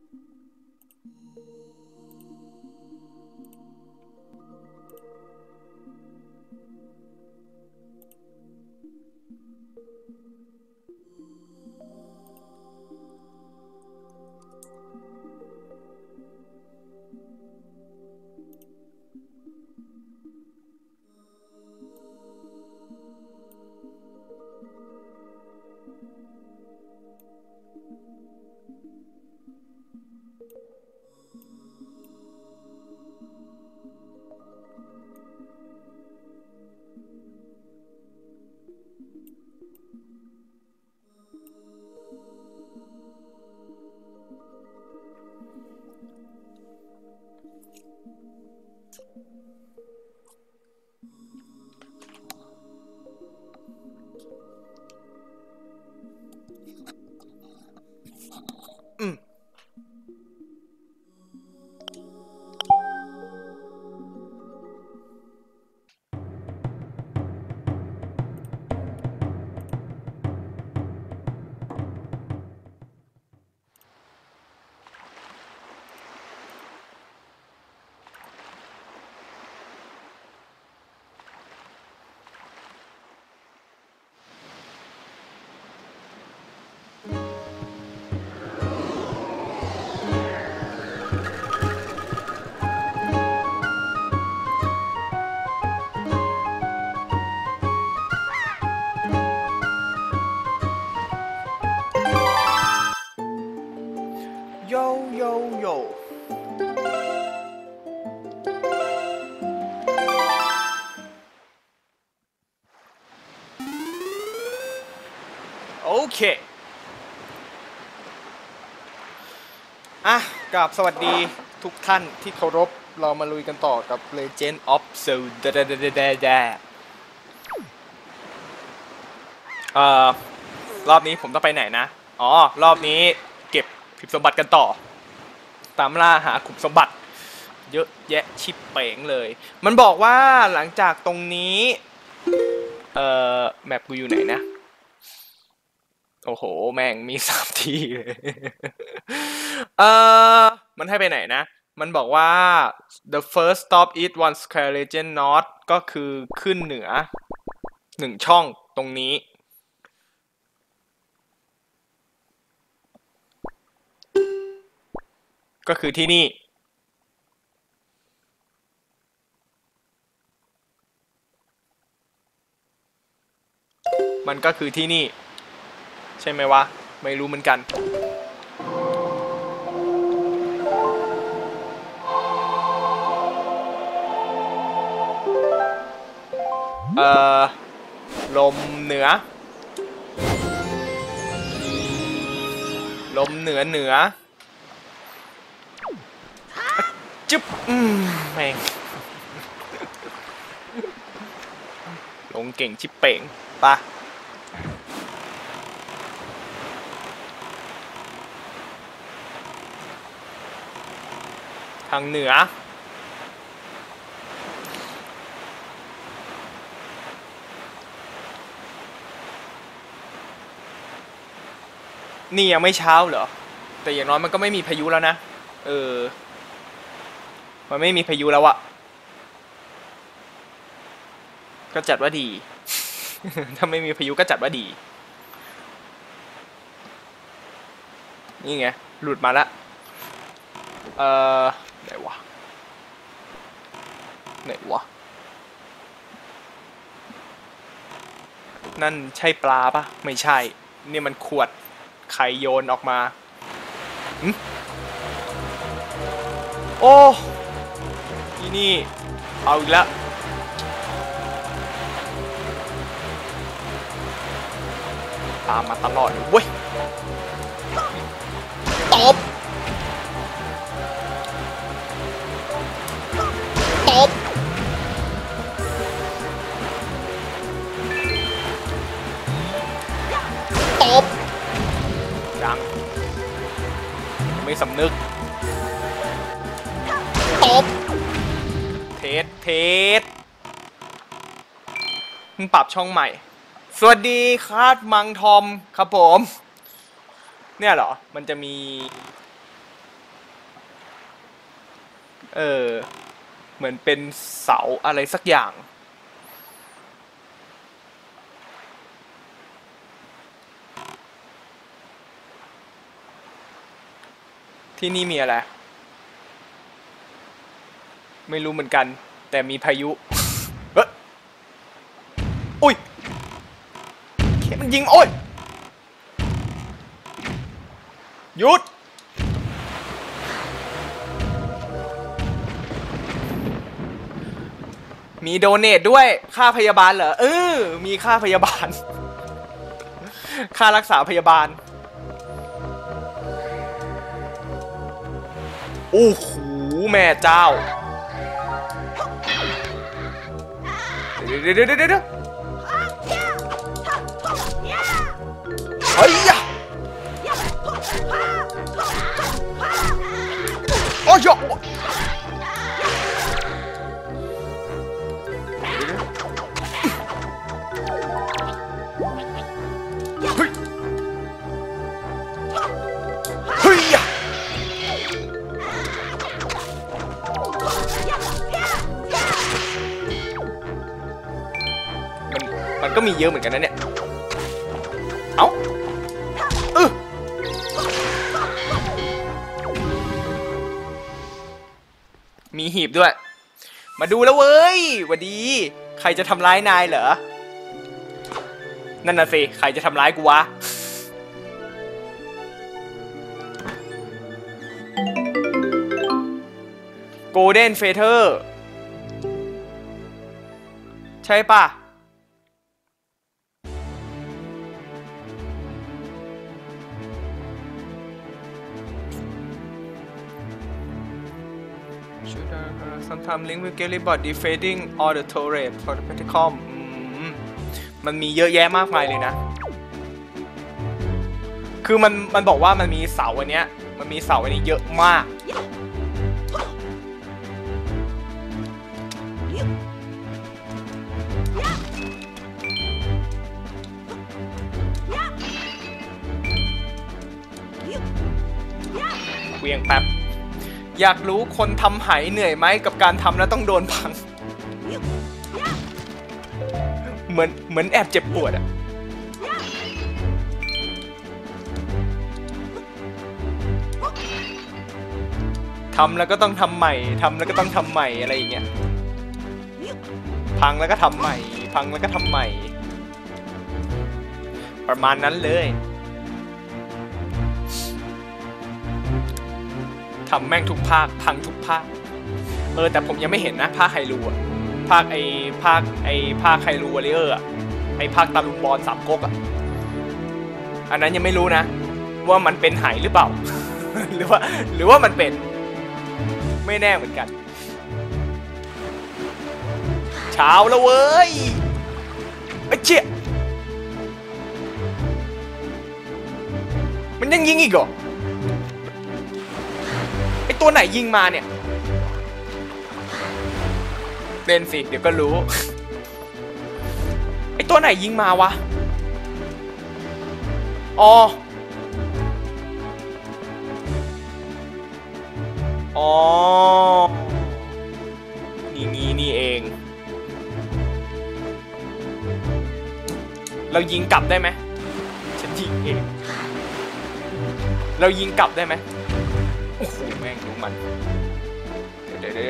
โยโยโยโอเคกับสวัสดีทุกท่านที่เคารพเรามาลุยกันต่อกับ Legend of Zelda รอบนี้ผมต้องไปไหนนะรอบนี้เก็บขุมสมบัติกันต่อตามล่าหาขุมสมบัติเยอะแยะชิบเป๋งเลยมันบอกว่าหลังจากตรงนี้แมปกูอยู่ไหนนะโอ้โหแม่งมี3 ที่เลยมันให้ไปไหนนะมันบอกว่า the first stop is one square legend north ก็คือขึ้นเหนือ1 ช่องตรงนี้ก็คือที่นี่มันก็คือที่นี่ใช่ไหมวะไม่รู้เหมือนกันลมเหนือจึ๊บแม่งลงเก่งชิบเป่งปะทางเหนือนี่ยังไม่เช้าเหรอแต่อย่างน้อยมันก็ไม่มีพายุแล้วนะมันไม่มีพายุแล้วอะก็จัดว่าดี ถ้าไม่มีพายุก็จัดว่าดีนี่ไงหลุดมาละไหนวะนั่นใช่ปลาปะไม่ใช่นี่มันขวดไข่โยนออกมาโอ้ที่นี่เอาอีกแล้วตามมาตลอดเว้ยตบยังไม่สำนึกตบเทสปรับช่องใหม่สวัสดีครับมังทอมครับผมเนี่ยเหรอมันจะมีเหมือนเป็นเสาอะไรสักอย่างที่นี่มีอะไรไม่รู้เหมือนกันแต่มีพายุอุ้ยมันยิงโอ้ยหยุดมีโดเนทด้วยค่าพยาบาลเหรอมีค่าพยาบาล ค่ารักษาพยาบาลโอ้โหแม่เจ้าเดี๋ยวเฮ้ยโอ้ยมันก็มีเยอะเหมือนกันนะเนี่ยเอ้ามีหีบด้วยมาดูแล้วเว้ยหวัดดีใครจะทำร้ายนายเหรอนั่นน่ะสิใครจะทำร้ายกูวะโกลเด้นเฟเธอร์ใช่ป่ะSometimes link with Gary bot defending all the turret for the Pentacom มันมีเยอะแยะมากมายเลยนะคือมันบอกว่ามันมีเสาอันเนี้ยมันมีเสาอันนี้เยอะมากเวียงแป๊บอยากรู้คนทำไหเหนื่อยไหมกับการทำแล้วต้องโดนพังเหมือนแอบเจ็บปวดอะทำแล้วก็ต้องทำใหม่ทำแล้วก็ต้องทำใหม่อะไรอย่างเงี้ยพังแล้วก็ทำใหม่พังแล้วก็ทำใหม่ประมาณนั้นเลยทำแม่งทุกภาคพังทุกภาคแต่ผมยังไม่เห็นนะภาคไฮรูอะภาคภาคไฮรูวอริเออร์อะภาคตะลุมบอลสามก๊กอะอันนั้นยังไม่รู้นะว่ามันเป็นไหหรือเปล่า หรือว่ามันเป็นไม่แน่เหมือนกันเช้าแล้วเว้ยเจี๊ยมันยังยิงอีกเหรอตัวไหนยิงมาเนี่ยเล่นสิเดี๋ยวก็รู้ไอตัวไหนยิงมาวะอ๋อนี่เองเรายิงกลับได้ไหมฉันยิงเองเรายิงกลับได้ไหมโอ้โหแม่งดูมันเดี๋ยว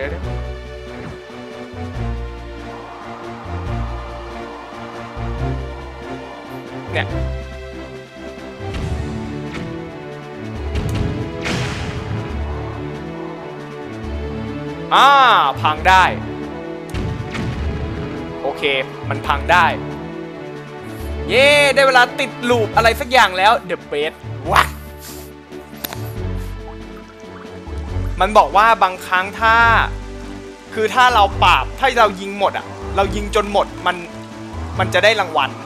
เนี่ยพังได้โอเคมันพังได้เย้ได้เวลาติดลูปอะไรสักอย่างแล้วเดอะเบสว้ามันบอกว่าบางครั้งถ้าเราปราบถ้าเรายิงหมดอ่ะเรายิงจนหมดมันจะได้รางวัล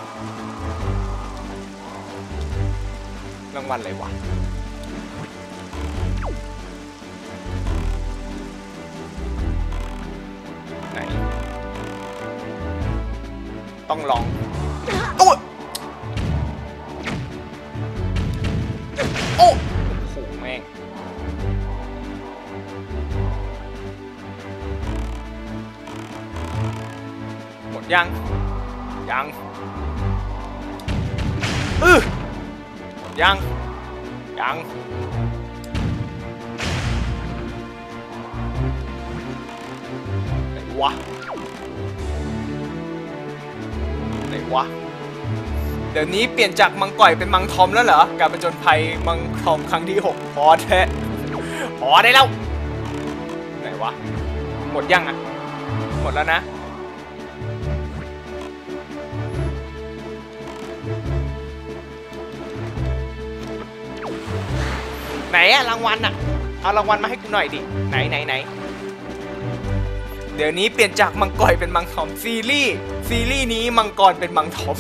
อะไรวะไหนต้องลองโอ้โหแม่งยังยังยังยังไหนวะเดี๋ยวนี้เปลี่ยนจากมังก่อยเป็นมังทอมแล้วเหรอการผจญภัยมังทอมครั้งที่6พอแท้พอได้แล้วไหนวะหมดยังอ่ะหมดแล้วนะไหนอะรางวัลอะเอารางวัลมาให้กูหน่อยดิไหนเดี๋ยวนี้เปลี่ยนจากมังกรเป็นมังทอมซีรีส์นี้มังกรเป็นมังทอม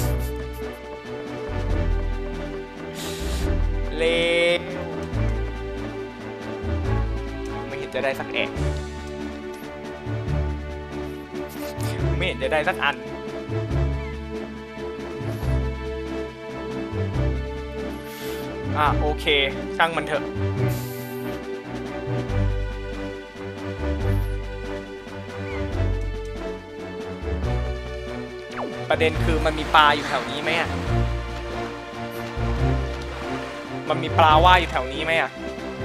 เลวไม่เห็นจะได้สักแอะไม่เห็นจะได้สักอันโอเคช่างมันเถอะประเด็นคือมันมีปลาอยู่แถวนี้ไหมอ่ะมันมีปลาว่ายอยู่แถวนี้ไหมอ่ะ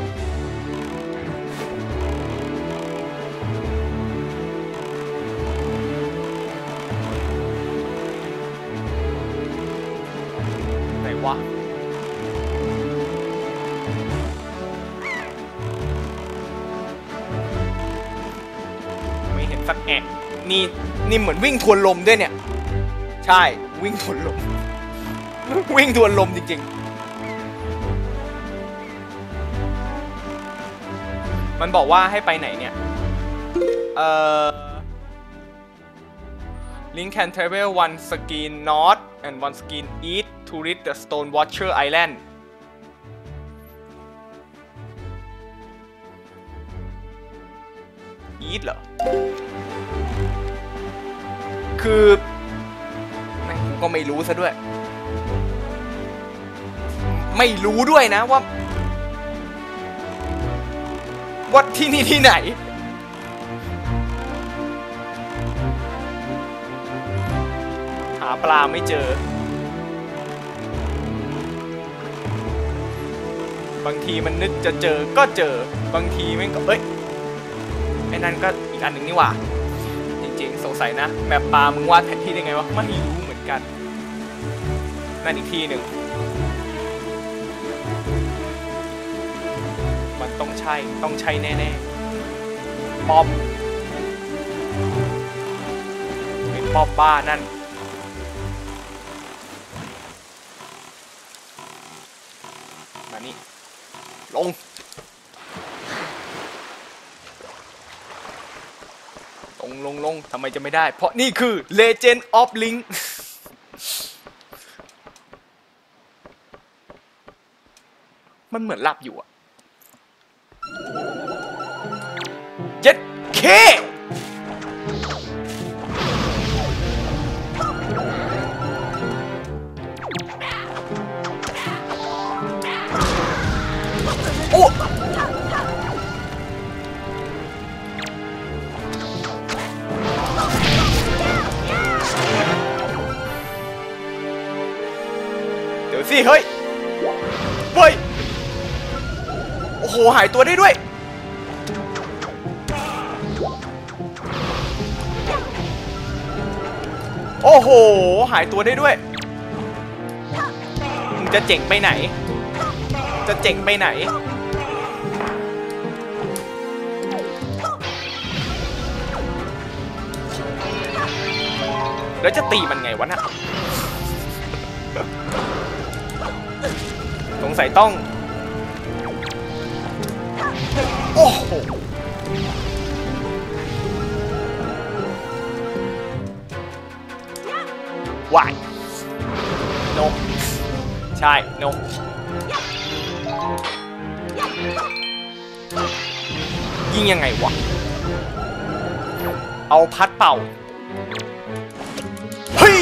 ไหนวะไม่เห็นสักแอะนี่เหมือนวิ่งทวนลมด้วยเนี่ยใช่วิ่งทวนลมวิ่งทวนลมจริงๆมันบอกว่าให้ไปไหนเนี่ยLink can travel one screen north and one screen east to reach the Stone Watcher Island อีทเหรอคือก็ไม่รู้ซะด้วยไม่รู้ด้วยนะว่าที่นี่ที่ไหนหาปลาไม่เจอบางทีมันนึกจะเจอก็เจอบางทีมันก็ไอ้นั่นก็อีกอันหนึ่งนี่หว่าจริงๆสงสัยนะแมปปลามึงวาดแผนที่ได้ไงวะไม่รู้เหมือนกันนั่นอีกทีหนึ่งมันต้องใช่แน่ๆป๊อบเป็นป๊อบบ้านั่นมานี่ลงทำไมจะไม่ได้เพราะนี่คือ Legend of Link มันเหมือนหลับอยู่อะเจ็ดเคโอ้เดี๋ยวสิเฮ้ยโอ้โหหายตัวได้ด้วยโอ้โหหายตัวได้ด้วยมึงจะเจ๋งไปไหนแล้วจะตีมันไงวะน่ะสงสัยต้องโอ้โหวายนกใช่นกยิงยังไงวะเอาพัดเป่าเฮ้ย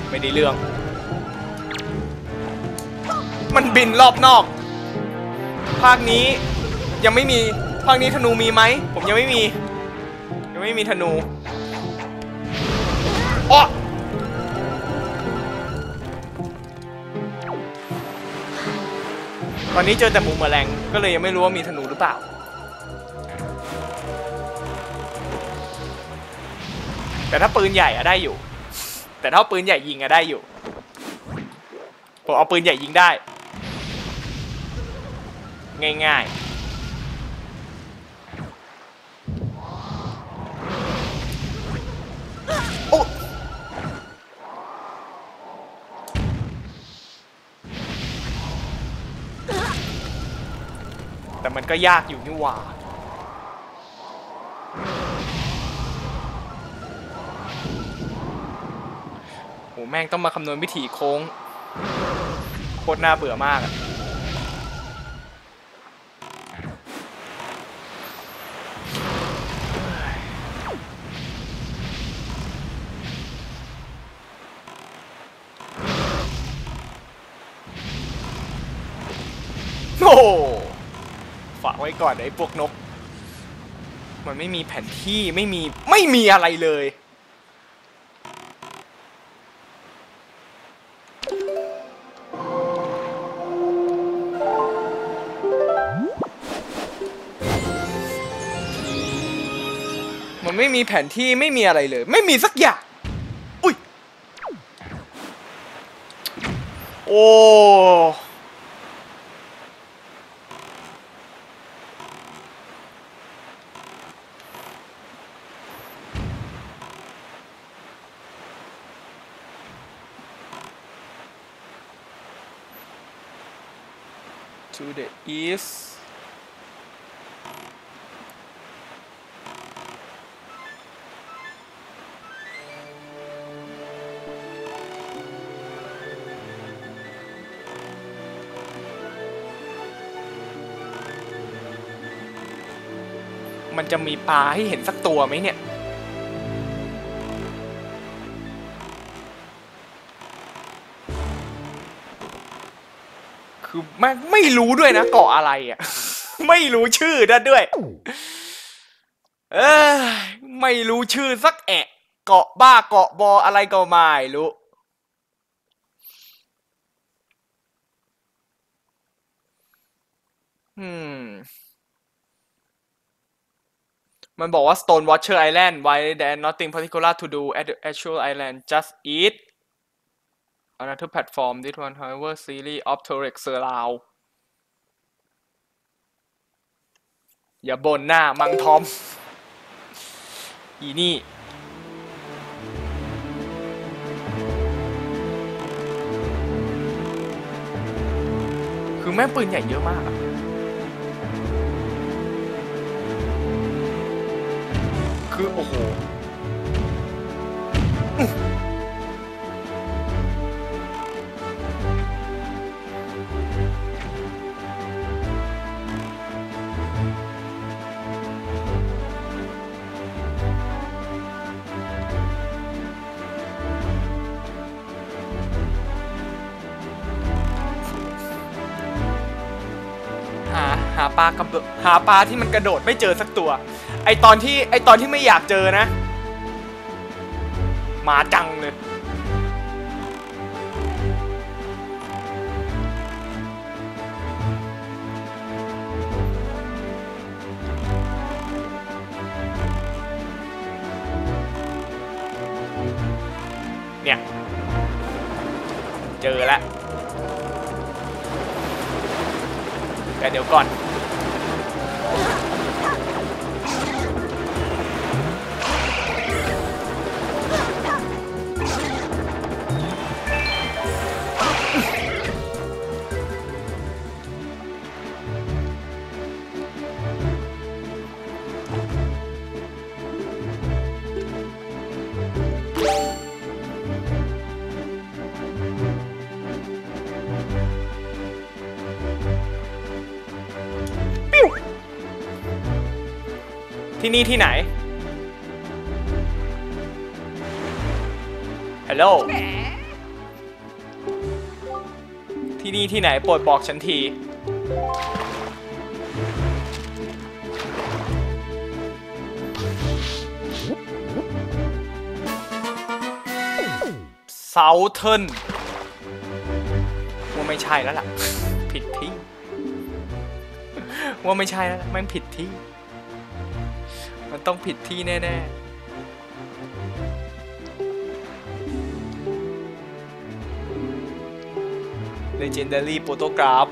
ไม่ได้เรื่องมันบินรอบนอกภาคนี้ยังไม่มีภาคนี้ธนูมีไหมผมยังไม่มีธนูอ้อตอนนี้เจอแต่มุมแมลงก็เลยยังไม่รู้ว่ามีธนูหรือเปล่าแต่ถ้าปืนใหญ่อะได้อยู่แต่ถ้าปืนใหญ่ยิงอะได้อยู่ผมเอาปืนใหญ่ยิงได้ง่ายๆโอ้แต่มันก็ยากอยู่นี่หว่าโหแม่งต้องมาคำนวณวิถีโค้งโคตรน่าเบื่อมากอะโอ้ฝากไว้ก่อนไอ้พวกนกมันไม่มีแผนที่ไม่มีอะไรเลยมันไม่มีแผนที่ไม่มีอะไรเลยไม่มีสักอย่างอุ้ยโอ้ to the east มันจะมีปลาให้เห็นสักตัวไหมเนี่ยคือไม่รู้ด้วยนะเกาะอะไรอ่ะ ไม่รู้ชื่อนั่นด้วยไม่รู้ชื่อสักแอะเกาะบ้าเกาะบออะไรก็ไม่รู้มันบอกว่า Stone Watcher Island why there nothing particular to do at the actual island just eat another platform this one however series of Torek Serrao อย่าบ่นหน้ามังทอมอีนี่คือแม่งปืนใหญ่เยอะมากอะคือโอ้โหหาปลาที่มันกระโดดไม่เจอสักตัวไอตอนที่ไม่อยากเจอนะมาจังเลยเนี่ยเจอแล้วแต่เดี๋ยวก่อนที่นี่ที่ไหนฮัลโหลที่นี่ที่ไหนโปรดบอกฉันทีเซาเทิร์นว่าไม่ใช่แล้วล่ะผิดที่ว่าไม่ใช่แล้วมันผิดที่มันต้องผิดที่แน่ๆ Legendary Photograph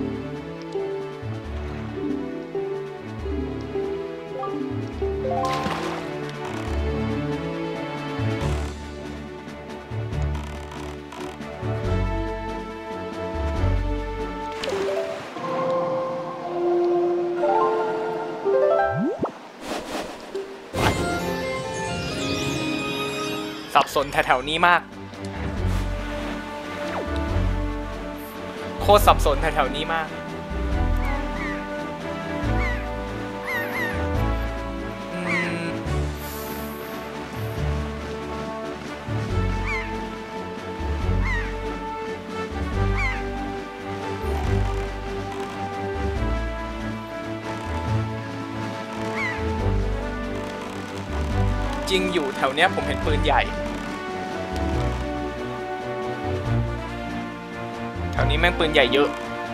สับสนแถวๆนี้มากโคตรสับสนแถวๆนี้มากจริงอยู่แถวเนี้ยผมเห็นปืนใหญ่แถวนี้แม่งปืนใหญ่เยอะ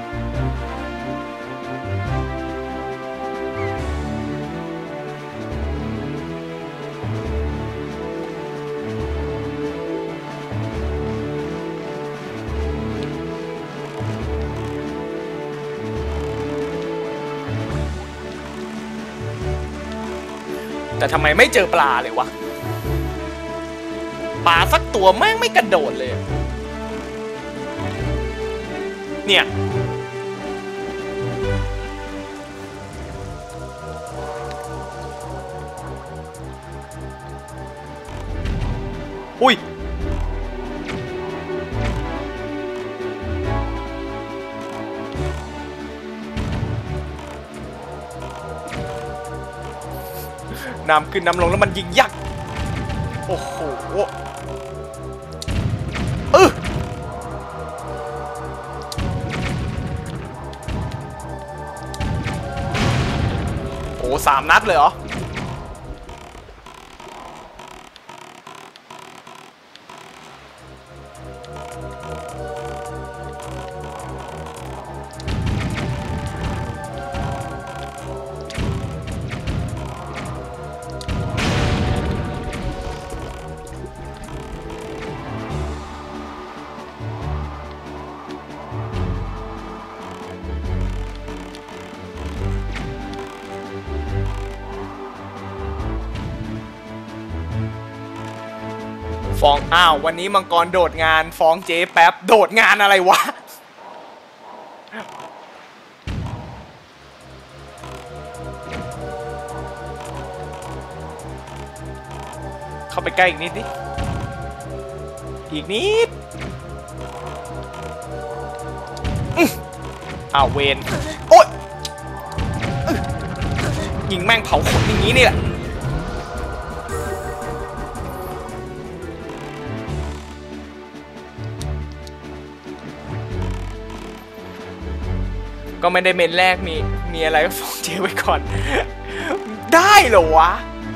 แต่ทำไมไม่เจอปลาเลยวะปลาสักตัวแม่งไม่กระโดดเลยเนี่ยอุ้ยน้ำขึ้นน้ำลงแล้วมันยิงยักษ์โอ้โหโอ้3 นัดเลยเหรอฟ้องอ้าววันนี้มังกรโดดงานฟ้องเจ๊แป๊บโดดงานอะไรวะเข้าไปใกล้อีกนิดดิอีกนิดอ้าวเวนโอ๊ยยิงแม่งเผาขนอย่างนี้นี่แหละก็ไม่ได้เมนแรกมีอะไรก็ฟ้องเจไว้ก่อนได้เหรอวะ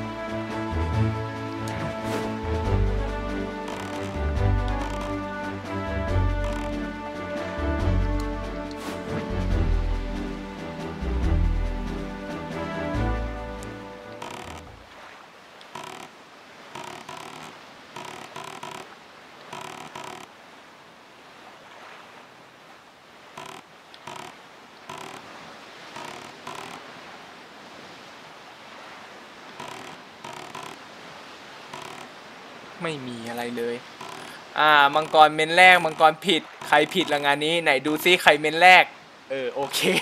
ไม่มีอะไรเลยมังกรเมนแรกมังกรผิดใครผิดละงานนี้ไหนดูซิใครเมนแรกโอเค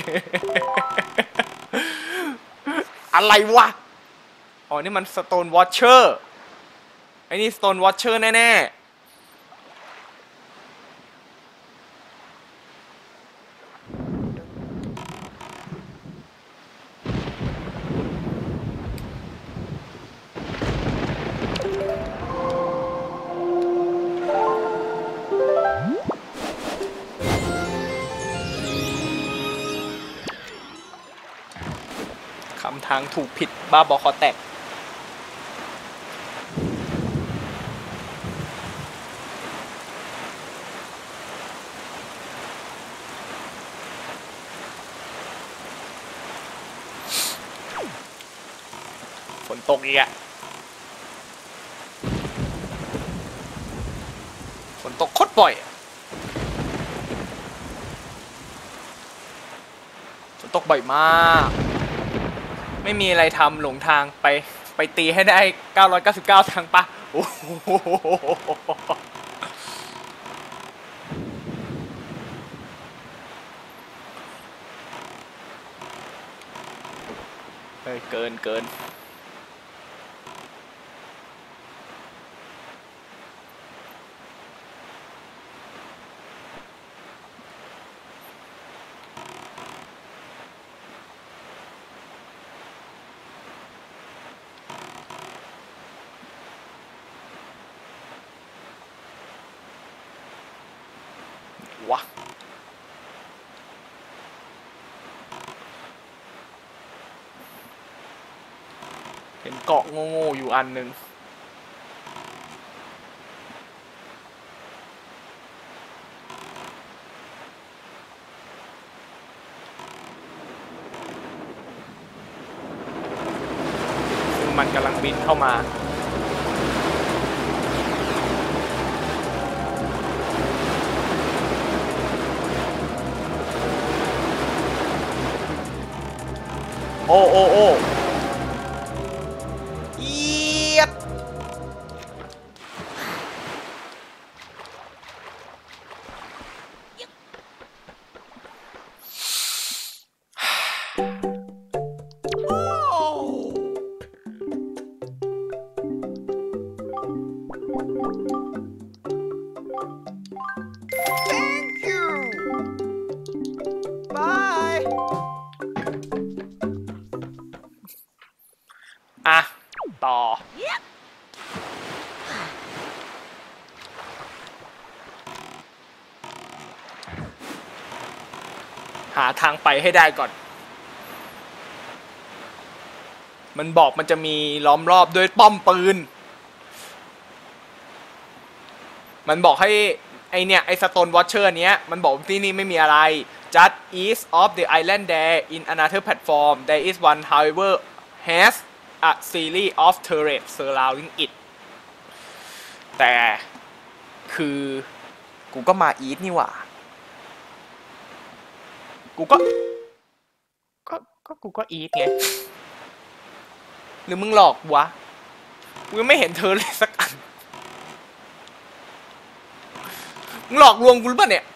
อะไรวะอ๋อนี่มันสโตนวอชเชอร์ไอ้นี่สโตนวอชเชอร์แน่ๆางถูกผิดบ้าบอคอแตกฝนตกอีกอะฝนตกโคตรบ่อยฝนตกบ่อยมากไม่มีอะไรทำหลงทางไปตีให้ได้999ทางปะโอ้โหเกินวะเห็นเกาะโง่ๆอยู่อันหนึ่งซึ่งมันกำลังบินเข้ามาโอ้เอียดอ่ะต่อหาทางไปให้ได้ก่อนมันบอกมันจะมีล้อมรอบด้วยป้อมปืนมันบอกให้ไอเนี่ยไอสโตนวอชเชอร์เนี้ยมันบอกที่นี่ไม่มีอะไร just east of the island there in another platform there is one however has a series of turrets surrounding it แต่คือกูก็มาอีทนี่หว่ากูก็อีทไงหรือมึงหลอกวะกูยังไม่เห็นเธอเลยสักอันมึงหลอกลวงกูหรือเปล่าเนี่ย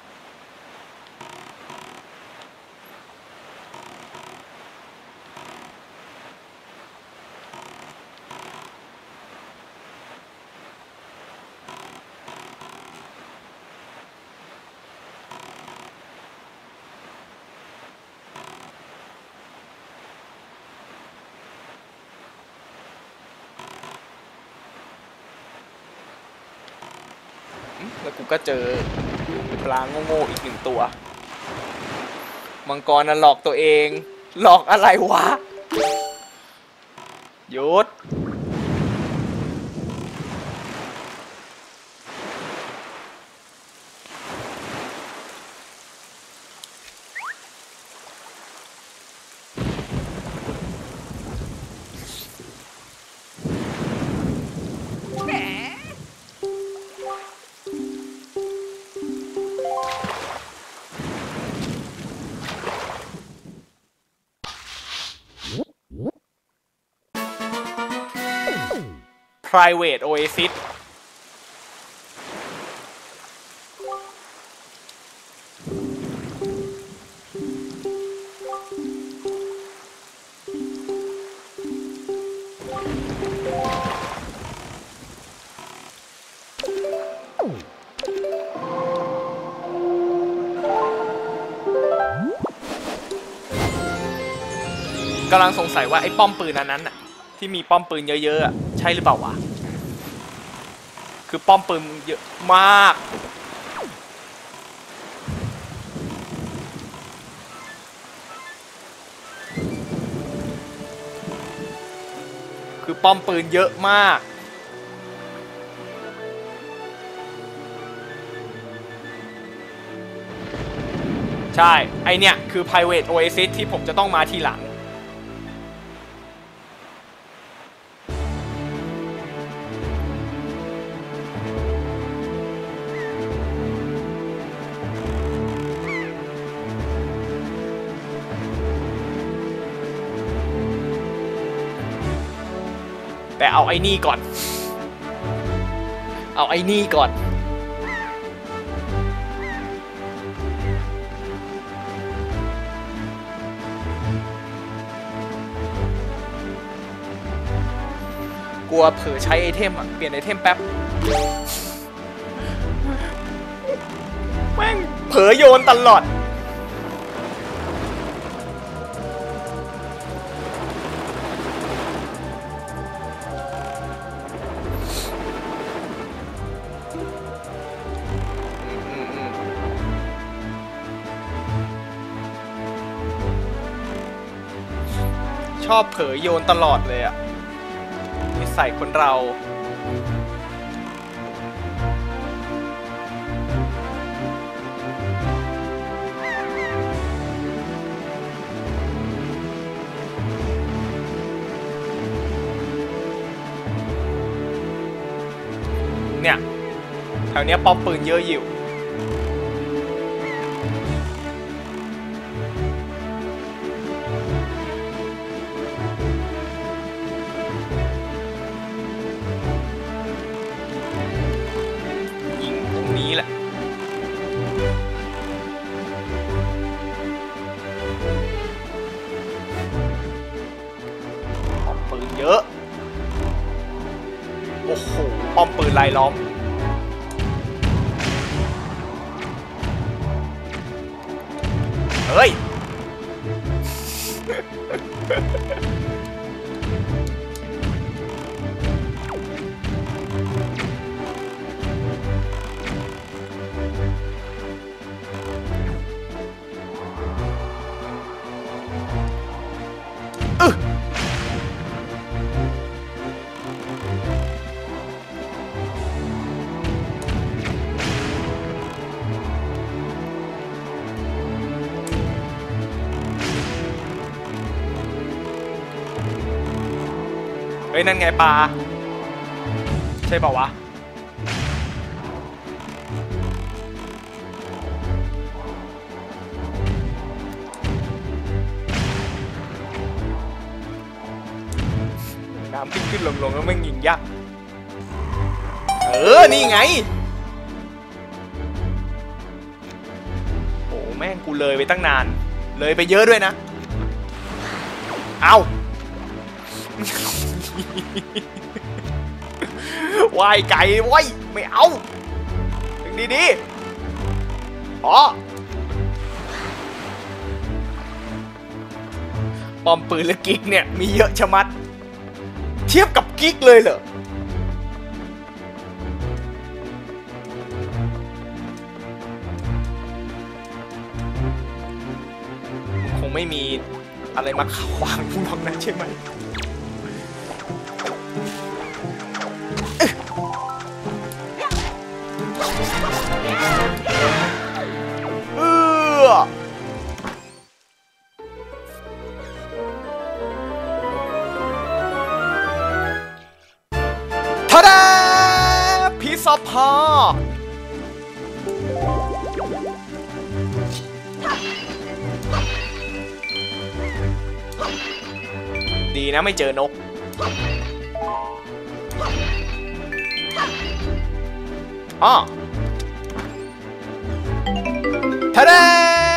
แล้วกูก็เจอปลาโง่ๆอีกหนึ่งตัวมังกรน่ะหลอกตัวเองหลอกอะไรวะหยุดprivate oasis กำลังสงสัยว่าไอ้ป้อมปืนอันนั้นน่ะที่มีป้อมปืนเยอะๆใช่หรือเปล่าวะคือป้อมปืนเยอะมากป้อมปืนเยอะมากใช่ไอเนี่ยคือ Private Oasis ที่ผมจะต้องมาทีหลังแต่เอาไอ้นี่ก่อนเอาไอ้นี่ก่อนกลัวเผลอใช้ไอเทมอ่ะเปลี่ยนไอเทมแป๊บแม่งเผลอโยนตลอดชอบเผลอโยนตลอดเลยอ่ะนิสัยคนเราเนี่ยแถวเนี้ยป้อมปืนเยอะอยู่นี้แหละป้อมปืนเยอะโอ้โหป้อมปืนลายล้อมเฮ้ยเฮ้ยนั่นไงปลาใช่เปล่าวะน้ำขึ้นลงแล้วไม่ยิงยากนี่ไงโอ้แม่งกูเลยไปตั้งนานเลยไปเยอะด้วยนะเอาว่ายไก่ว้ยไม่เอาดีๆอ๋อป้อมปืนและกิ๊กเนี่ยมีเยอะชะมัดเทียบกับกิ๊กเลยเหรอคงไม่มีอะไรมาขวางพวกนั้นใช่ไหมทาดาพิซซ่าพาดีนะไม่เจอนกอ๋อทาดา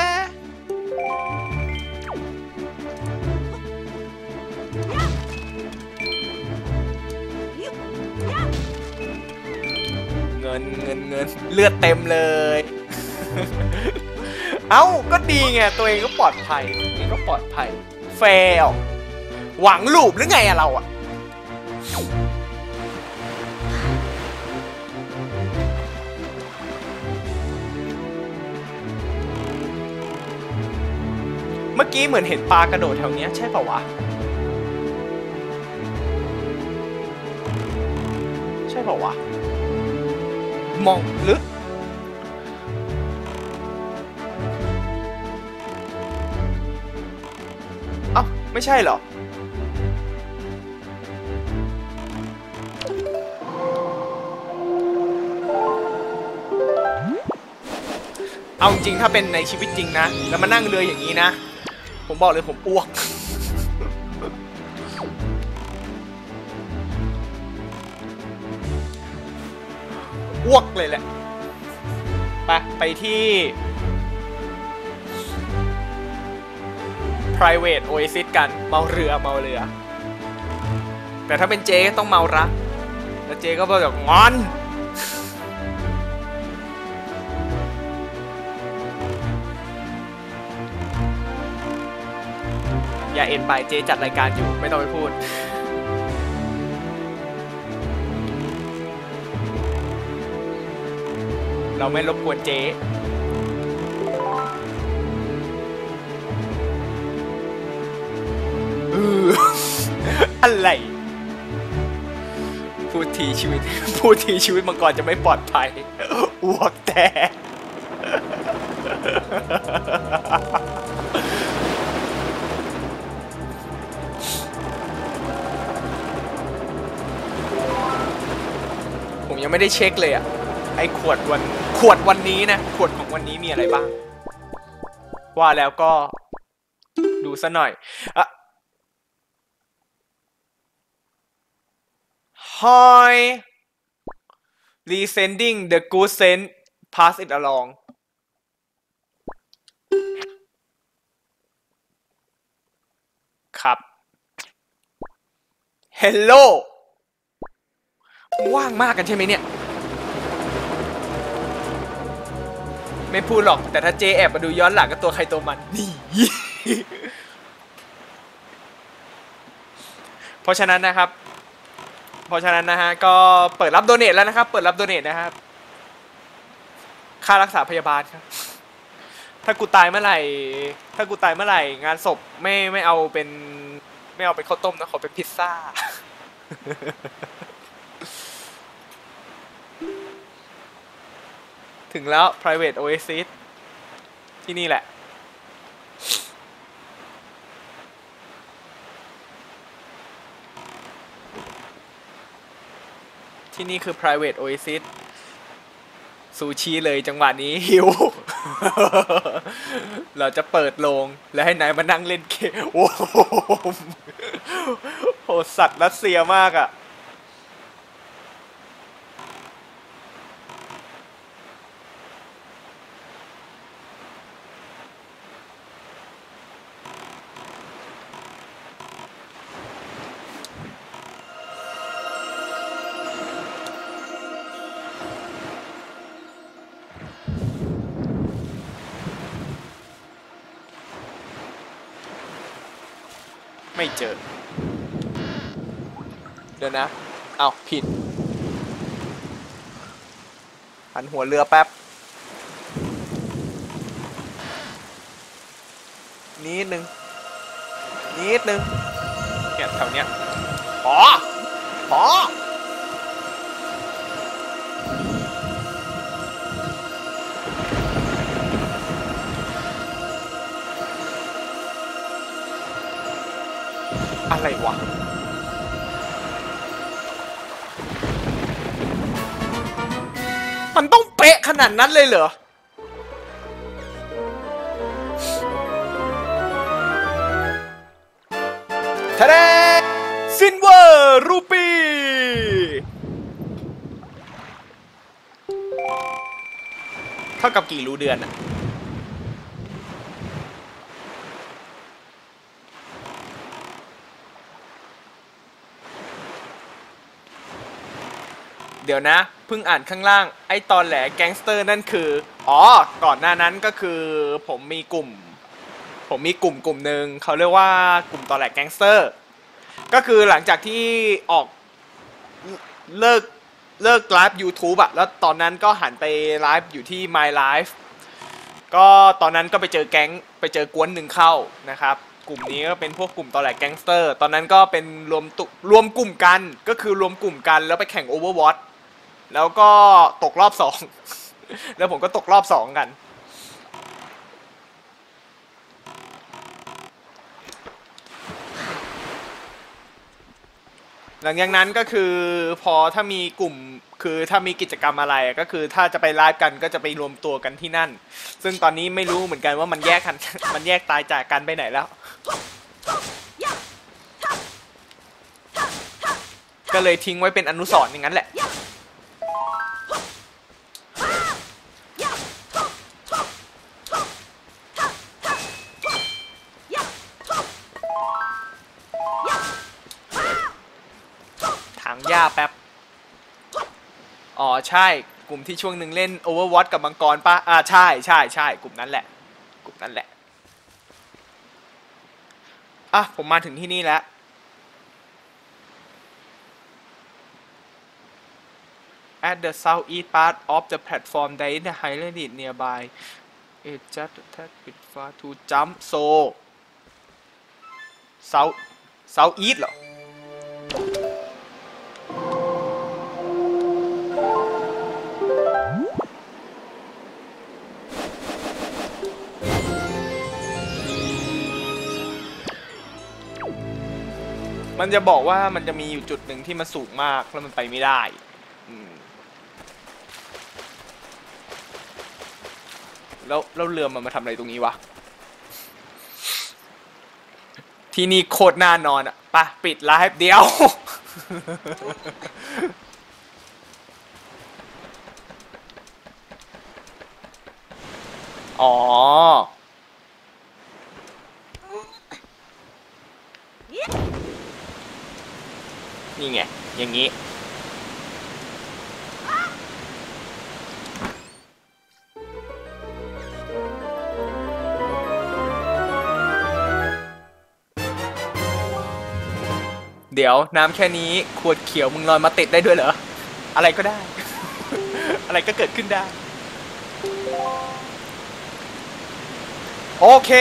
เงินเลือดเต็มเลยเอ้าก็ดีไงตัวเองก็ปลอดภัยแฟร์หวังลูบหรือไงอะเราอะเมื่อกี้เหมือนเห็นปลากระโดดแถวเนี้ยใช่ป่าวะเปล่าวะมองหรือเอ้าไม่ใช่เหรอเอาจริงถ้าเป็นในชีวิตจริงนะแล้วมานั่งเรืออย่างนี้นะผมบอกเลยผมอ้วกอ้วกเลยแหละไปที่ private oasis กันเมาเรือแต่ถ้าเป็นเจ๊ต้องเมารักแล้วเจ๊ก็แบบงอนอย่าเอ็นไปเจ๊จัดรายการอยู่ไม่ต้องไปพูดเราไม่รบกวนเจ๊อะไรพูดทีชีวิตมังกรจะไม่ปลอดภัยอ้วกแตกผมยังไม่ได้เช็คเลยอะไอ้ขวดวันนี้นะขวดของวันนี้มีอะไรบ้างว่าแล้วก็ดูซะหน่อยอะ Hi Resending the good sense pass it along ครับ Hello ว่างมากกันใช่ไหมเนี่ยไม่พูดหรอกแต่ถ้าเจแอบมาดูย้อนหลังก็ตัวใครตัวมันนี่ เพราะฉะนั้นนะฮะก็เปิดรับโดเนทแล้วนะครับเปิดรับโดเนทนะครับค่ารักษาพยาบาลครับถ้ากูตายเมื่อไหร่งานศพไม่เอาเป็นข้าวต้มนะขอเป็นพิซซ่า ถึงแล้ว private oasis ที่นี่แหละที่นี่คือ private oasis ซูชิเลยจังหวะนี้หิว เราจะเปิดโรงแล้วให้นายมานั่งเล่นเกมโอ้โหสัตว์รัสเซียมากอ่ะไม่เจอเดี๋ยวนะเอาผิดหันหัวเรือแป๊บนิดนึงเนี่ยแถวเนี้ยพออะไรวะมันต้องเป๊ะขนาดนั้นเลยเหรอทะเลซินเวอร์รูปีเท่ากับกี่รูเดือนอะเดี๋ยวนะเพิ่งอ่านข้างล่างไอ้ตอนแหลแก๊งสเตอร์นั่นคือก่อนหน้านั้นก็คือผมมีกลุ่มหนึ่งเขาเรียกว่ากลุ่มตอนแหลแก๊งสเตอร์ก็คือหลังจากที่ออกเลิกไลฟ์ YouTube อะแล้วตอนนั้นก็หันไปไลฟ์อยู่ที่ My Life ก็ตอนนั้นก็ไปเจอกวนหนึ่งเข้านะครับกลุ่มนี้ก็เป็นพวกกลุ่มตอแหลแก๊งสเตอร์ตอนนั้นก็เป็นรวมกลุ่มกันก็คือรวมกลุ่มกันแล้วไปแข่ง Overwatch แล้วก็ตกรอบสอง แล้วผมก็ตกรอบสองกันหลังจากนั้นก็คือพอถ้ามีกลุ่มคือถ้ามีกิจกรรมอะไรก็คือถ้าจะไปไลฟ์กันก็จะไปรวมตัวกันที่นั่นซึ่งตอนนี้ไม่รู้เหมือนกันว่ามันแยกกัน มันแยกตายจากกันไปไหนแล้วก็เลยทิ้งไว้เป็นอนุสรณ์อย่างนั้นแหละถางหญ้าแป๊บอ๋อใช่กลุ่มที่ช่วงหนึ่งเล่น Overwatch กับมังกรปะใช่ใช่ใช่กลุ่มนั้นแหละกลุ่มนั้นแหละอ่ะผมมาถึงที่นี่แล้ว at the southeast part of the platform there is a highlighted nearby it just a tad bit far to jump so southeast เหรอมันจะบอกว่ามันจะมีอยู่จุดหนึ่งที่มันสูงมากแล้วมันไปไม่ได้แล้วเรือมันมาทำอะไรตรงนี้วะที่นี่โคตรน่านอนอ่ะปะปิดไลฟ์เดียว อ๋อนี่ไงอย่างนี้เดี๋ยวน้ำแค่นี้ขวดเขียวมึงลอยมาติดได้ด้วยเหรออะไรก็ได้ อะไรก็เกิดขึ้นได้โอเค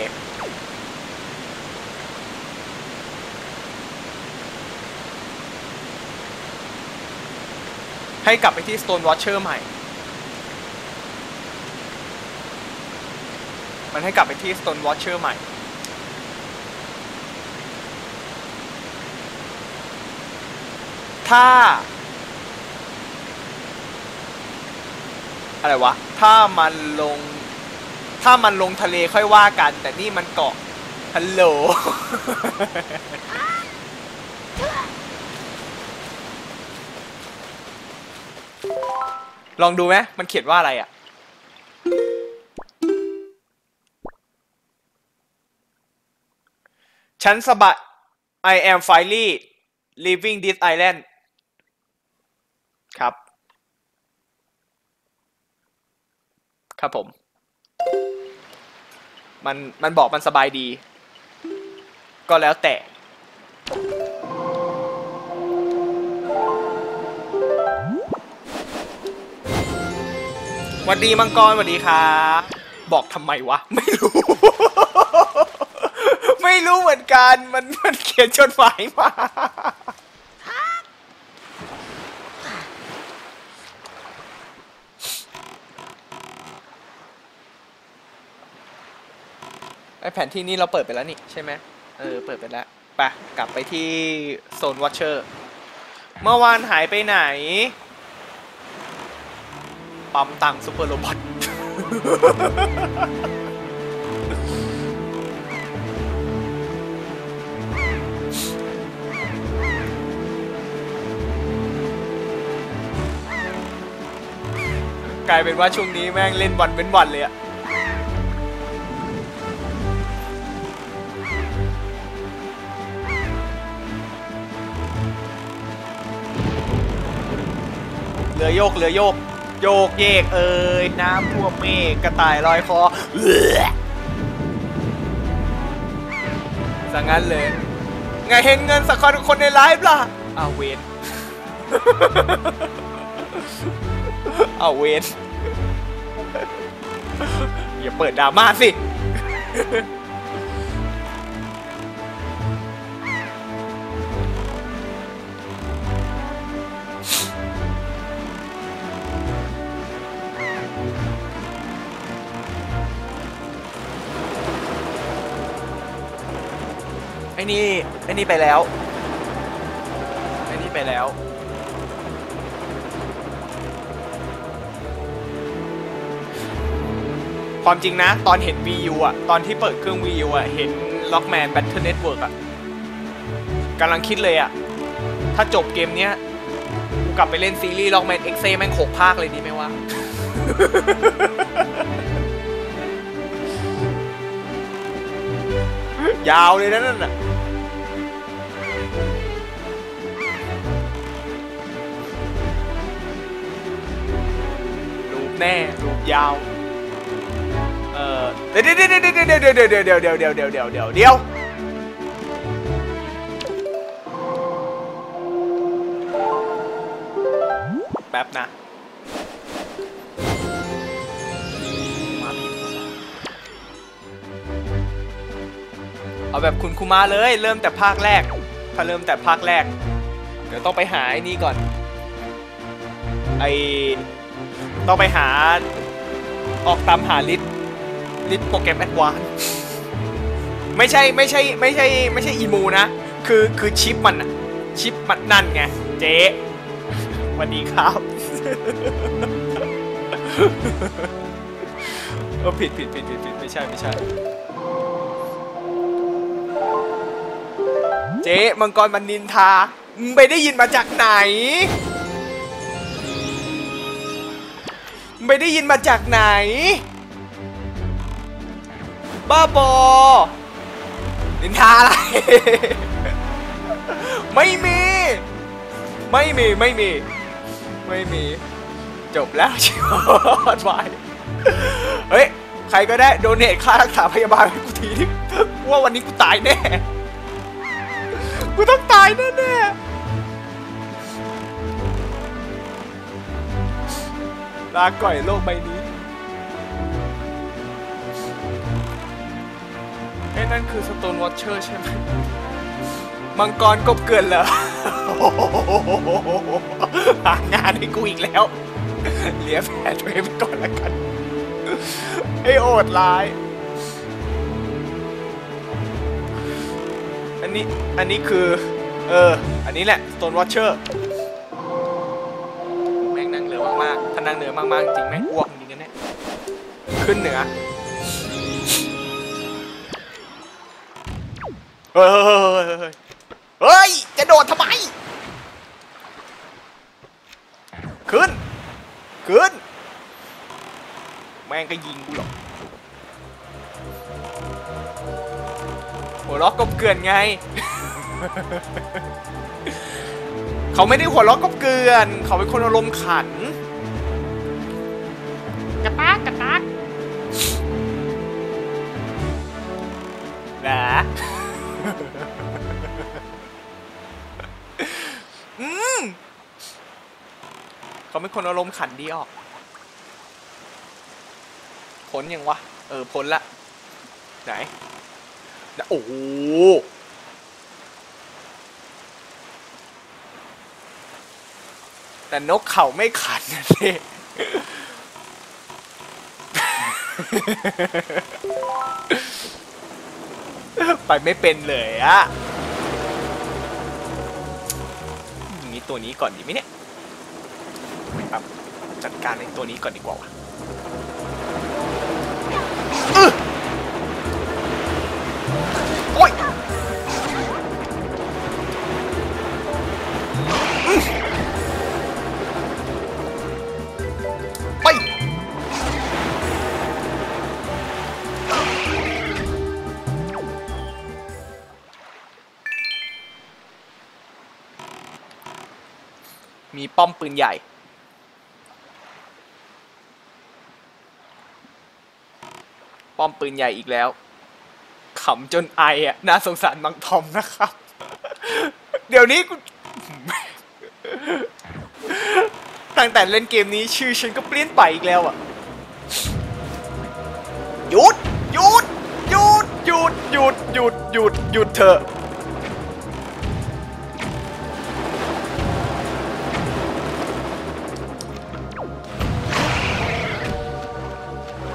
ให้กลับไปที่ Stone Watcher ใหม่มันให้กลับไปที่ Stone Watcher ใหม่ถ้าอะไรวะถ้ามันลงทะเลค่อยว่ากันแต่นี่มันเกาะฮัลโหล ลองดูไหมมันเขียนว่าอะไรอ่ะฉันสะบัด I am finally leaving this island ครับครับผมมันบอกมันสบายดีก็แล้วแต่สวัสดีมังกรสวัสดีครับบอกทำไมวะไม่รู้ ไม่รู้เหมือนกันมันเขียนจดหมายมาไอแผนที่นี้เราเปิดไปแล้วนี่ใช่ไหมเปิดไปแล้วไปกลับไปที่โซนวอชเชอร์เมื่อวานหายไปไหนปั๊มตังซูเปอร์โรบอทกลายเป็นว่าช่วงนี้แม่งเล่นวันเว้นวันเลยอะเรือโยกโยกเยกน้ำท่วมเมฆกระต่ายลอยคอสังงั้นเลยไงเห็นเงินสักคนในไลฟ์ล่ะอ้าวเวนอ้าวเวนอย่าเปิดดราม่าสินี่ไปแล้วไอ้นี่ไปแล้วความจริงนะตอนเห็น VU อ่ะตอนที่เปิดเครื่อง VU อ่ะเห็น Lockman Battle Network อ่ะกำลังคิดเลยอ่ะถ้าจบเกมเนี้ยกูกลับไปเล่นซีรีส์ Lockman X แม่ง6 ภาคเลยดีไหมวะ ยาวเลยนะนั่นน่ะลูปแน่ลูปยาวเดี๋ยวแป๊บนะเอาแบบคุณคุมาเลยเริ่มแต่ภาคแรกถ้าเริ่มแต่ภาคแรกเดี๋ยวต้องไปหาไอ้นี่ก่อนต้องไปหาออกตามหาลิสต์โปรแกรมแอดวานซ์ไม่ใช่อีมูนะคือชิปมันอะชิปมันนั่นไงเจ๊สวัสดีครับผิดไม่ใช่เจ๊มังกรมันนินทามึงไปได้ยินมาจากไหนไม่ได้ยินมาจากไหนบ้าบอนินทาอะไร ไม่มีจบแล้วชีวิตวายเฮ้ยใครก็ได้โดเนทค่ารักษาพยาบาลให้กูทีนึงว่าวันนี้กูตายแน่กูต้องตายแน่ลาก่อยโลกใบนี้ไอ้นั่นคือสโตนวอชเชอร์ใช่ไหมมังกรกบเกินเหรอหางานให้กูอีกแล้วเหลียแผลตัวเองไปก่อนละกันไอ้โอดร้ายอันนี้คืออันนี้แหละสโตนวอชเชอร์แม่งนั่งเหนือมากๆถ้านั่งเหนือมากๆจริงแม่งอ้วกจริงกันแน่ขึ้นเหนือเฮ้ยจะโดดทำไมขึ้นแม่งก็ยิงกูหรอกหัวล้อกบเกลื่อนไง เขาไม่ได้หัวล้อกบเกลื่อนเขาเป็นคนอารมณ์ขันกระตากนะเขาเป็นคนอารมณ์ขันดีออกพ้นยังวะพ้นละไหนโอ้โหแต่นกเขาไม่ขันนะเด้ไปไม่เป็นเลยอะอย่างนี้ตัวนี้ก่อนดีไหมเนี่ยครับจัดการในตัวนี้ก่อนดีกว่าวะโอ้ยไปมีป้อมปืนใหญ่ป้อมปืนใหญ่อีกแล้วขำจนไออ่ะน่าสงสารมังทอมนะครับเดี๋ยวนี้กูตั้งแต่เล่นเกมนี้ชื่อฉันก็เปลี่ยนไปอีกแล้วอ่ะหยุดเถอะ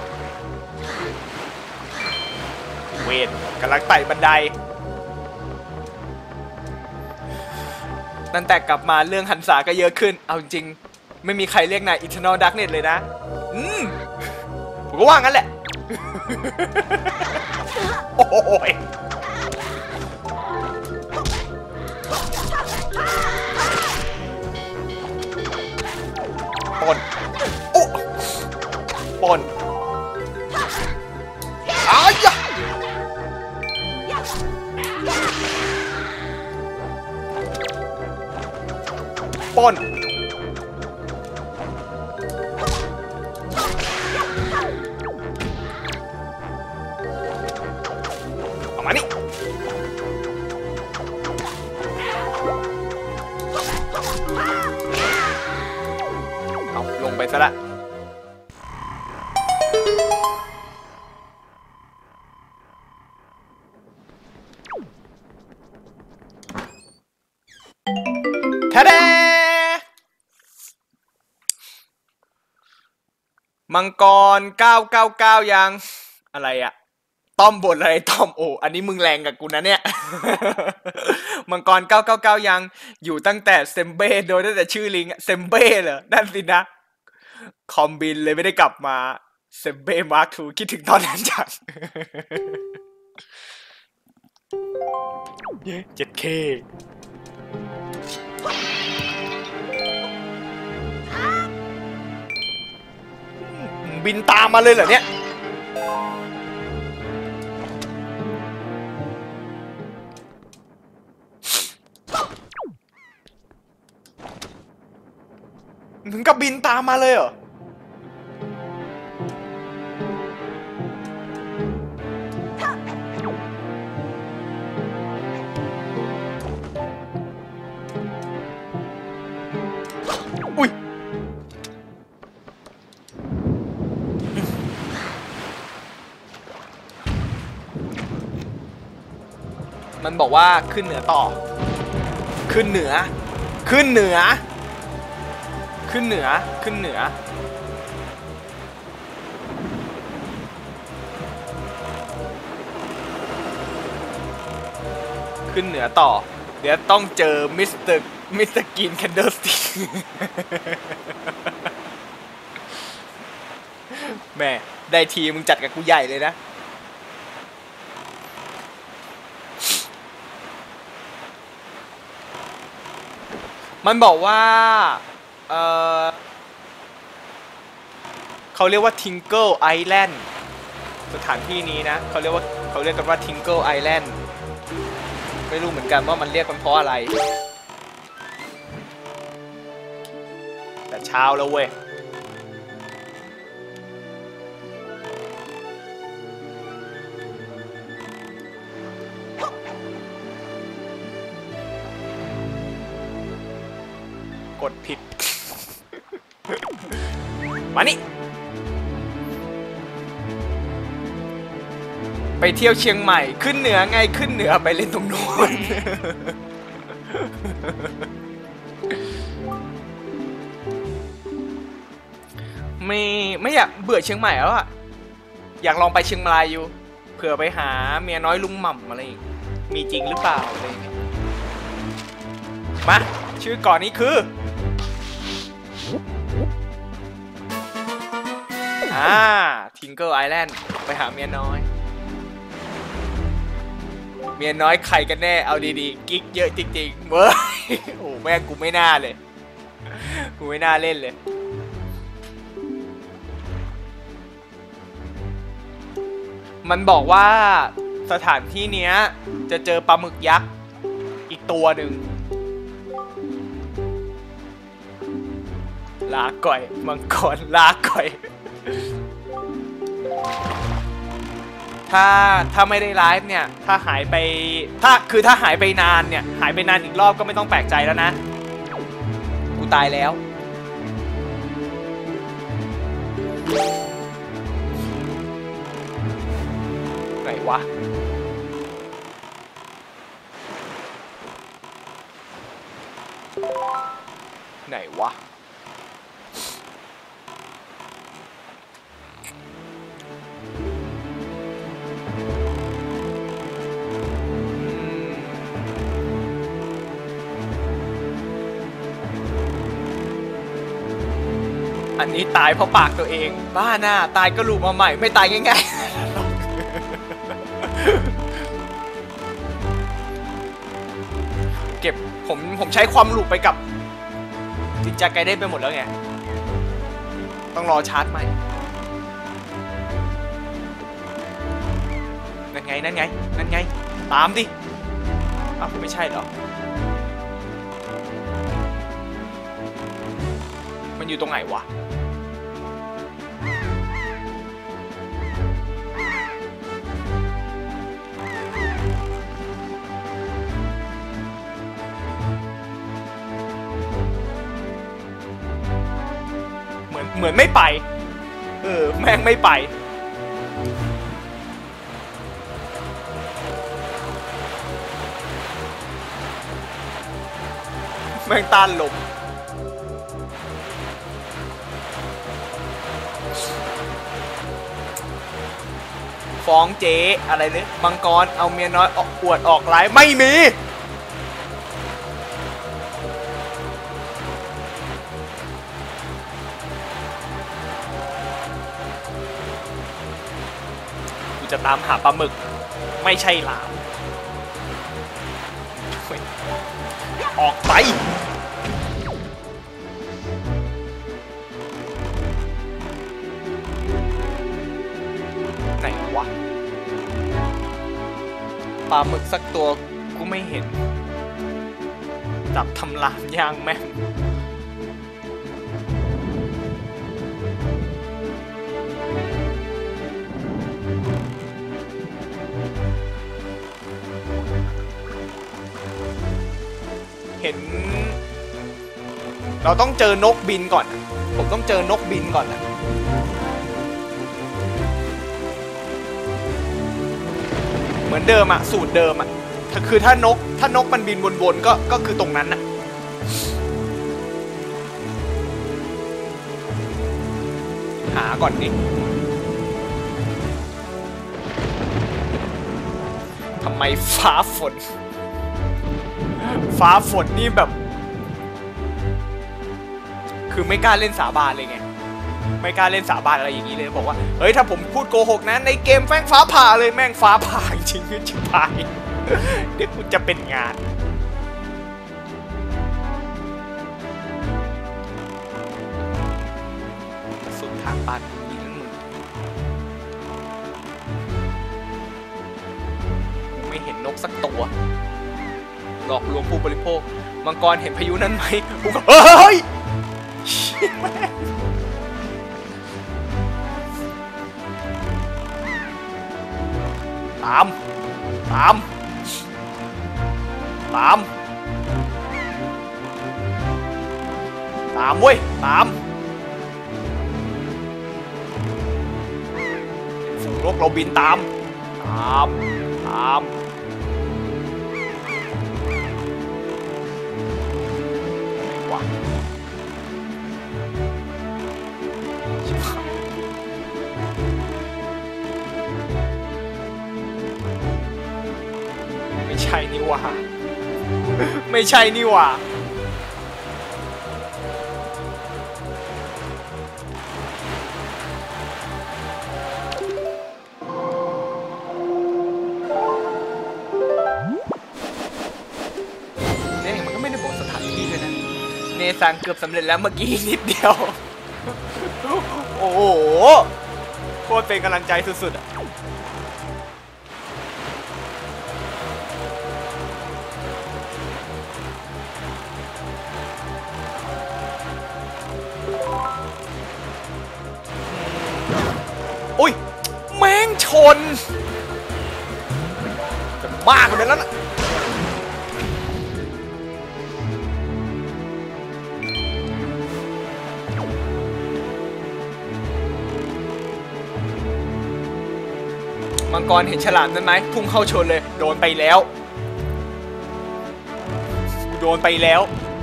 เวทกำลังไต่บันไดตั้งแต่กลับมาเรื่องหันษาก็เยอะขึ้นเอาจริงไม่มีใครเรียกนาย Eternal Darkness เลยนะผมก็ว่างั้นแหละโอ้ยปนโอ้ปนอ้ายะปนออกมานี่เอาลงไปซะละทะเดมังกร999ยังอะไรอะต้อมบทอะไรต้อมโอ้อันนี้มึงแรงกับกูนะเนี่ย มังกร999ยังอยู่ตั้งแต่เซมเบ้โดยตั้งแต่ชื่อลิงเซมเบ้เหรอนั่นสินะคอมบินเลยไม่ได้กลับมาเซมเบ้มาร์ค2คิดถึงตอนนั้นจัง 7K บินตามมาเลยเหรอเนี่ยถึงกับบินตามมาเลยเหรออุ้ยมันบอกว่าขึ้นเหนือต่อขึ้นเหนือขึ้นเหนือขึ้นเหนือขึ้นเหนือขึ้นเหนือต่อเดี๋ยวต้องเจอมิสเตอร์กินแคนเดลสติกแม่ได้ทีมึงจัดกับกูใหญ่เลยนะมันบอกว่าเขาเรียกว่า Tingle Island สถานที่นี้นะเขาเรียกกันว่า Tingle Island ไม่รู้เหมือนกันว่ามันเรียกกันเพราะอะไรแต่เช้าแล้วเว้ยกดผิด มานี่ไปเที่ยวเชียงใหม่ขึ้นเหนือไงขึ้นเหนือไปเล่นตรงโน้น ไม่อยากเบื่อเชียงใหม่แล้วอะอยากลองไปเชียงรายอยู่เผื่อไปหาเมียน้อยลุงหม่ำอะไรมีจริงหรือเปล่าอะไรอย่างเงี้ยมาชื่อก่อนนี้คือTingle Island ไปหาเมียน้อยใครกันแน่เอาดีๆกิ๊กเยอะจริงๆเว้ยโอ้แม่กูไม่น่าเลยกูไม่น่าเล่นเลยมันบอกว่าสถานที่เนี้ยจะเจอปลาหมึกยักษ์อีกตัวหนึ่งลาก่อยมังกรลาก่อยถ้าไม่ได้ไลฟ์เนี่ยถ้าหายไปถ้าหายไปนานเนี่ยหายไปนานอีกรอบก็ไม่ต้องแปลกใจแล้วนะกูตายแล้วไหนวะไหนวะอันนี้ตายเพราะปากตัวเองบ้าหน้าตายก็หลุดมาใหม่ไม่ตายง่ายๆ เก็บผมใช้ความหลุดไปกับจินจาไกได้ไปหมดแล้วไงต้องรอชาร์จใหม่นั่นไงนั่นไงนั่นไงตามดิอ้าวไม่ใช่เหรอมันอยู่ตรงไหนวะเหมือนไม่ไปแม่งไม่ไปแม่งต้านลมฟ้องเจ๊อะไรเนี่ยมังกรเอาเมียน้อยออกอวดออกไลฟ์ไม่มีกูจะตามหาปลาหมึกไม่ใช่หลามออกไปไหนวะปลาหมึกสักตัวกูไม่เห็นจับทำลามย่างแม่งเห็นเราต้องเจอนกบินก่อนผมต้องเจอนกบินก่อนนะเหมือนเดิมอะสูตรเดิมอะคือถ้านกมันบินวนๆก็คือตรงนั้นอะหาก่อนดิทำไมฟ้าฝนนี่แบบคือไม่กล้าเล่นสาบานเลยไงไม่กล้าเล่นสาบานอะไรอย่างนี้เลยบอกว่าเฮ้ยถ้าผมพูดโกหกนะในเกมแม่งฟ้าผ่าเลยแม่งฟ้าผ่าจริงๆชิบหายเดี๋ยวกูจะเป็นงานสุดทางบ้านกูนี่นั่นมึงไม่เห็นนกสักตัวหลอกลวงผู้บริโภคมังกรเห็นพายุนั้นไหมกูก็เฮ้ยตามเว้ยตามฝูงนกเราบินตามไม่ใช่นี่หว่าไม่ใช่นี่หว่าเนี่ยมันก็ไม่ได้บอกสถานที่เลยนะเนซังเกือบสำเร็จแล้วเมื่อกี้นิดเดียวโอ้โหโคตรเป็นกำลังใจสุดๆอะอุ้ยแม่งชนจะบ้ากันแล้วนะมังกรเห็นฉลามนั้นไหมพุ่งเข้าชนเลยโดนไปแล้วกูโดนไปแล้ว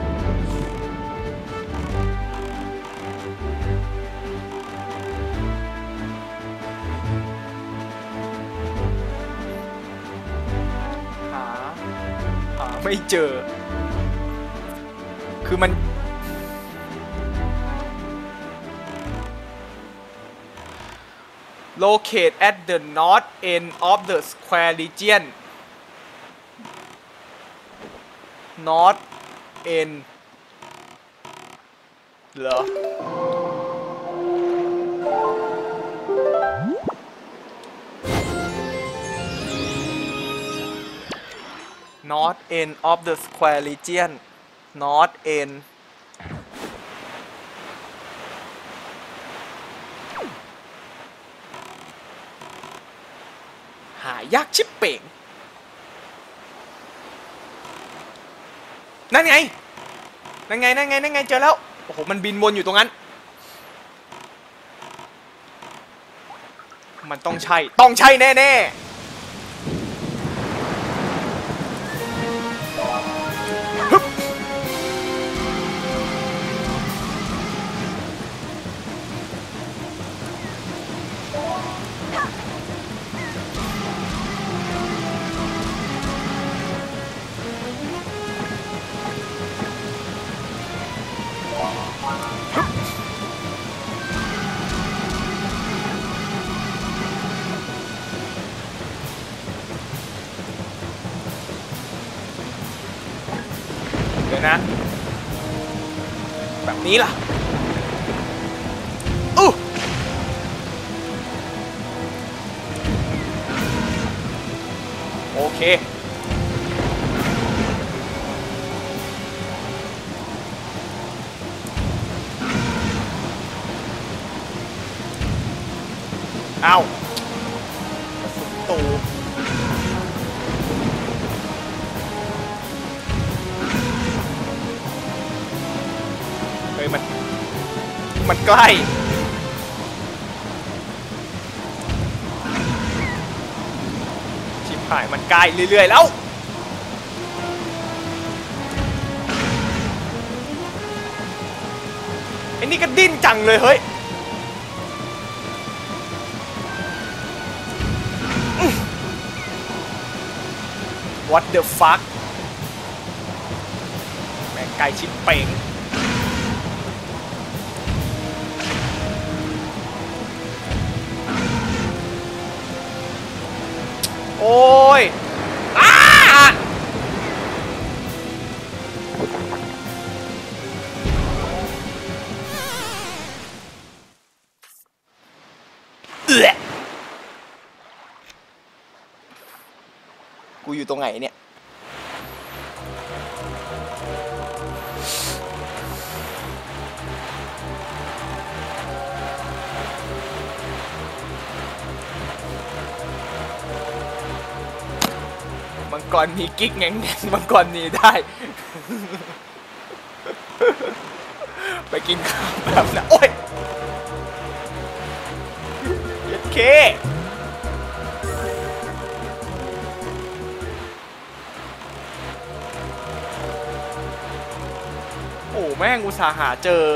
หาไม่เจอคือมัน locate at the north end of the square region north end เหรอ north end of the square region north end หายากชิบเป่งนั่นไงนั่นไงนั่นไงนั่นไงเจอแล้วโอ้โหมันบินวนอยู่ตรงนั้นมันต้องใช่แน่ๆฮึบเดี๋ยวนะแบบนี้ล่ะโอเคเอาสุดตูเฮ้ยมันใกล้ชิบหายมันใกล้เรื่อยๆแล้วไอ้นี่ก็ดิ้นจังเลยเฮ้ยWhat the fuck แม่งไก่ชิบเป่งโอ้ยอ้ากูอยู่ตรงไหนเนี่ยมังกรมีกิ๊กแง่งมังกรนี่ได้ ไปกินข้าวแบบนะโอ้ยโอเคโอ้แม่งอุตส่าห์หาเจอ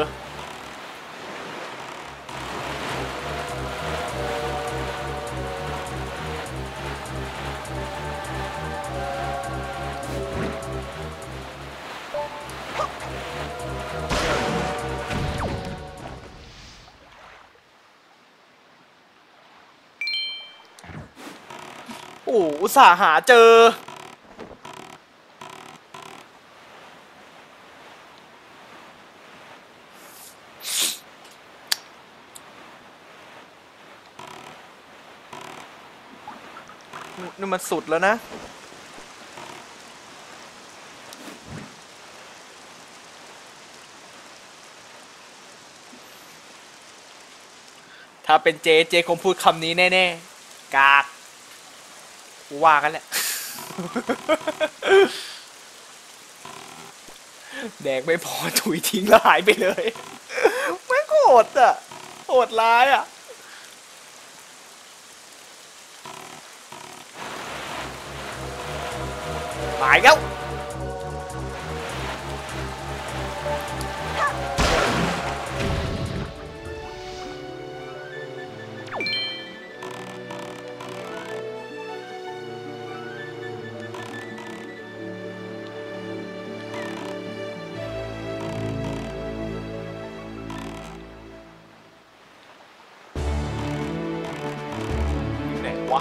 โอ้อุตส่าห์หาเจอนี่มันสุดแล้วนะถ้าเป็นเจคงพูดคำนี้แน่ๆกากว่ากันแหละ แดกไม่พอถุยทิ้งแล้วหายไปเลยไม่โกรธอ่ะโหดร้ายอ่ะหายแล้ววะ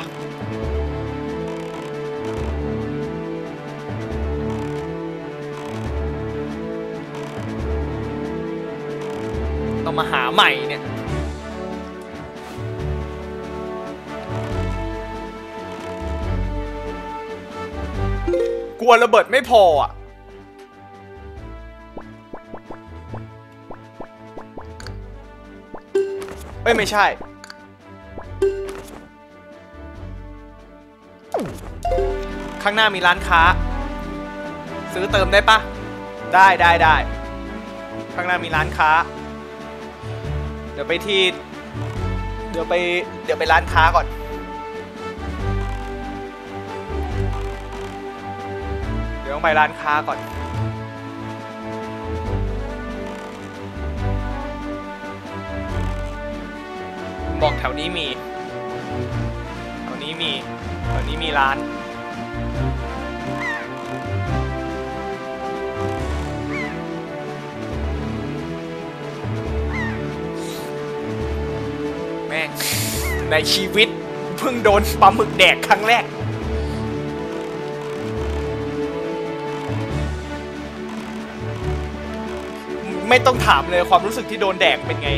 ต้องมาหาใหม่เนี่ยกลัวระเบิดไม่พออ่ะเอ้ยไม่ใช่ข้างหน้ามีร้านค้าซื้อเติมได้ปะได้ข้างหน้ามีร้านค้าเดี๋ยวไปร้านค้าก่อนเดี๋ยวต้องไปร้านค้าก่อนบอกแถวนี้มีร้านแม่งในชีวิตเพิ่งโดนปลาหมึกแดกครั้งแรกไม่ต้องถามเลยความรู้สึกที่โดนแดกเป็นไง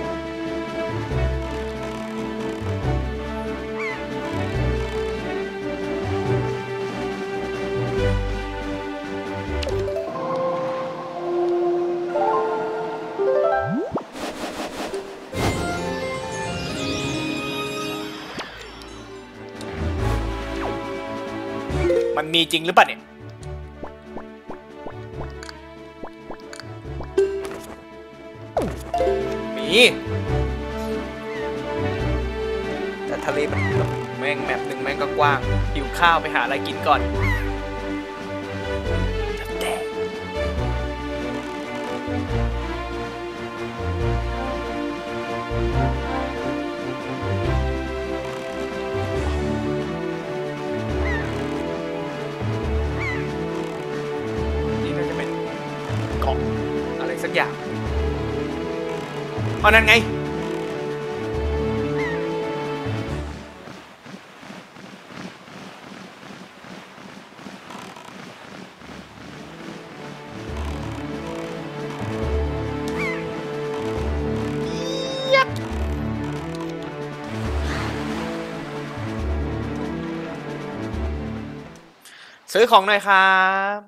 มันมีจริงหรือเปล่าเนี่ยมีแต่ทะเลมันแม่งแมปหนึ่งแม่งก็กว้างหิวข้าวไปหาอะไรกินก่อนสักอย่างเพราะนั้นไงซื้อของหน่อยครับ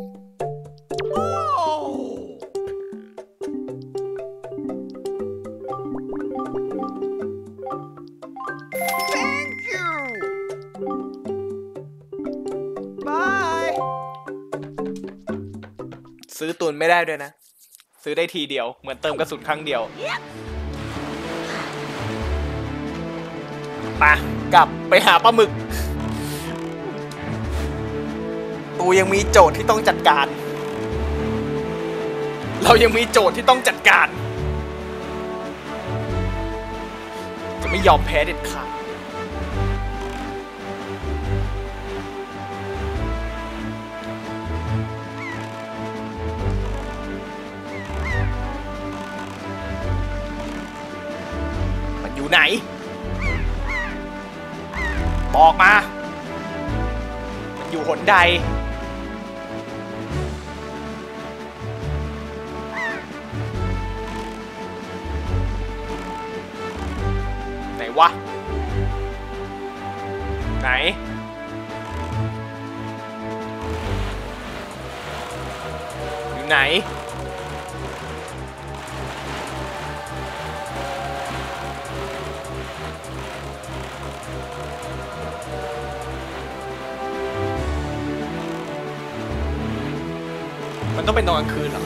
ซื้อตุนไม่ได้ด้วยนะซื้อได้ทีเดียวเหมือนเติมกระสุนครั้งเดียวกลับไปหาปลาหมึกตูยังมีโจทย์ที่ต้องจัดการเรายังมีโจทย์ที่ต้องจัดการจะไม่ยอมแพ้เด็ดขาดอยู่ไหนบอกมามันอยู่หนใดไหนวะไหนอยู่ไหนมันต้องเป็นตอนกลางคืนเหรอ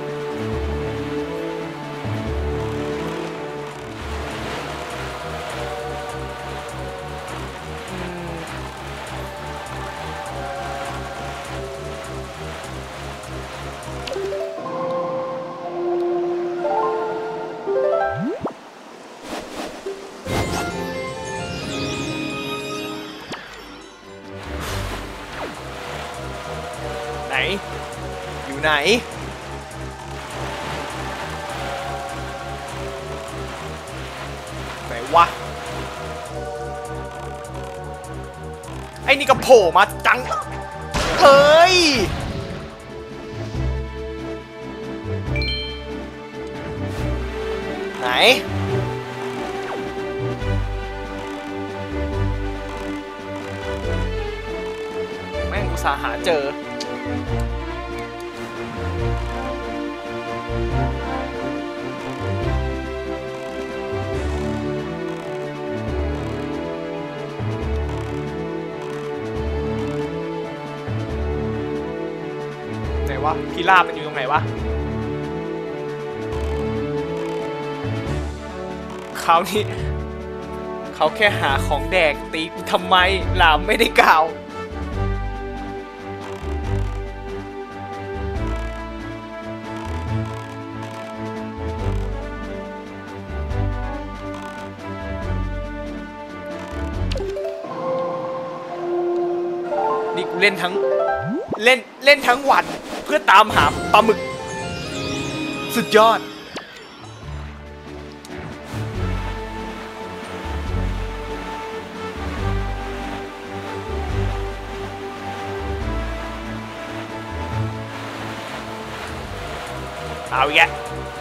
ไหนอยู่ไหนไหนวะไอ้นี่ก็โผล่มาจังเฮ้ยไหนแม่งอุตส่าห์หาเจอไหนวะพิราบมันอยู่ตรงไหนวะเขานี่เขาแค่หาของแดกตีกูทำไมหลามไม่ได้กล่าวนี่กูเล่นทั้งเล่นทั้งวันเพื่อตามหาปลาหมึกสุดยอดเอาอีกแล้ว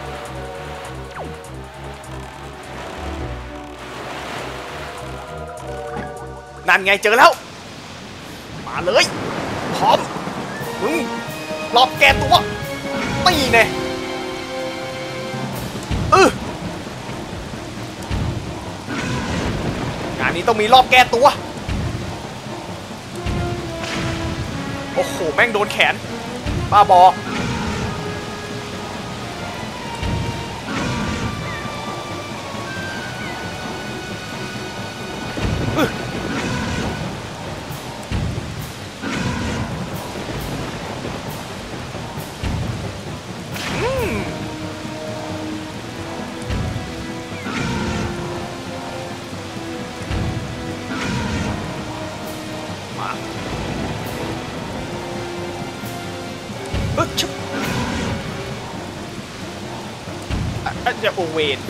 นั่นไงเจอแล้วมาเลยพร้อมมึงรอบแกตัวตีเน่งานนี้ต้องมีรอบแก้ตัวโอ้โหแม่งโดนแขนบ้าบอชุบจะโอเวน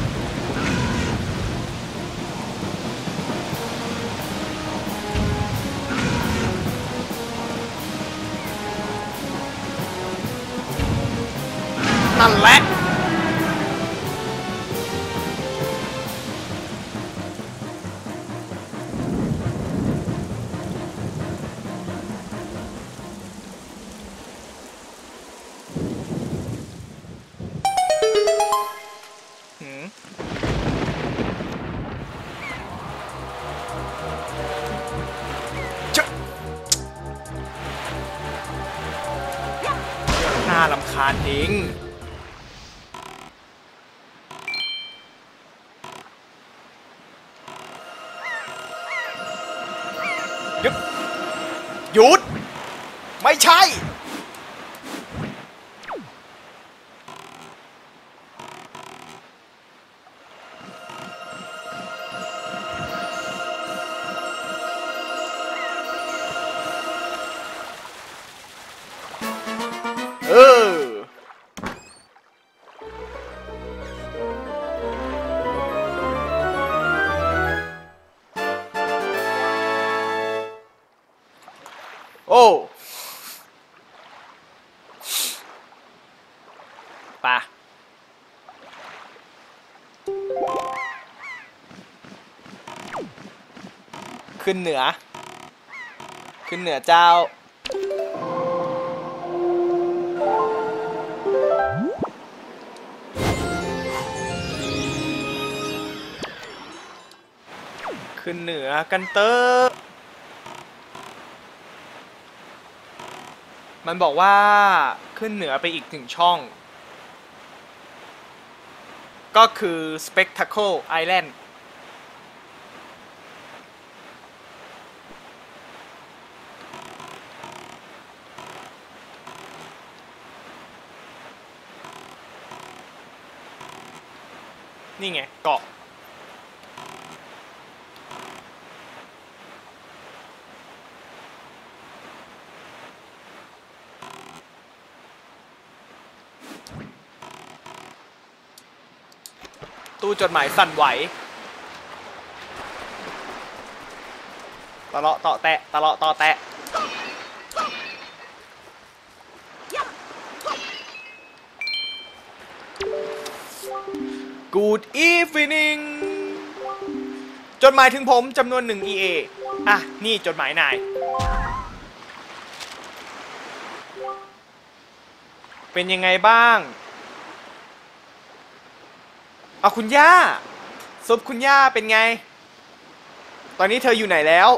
นั่นแหละน่ารำคาญจริงหยุดไม่ใช่โอ้ปะขึ้นเหนือเจ้าขึ้นเหนือกันเตอร์มันบอกว่าขึ้นเหนือไปอีก1ช่องก็คือ Spectacle Island นี่ไงเกาะตู้จดหมายสั่นไหวตะเลาะต่อแตะตะเลาะต่อแตะ Good evening จดหมายถึงผมจำนวน1 EA อ่ะนี่จดหมายนายเป็นยังไงบ้างเอาคุณย่าซุปคุณย่าเป็นไงตอนนี้เธออยู่ไหนแล้ว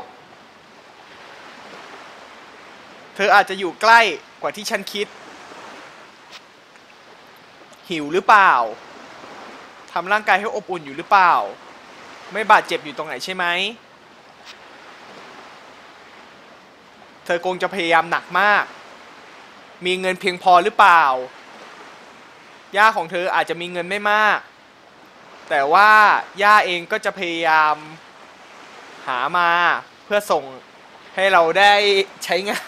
เธออาจจะอยู่ใกล้กว่าที่ฉันคิดหิวหรือเปล่าทำร่างกายให้อบอุ่นอยู่หรือเปล่าไม่บาดเจ็บอยู่ตรงไหนใช่ไหมเธอคงจะพยายามหนักมากมีเงินเพียงพอหรือเปล่าย่าของเธออาจจะมีเงินไม่มากแต่ว่าย่าเองก็จะพยายามหามาเพื่อส่งให้เราได้ใช้งาน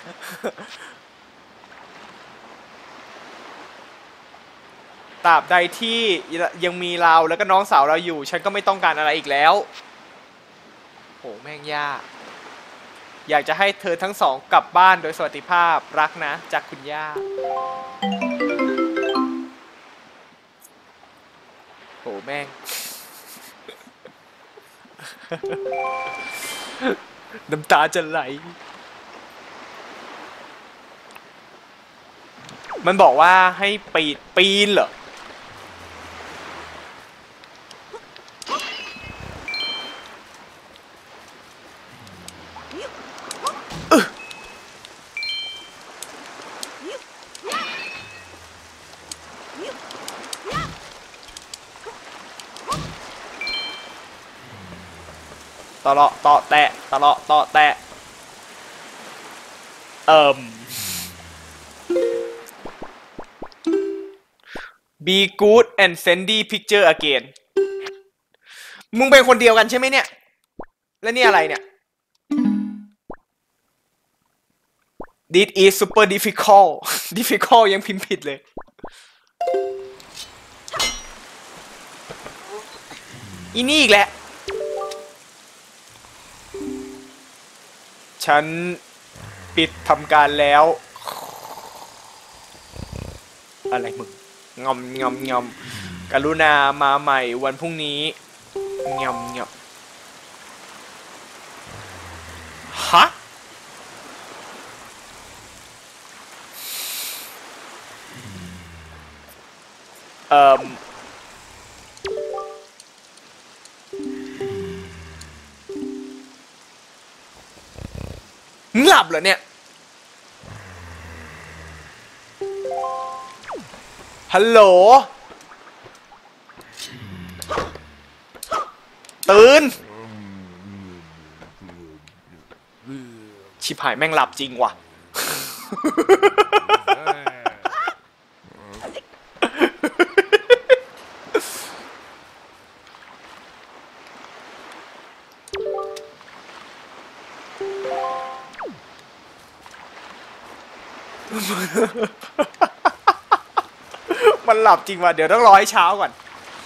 ตราบใดที่ยังมีเราแล้วก็น้องสาวเราอยู่ฉันก็ไม่ต้องการอะไรอีกแล้วโหแม่งยากอยากจะให้เธอทั้งสองกลับบ้านโดยสวัสดิภาพรักนะจากคุณย่าโหแม่ง น้ำตาจะไหลมันบอกว่าให้ปีนเหรอตะเลาะต่อแตะตะเลาะต่อแตะBe good and send the picture again มึงเป็นคนเดียวกันใช่ไหมเนี่ยแล้วนี่อะไรเนี่ย This is super difficult difficult ยังพิมพ์ผิดเลยอีนี่อีกแหละฉันปิดทำการแล้วอะไรมึงงอมงอมงอมกรุณามาใหม่วันพรุ่งนี้งอมงอมฮะมึงหลับเหรอเนี่ยฮัลโหลตื่นชิบหายแม่งหลับจริงว่ะมันหลับจริงว่ะเดี๋ยวต้องรอให้เช้าก่อน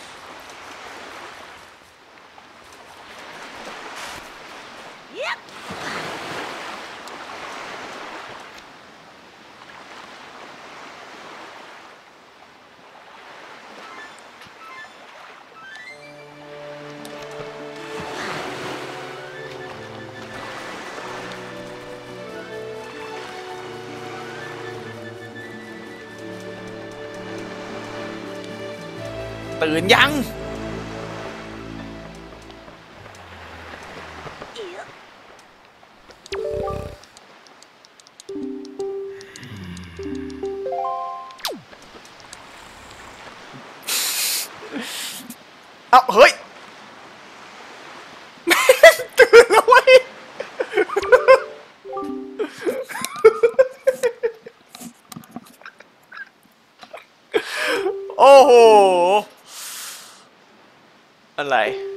ตื่นยังเอ้าเฮ้ยตื่นแล้วเว้ยโอ้โหอะไร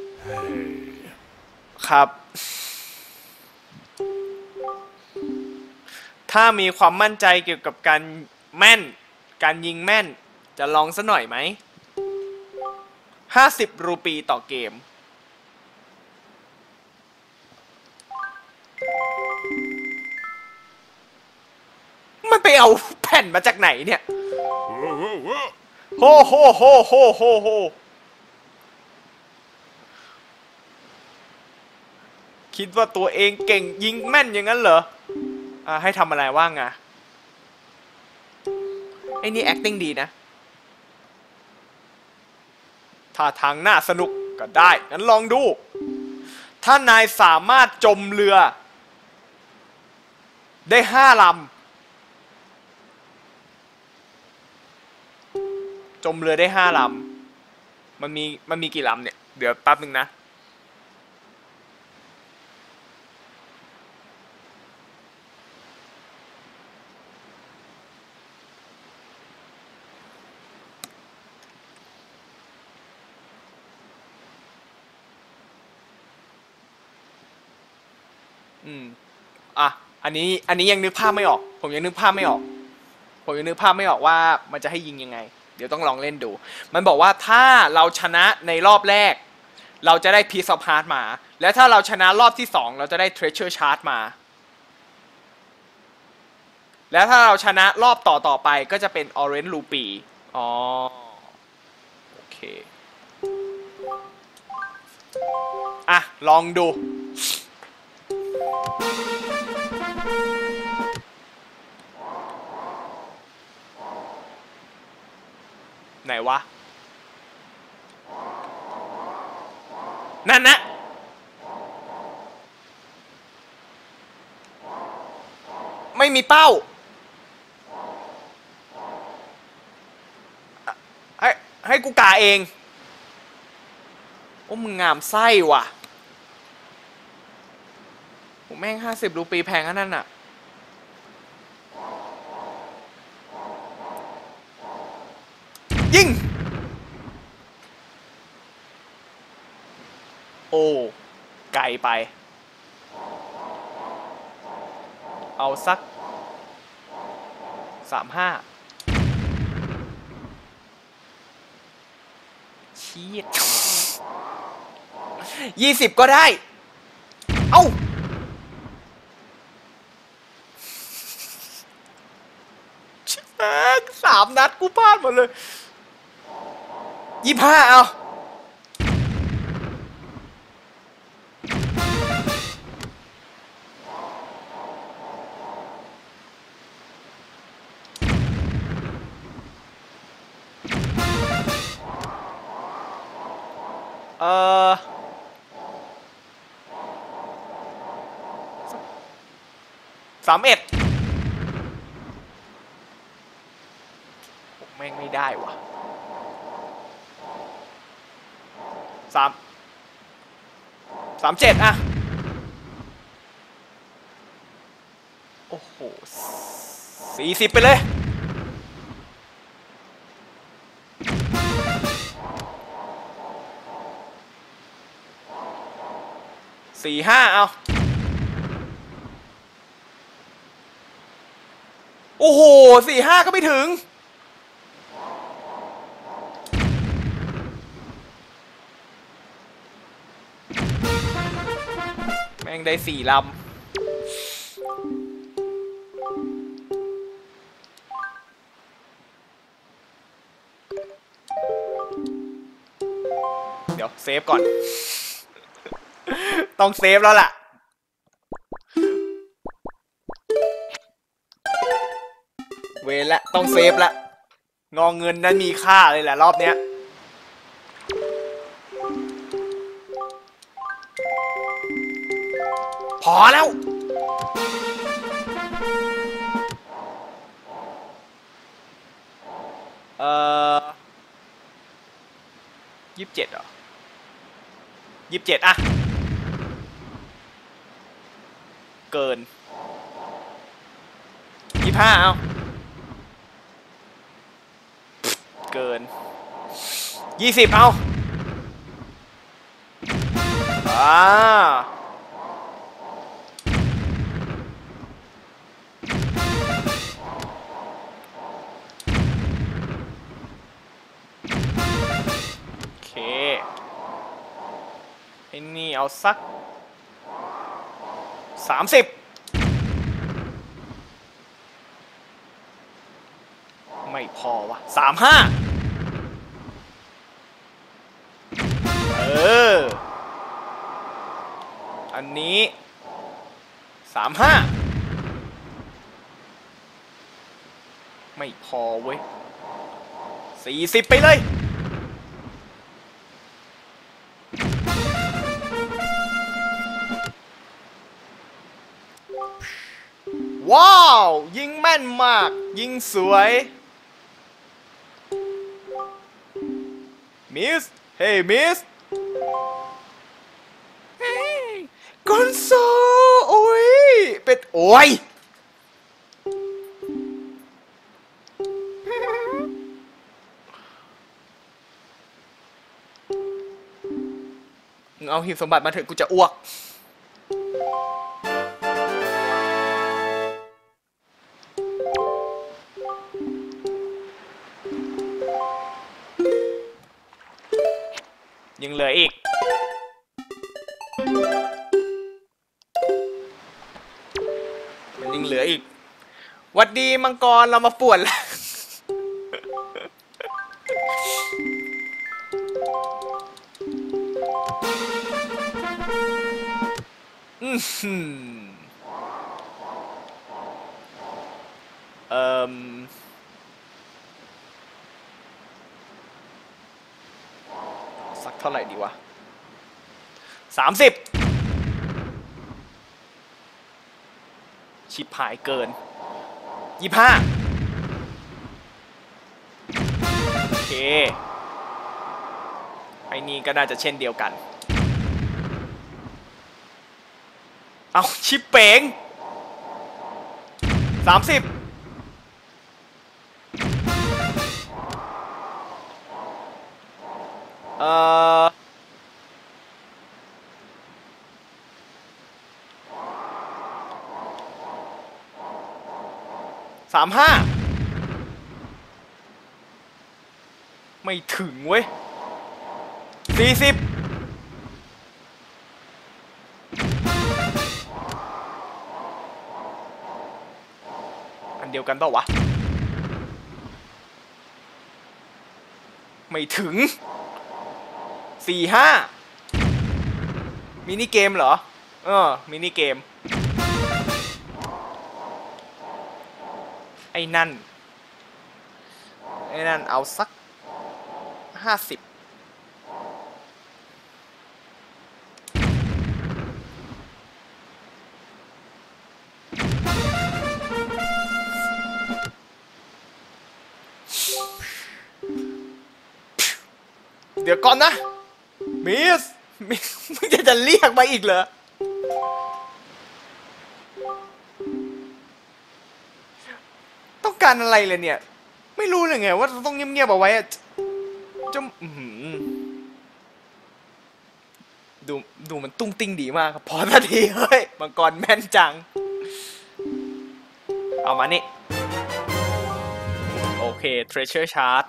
ครับถ้ามีความมั่นใจเกี่ยวกับการการยิงแม่นจะลองซะหน่อยไหม50 รูปีต่อเกมเอาแผ่นมาจากไหนเนี่ยโฮโฮโฮโฮโฮโฮคิดว่าตัวเองเก่งยิงแม่นอย่างนั้นเหรอให้ทำอะไรว่างอะไอ้นี่ acting ดีนะถ้าทางน่าสนุกก็ได้งั้นลองดูถ้านายสามารถจมเรือได้5 ลำจมเรือได้5 ลำมันมีกี่ลำเนี่ยเดี๋ยวแป๊บนึงนะอันนี้ยังนึกภาพไม่ออกผมยังนึกภาพไม่ออกว่ามันจะให้ยิงยังไงเดี๋ยวต้องลองเล่นดูมันบอกว่าถ้าเราชนะในรอบแรกเราจะได้ Piece of Heart มาและถ้าเราชนะรอบที่2เราจะได้ Treasure Chart มาแล้วถ้าเราชนะรอบต่อไปก็จะเป็น Orange Rupee อ๋อโอเคลองดูไหนวะนั่นนะไม่มีเป้าให้กูกาเองโอ้มึงงามไส้ว่ะผมแม่ง50 รูปีแพงขนาดนั้นน่ะยิงโอ้ไกลไปเอาสัก35ชีด20ก็ได้เอ้า3 นัดกูพลาดหมดเลย25เอา31ผมแม่งไม่ได้ว่ะ37โอ้โห40ไปเลย45เอาโอ้โห45ก็ไม่ถึงแม่งได้4 ลำเดี๋ยวเซฟก่อนต้องเซฟแล้วล่ะเวรละต้องเซฟละงอเงินนั้นมีค่าเลยแหละรอบเนี้ยพอแล้ว27เหรอ27เกิน25เอาเกิน20เอาโอเคไอ้นี่เอาสัก30 ไม่พอวะ35อันนี้35ไม่พอเว้ย40ไปเลยว้าวยิงแม่นมากยิงสวยมิสเฮ้ยมิสเฮ้ยกอนโซโอ้ยเป็ดโอ้ยมึงเอาหีบสมบัติมาเถอะกูจะอ้วกยังเหลืออีกมันยังเหลืออีกหวัดดีมังกรเรามาป่วนแล้วสักเท่าไหร่ดีวะ30ชิบหายเกิน25โอเคไอ้นี่ก็น่าจะเช่นเดียวกันเอาชิปเป๋ง3035ไม่ถึงเว้ย40อันเดียวกันเปล่าวะไม่ถึง45มินิเกมเหรอมินิเกมไอ้นั่นเอาสัก50เดี๋ยวก่อนนะมิสมึงจะเรียกมาอีกเหรอต้องการอะไรเลยเนี่ยไม่รู้เลยไงว่าต้องเงียบๆเอาไว้อะจะดูมันตุ้งติ้งดีมากครับพอสักทีเฮ้ยมังกรแม่นจังเอามานี่โอเค treasure chart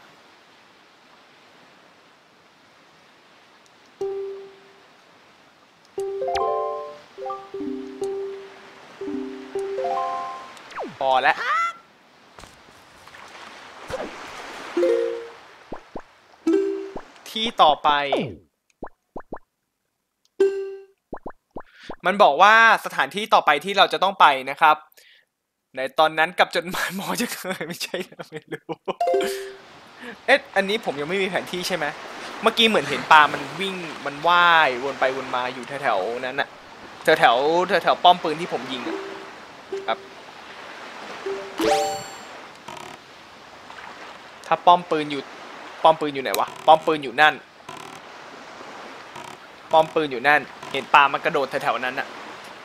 พอแล้วที่ต่อไปมันบอกว่าสถานที่ต่อไปที่เราจะต้องไปนะครับในตอนนั้นกับจดหมายหมอจะเคยไม่ใช่ไม่รู้อันนี้ผมยังไม่มีแผนที่ใช่ไหมเมื่อกี้เหมือนเห็นปลามันวิ่งมันว่ายวนไปวนมาอยู่แถวๆนั้นน่ะแถวป้อมปืนที่ผมยิงครับถ้าป้อมปืนอยู่ไหนวะป้อมปืนอยู่นั่นเห็นปลามันกระโดดแถวๆนั้นน่ะ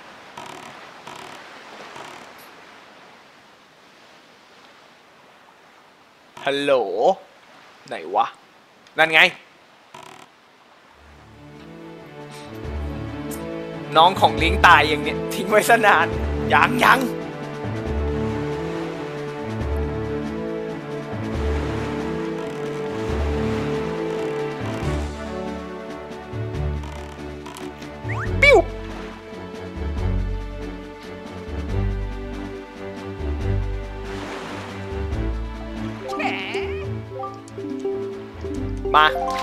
ฮัลโหลไหนวะนั่นไงน้องของลิงตายอย่างเนี้ยทิ้งไว้ซะนานยังปิ้วมา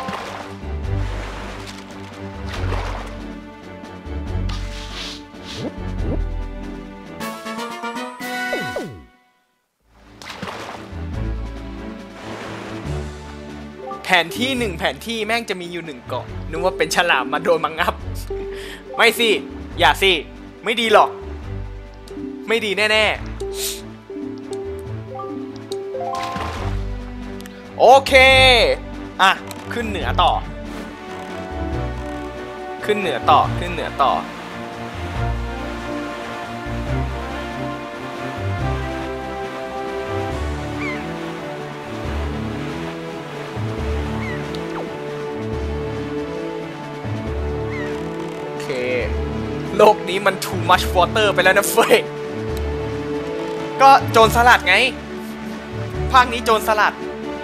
แผนที่1แผนที่แม่งจะมีอยู่1เกาะนึกว่าเป็นฉลามมาโดนมังงับไม่สิอย่าสิไม่ดีหรอกไม่ดีแน่ๆโอเคอ่ะขึ้นเหนือต่อขึ้นเหนือต่อขึ้นเหนือต่อโลกนี้มัน too much water ไปแล้วนะเฟ้ยก็โจรสลัดไงภาคนี้โจรสลัด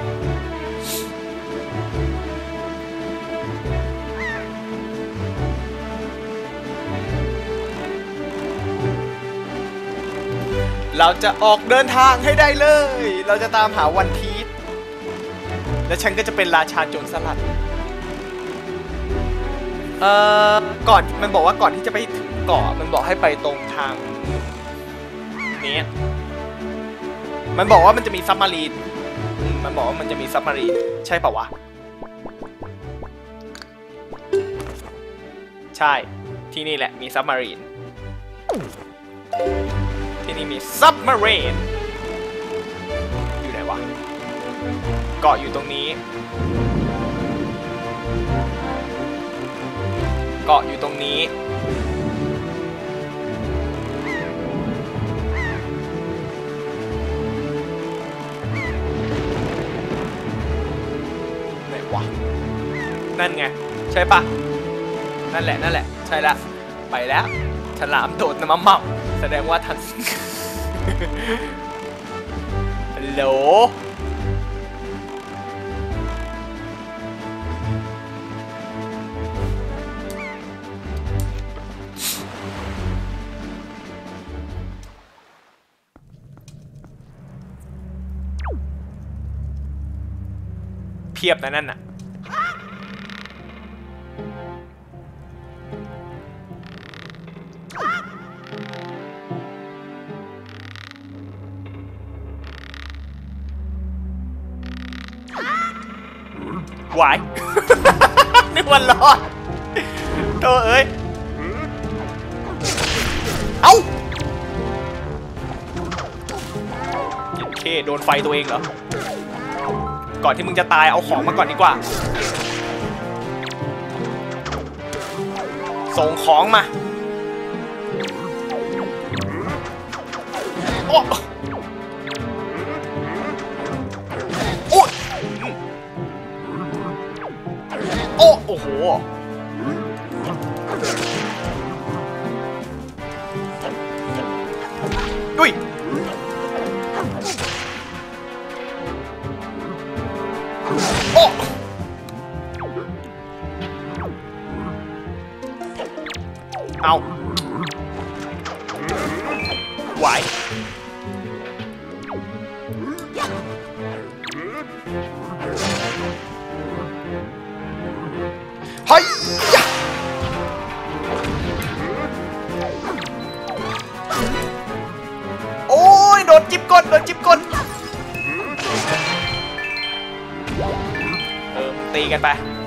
เราจะออกเดินทางให้ได้เลยเราจะตามหาวันพีชและฉันก็จะเป็นราชาโจรสลัดก่อนมันบอกว่าก่อนที่จะไปถึงเกาะมันบอกให้ไปตรงทางนี้มันบอกว่ามันจะมีซับมารีนมันบอกว่ามันจะมีซับมารีนใช่ป่าวะใช่ที่นี่แหละมีซับมารีนที่นี่มีซับมารีนอยู่ไหนวะเกาะอยู่ตรงนี้เกาะอยู่ตรงนี้ไหนวะนั่นไงใช่ปะนั่นแหละนั่นแหละใช่ละไปแล้วฉลามโดดน้ำมันแสดงว่าทันฮัลโหลเพียบนะนั่นน่ะหวาย นึกว่ารอดโธ่เอ้ยเอ้าโอเคโดนไฟตัวเองเหรอก่อนที่มึงจะตายเอาของมาก่อนดีกว่าส่งของมาโอ้โอ้โอ้โอ้โหดุยโอ้เอาไหวเฮ้ยโอ้ยโดนจิบก้นโดนจิบก้นตีกันไป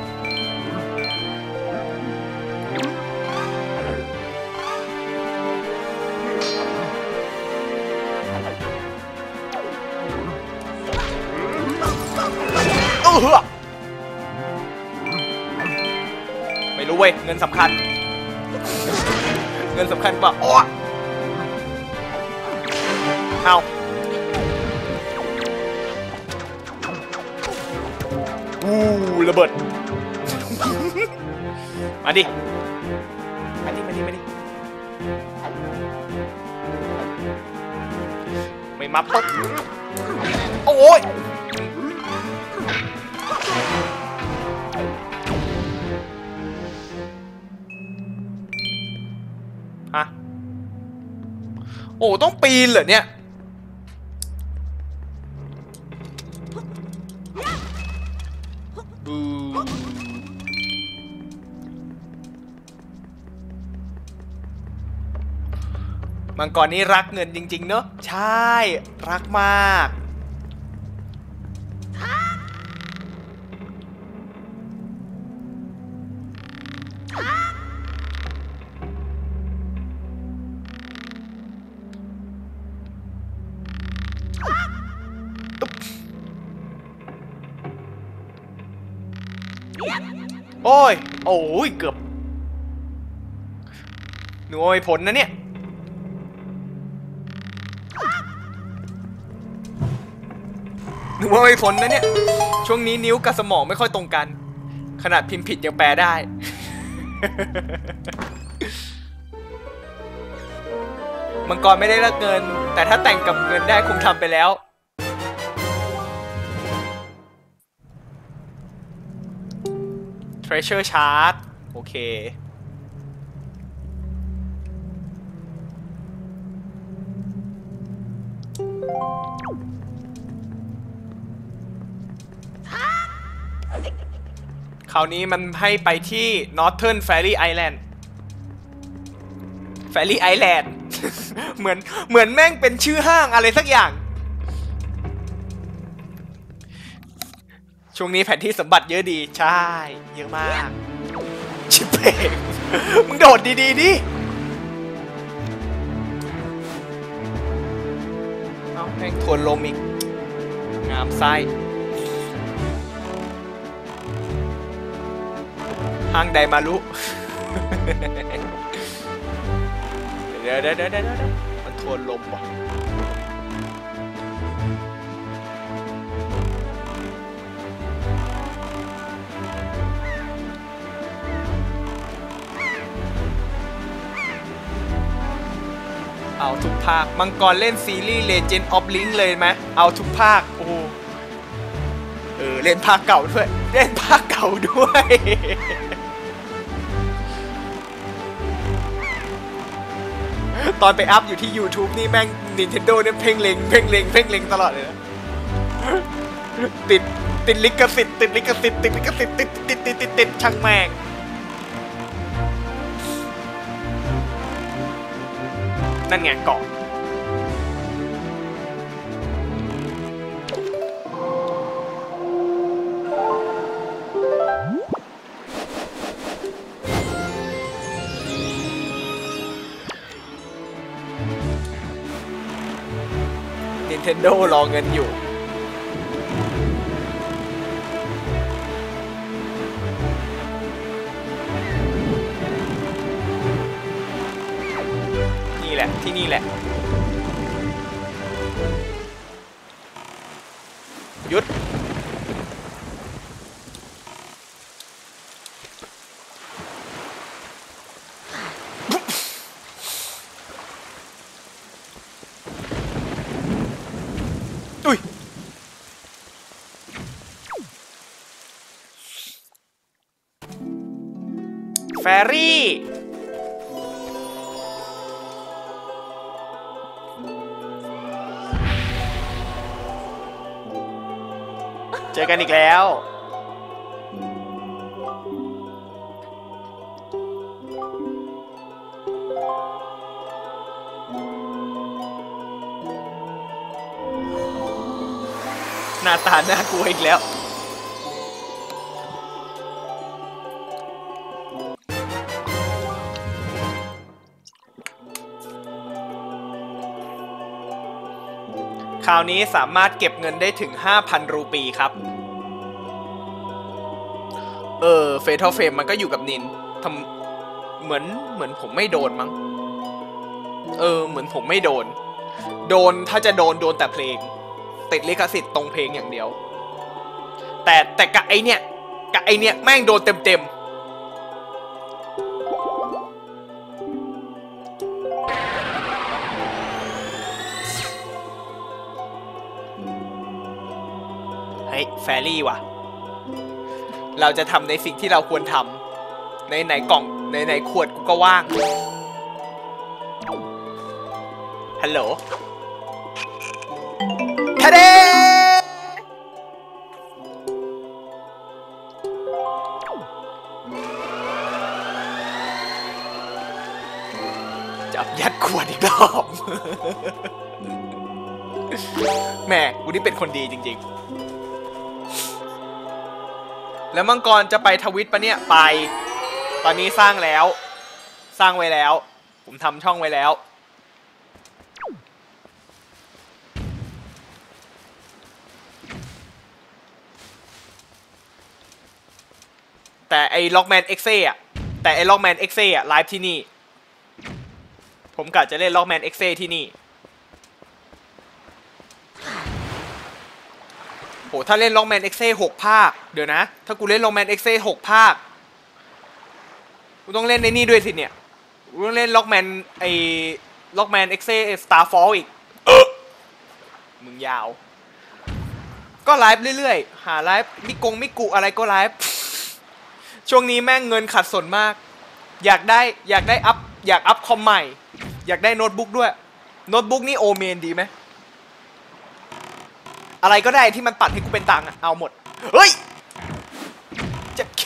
ไม่รู้เว้ยเงินสำคัญเงินสำคัญกว่าโอ้เอาระเบิดมาดิมาดิมาดิมาดิไม่มาปุ๊บโอ้ยฮะโอ้ต้องปีนเหรอเนี่ยบูมังกรนี่รักเงินจริงๆเนอะใช่รักมากโอ้ยโอ้ยเกือบหนูโอ้ยผลนะเนี่ยหนูโอ้ยผลนะเนี่ยช่วงนี้นิ้วกับสมองไม่ค่อยตรงกันขนาดพิมพ์ผิดยังแปลได้มังกรไม่ได้รักเงินแต่ถ้าแต่งกับเงินได้คงทำไปแล้วTreasure Chart โอเคคราวนี้มันให้ไปที่ Northern Fairy Island Fairy Island เหมือนแม่งเป็นชื่อห้างอะไรสักอย่างช่วงนี้แผนที่สมบัติเยอะดีใช่เยอะมากชิบเป่งมึงโดดดีๆดิเอาแม่งทวนลมอีกงามไส้ห้างไดมารุเดี๋ยวมันทวนลมว่ะเอาทุกภาคมังกรเล่นซีรีส์ Legend of Link เลยไหมเอาทุกภาคโอ้เล่นภาคเก่าด้วยเล่นภาคเก่าด้วยตอนไปอัพอยู่ที่ YouTube นี่แม่ง Nintendo เนี่ยเพ่งเล็งตลอดเลยนะติดลิขสิทธิ์ติดช่างแม่งนั่นไงเกาะNintendo รอเงินอยู่นี่แหละที่นี่แหละหยุดอุ้ยแฟรี่เจอกันอีกแล้วหน้าตาน่ากลัวอีกแล้วคราวนี้สามารถเก็บเงินได้ถึง 5,000 รูปีครับเฟทัลเฟมมันก็อยู่กับนินทำเหมือนผมไม่โดนมั้งเหมือนผมไม่โดนถ้าจะโดนแต่เพลงติดลิขสิทธิ์ตรงเพลงอย่างเดียวแต่กับไอเนี้ยแม่งโดนเต็มเฮ้ยแฟรี่ว่ะเราจะทำในสิ่งที่เราควรทำในไหนกล่องในไหนขวดกูก็ว่างฮัลโหลทะเดจับยัดขวดอีกรอบ แหมกูนี่เป็นคนดีจริงๆแล้วมังกรจะไปทวิตปะเนี่ยไปตอนนี้สร้างแล้วสร้างไว้แล้วผมทำช่องไว้แล้วแต่ไอ้ล็อกแมนเอ็กเซ่อะแต่ไอ้ล็อกแมนเอ็กเซ่อะไลฟ์ที่นี่ผมกะจะเล่นล็อกแมนเอ็กเซ่ที่นี่โหถ้าเล่นล็อกแมนเอ็กเซ่6 ภาคเดี๋ยวนะถ้ากูเล่นล็อกแมนเอ็กเซ่6 ภาคกูต้องเล่นในนี่ด้วยสิเนี่ยกูต้องเล่นล็อกแมนไอ้ล็อกแมนเอ็กเซ่สตาร์ฟอลอีกมึงยาวก็ไลฟ์เรื่อยๆหาไลฟ์มิกุอะไรก็ไลฟ์ช่วงนี้แม่งเงินขัดสนมากอยากได้อัพคอมใหม่อยากได้โน้ตบุ๊กด้วยโน้ตบุ๊กนี่โอเมนดีไหมอะไรก็ได้ที่มันตัดให้กูเป็นตังค์อะเอาหมดเฮ้ยจะเค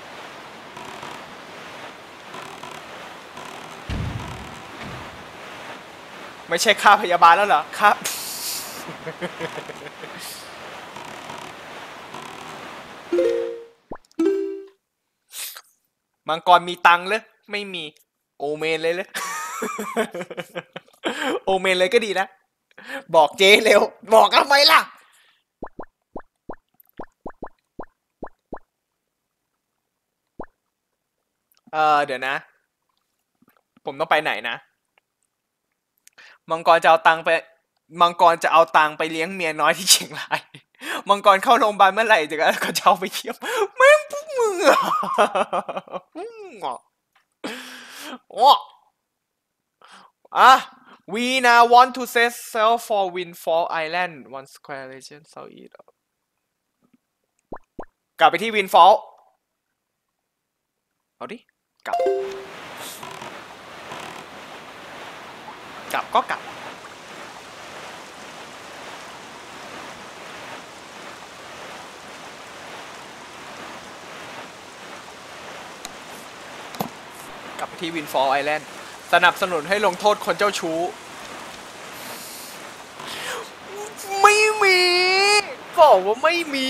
ไม่ใช่ค่าพยาบาลแล้วเหรอค่า มังกรมีตังค์เลยไม่มีโอเมนเลยเลย โอเมนเลยก็ดีนะบอกเจ๊เร็วบอกทำไมล่ะเดี๋ยวนะผมต้องไปไหนนะมังกรจะเอาตังไปเลี้ยงเมียน้อยที่เชียงรายมังกรเข้าโรงพยาบาลเมื่อไหร่จะก็จะเอาไปเยี่ยมแม่งพวกมึงอ่ะอ่ะ we now want to set sail for Windfall Island one square legend south east กลับไปที่ Windfall เอาดิกลับก็กลับกลับไปที่ Windfall Island สนับสนุนให้ลงโทษคนเจ้าชู้ไม่มีบอกว่าไม่มี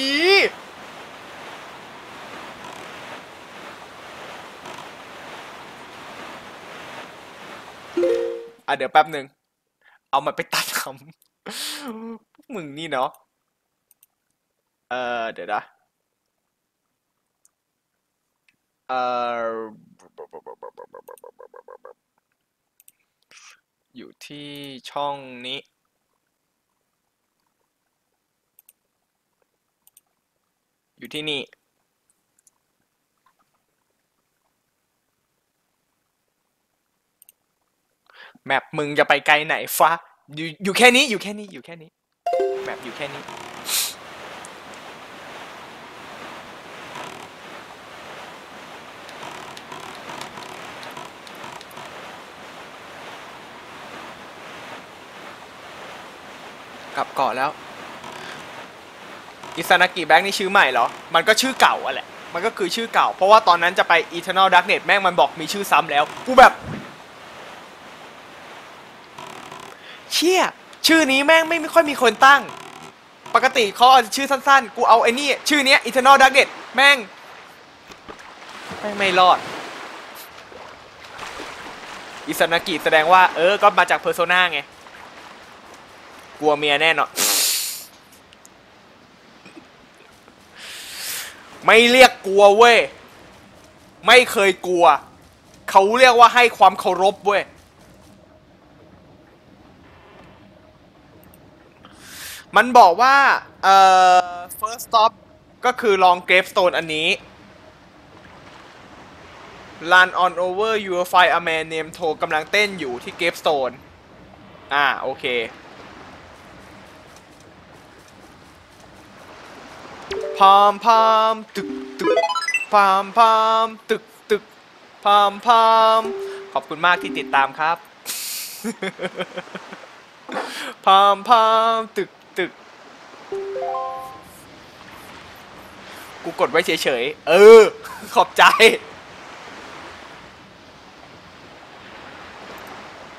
เดี๋ยวแป๊บหนึ่งเอามาไปตัดคำมึงนี่เนาะเดี๋ยวนะอยู่ที่ช่องนี้อยู่ที่นี่แมปมึงจะไปไกลไหนฟ้าอยู่แค่นี้แมปอยู่แค่นี้กลับเกาะแล้วอิซานากิแบ็กนี่ชื่อใหม่เหรอมันก็ชื่อเก่าอะแหละมันก็คือชื่อเก่าเพราะว่าตอนนั้นจะไป Eternal Darkness แม่งมันบอกมีชื่อซ้ำแล้วกูแบบเชี่ยชื่อนี้แม่งไม่ค่อยมีคนตั้งปกติเขาเอาชื่อสั้นๆกูเอาไอ้นี่ชื่อเนี้ย Eternal Darkness แม่งไม่รอดอิซานากิแสดงว่าก็มาจาก Persona ไงกลัวเมียแน่นอนไม่เรียกกลัวเว้ยไม่เคยกลัวเขาเรียกว่าให้ความเคารพเว้ยมันบอกว่าfirst stop ก็คือลอง Gravestone อันนี้ Run on over your find a man named To กำลังเต้นอยู่ที่ Gravestone โอเคพามตึกพามตึกพามขอบคุณมากที่ติดตามครับพามตึกกูกดไว้เฉยๆขอบใจ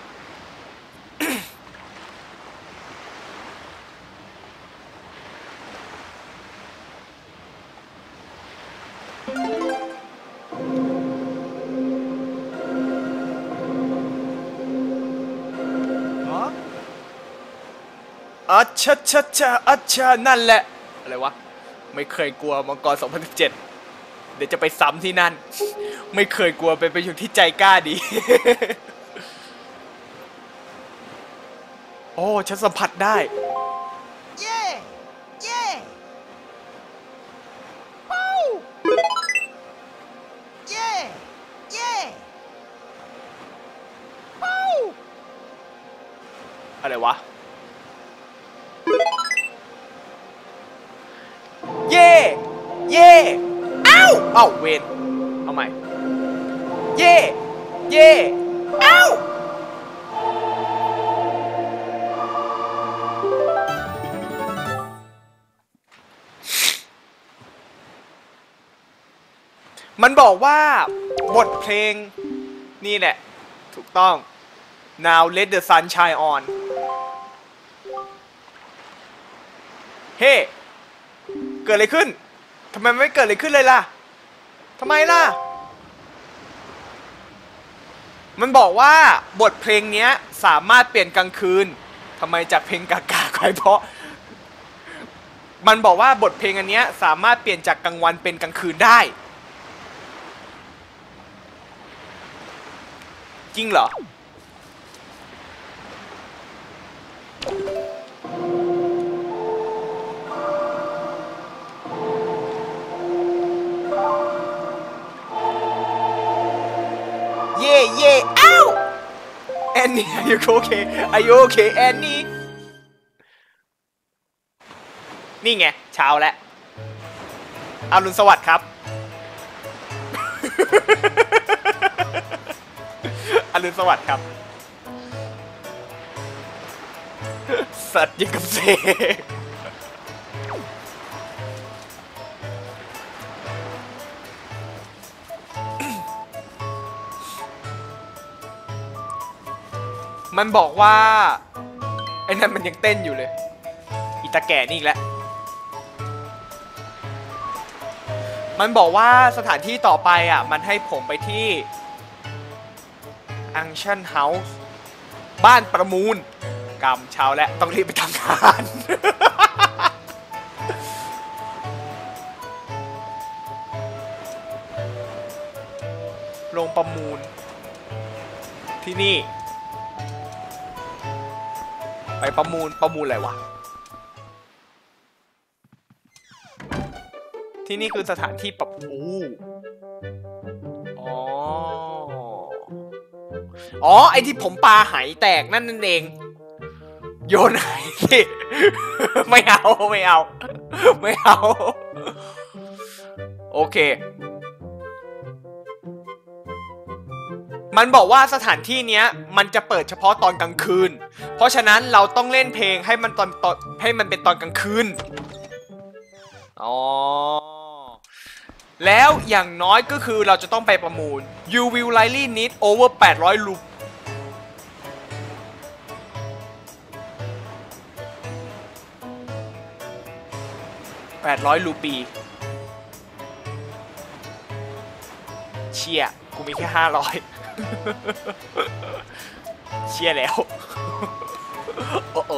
อัชชะชะชะอัชชะนั่นแหละอะไรวะไม่เคยกลัวมังกร2017เดี๋ยวจะไปซ้ำที่นั่นไม่เคยกลัวไปอยู่ที่ใจกล้าดี โอ้ฉันสัมผัสได้เย่เย่ปูเย่เย่ปูอะไรวะเย่เย่เอ้าเอ้าเวนเอาใหม่เย่เย่เอ้ามันบอกว่าบทเพลงนี่แหละถูกต้อง Now Let the Sun Shine On เฮ้ เกิดอะไรขึ้นทำไมไม่เกิดอะไรขึ้นเลยล่ะทำไมล่ะมันบอกว่าบทเพลงนี้สามารถเปลี่ยนกลางคืนทำไมจากเพลงกากาใครเพราะมันบอกว่าบทเพลงอันนี้สามารถเปลี่ยนจากกลางวันเป็นกลางคืนได้จริงเหรอเย่เย่อ้าวแอนนี่ are you okay are you okay แอนนี่นี่ไงเช้าแล้วอรุณสวัสดิ์ครับ อรุณสวัสดิ์ครับสัตว์ยิงกับเซมันบอกว่าไอ้นั่นมันยังเต้นอยู่เลยอีตาแก่นี่อีกแล้วมันบอกว่าสถานที่ต่อไปอ่ะมันให้ผมไปที่Auction House บ้านประมูลกำเช้าแล้วต้องรีบไปทำงานลงประมูลที่นี่ไปประมูลอะไรวะที่นี่คือสถานที่ประมูลอ๋อไอที่ผมปลาไหแตกนั่นเองโยนไหสิไม่เอาโอเคมันบอกว่าสถานที่เนี้ยมันจะเปิดเฉพาะตอนกลางคืนเพราะฉะนั้นเราต้องเล่นเพลงให้มันเป็นตอนกลางคืนอ๋อแล้วอย่างน้อยก็คือเราจะต้องไปประมูล You will likely need over 800 รูปีเชี่ยกูมีแค่500เชี่ยแล้วโอ้โอ้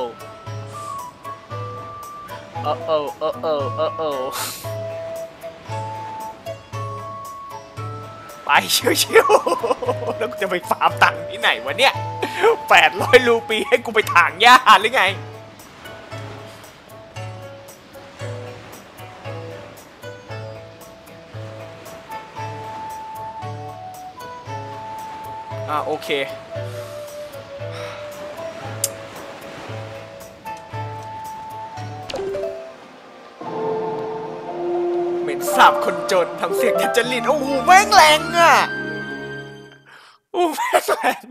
ไปชิวๆแล้วกูจะไปฟาร์มตังค์ที่ไหนวะเนี่ย800 รูปีให้กูไปถางหญ้าหรือไงโอเคเหม็นสาบคนจนทำเสียงดัจจริตโอ้โหแม่งแรงอ่ะโอ้แม่งแรง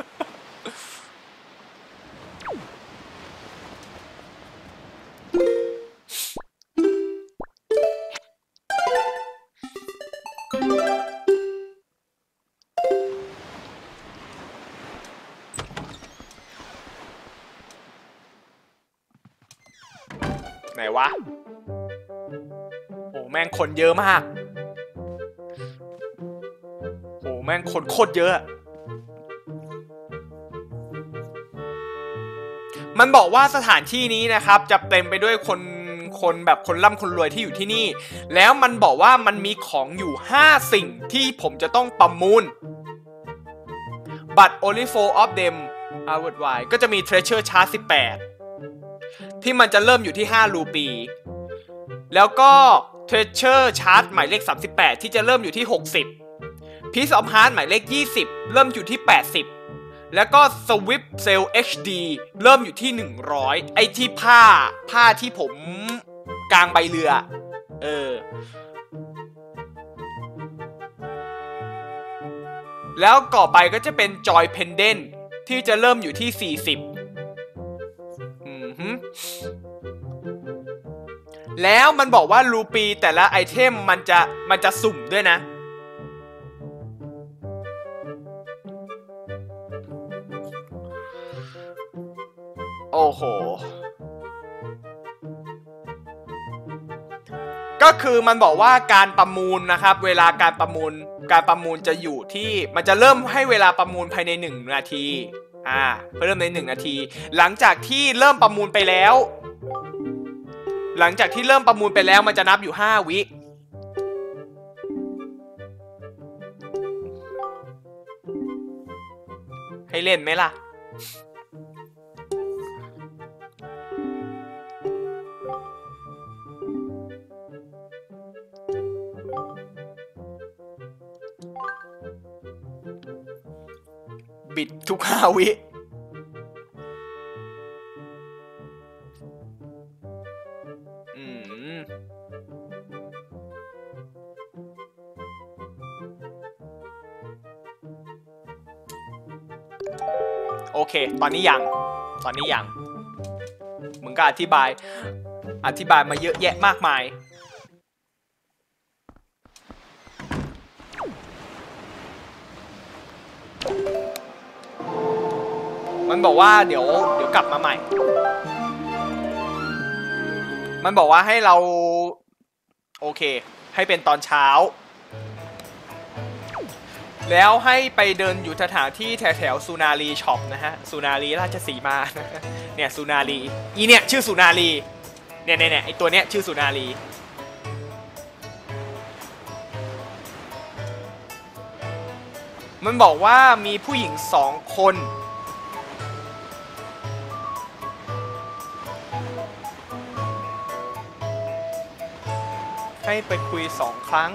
ไหนวะโอ้แม่งคนเยอะมากโอ้แม่งคนโคตรเยอะมันบอกว่าสถานที่นี้นะครับจะเต็มไปด้วยคนแบบคนร่ำคนรวยที่อยู่ที่นี่แล้วมันบอกว่ามันมีของอยู่5สิ่งที่ผมจะต้องประมูลbut only 4 of them are worthwhile ก็จะมี treasure chart 18ที่มันจะเริ่มอยู่ที่5รูปีแล้วก็ treasure chart หมายเลข38ที่จะเริ่มอยู่ที่60 piece of heart หมายเลข20เริ่มอยู่ที่80แล้วก็ Swift Sail HD เริ่มอยู่ที่100ไอ้ที่ผ้าที่ผมกลางใบเรือแล้วต่อไปก็จะเป็น Joy Pendant ที่จะเริ่มอยู่ที่40แล้วมันบอกว่ารูปีแต่ละไอเทมมันจะสุ่มด้วยนะโอ้โหก็คือมันบอกว่าการประมูลนะครับเวลาการประมูลจะอยู่ที่มันจะเริ่มให้เวลาประมูลภายใน1นาทีเริ่มใน1นาทีหลังจากที่เริ่มประมูลไปแล้วมันจะนับอยู่5วิให้เล่นไหมล่ะบิดทุก5วิโอเคตอนนี้ยังมึงก็อธิบายมาเยอะแยะมากมายมันบอกว่าเดี๋ยวกลับมาใหม่มันบอกว่าให้เราโอเคให้เป็นตอนเช้าแล้วให้ไปเดินอยู่สถานที่แถวสุนารีช็อปนะฮะสุนารีราชสีมาเนี่ยสุนารีเนี่ยชื่อสุนารีเนี่ยไอตัวเนี้ยชื่อสุนารีมันบอกว่ามีผู้หญิง2 คนให้ไปคุย2 ครั้ง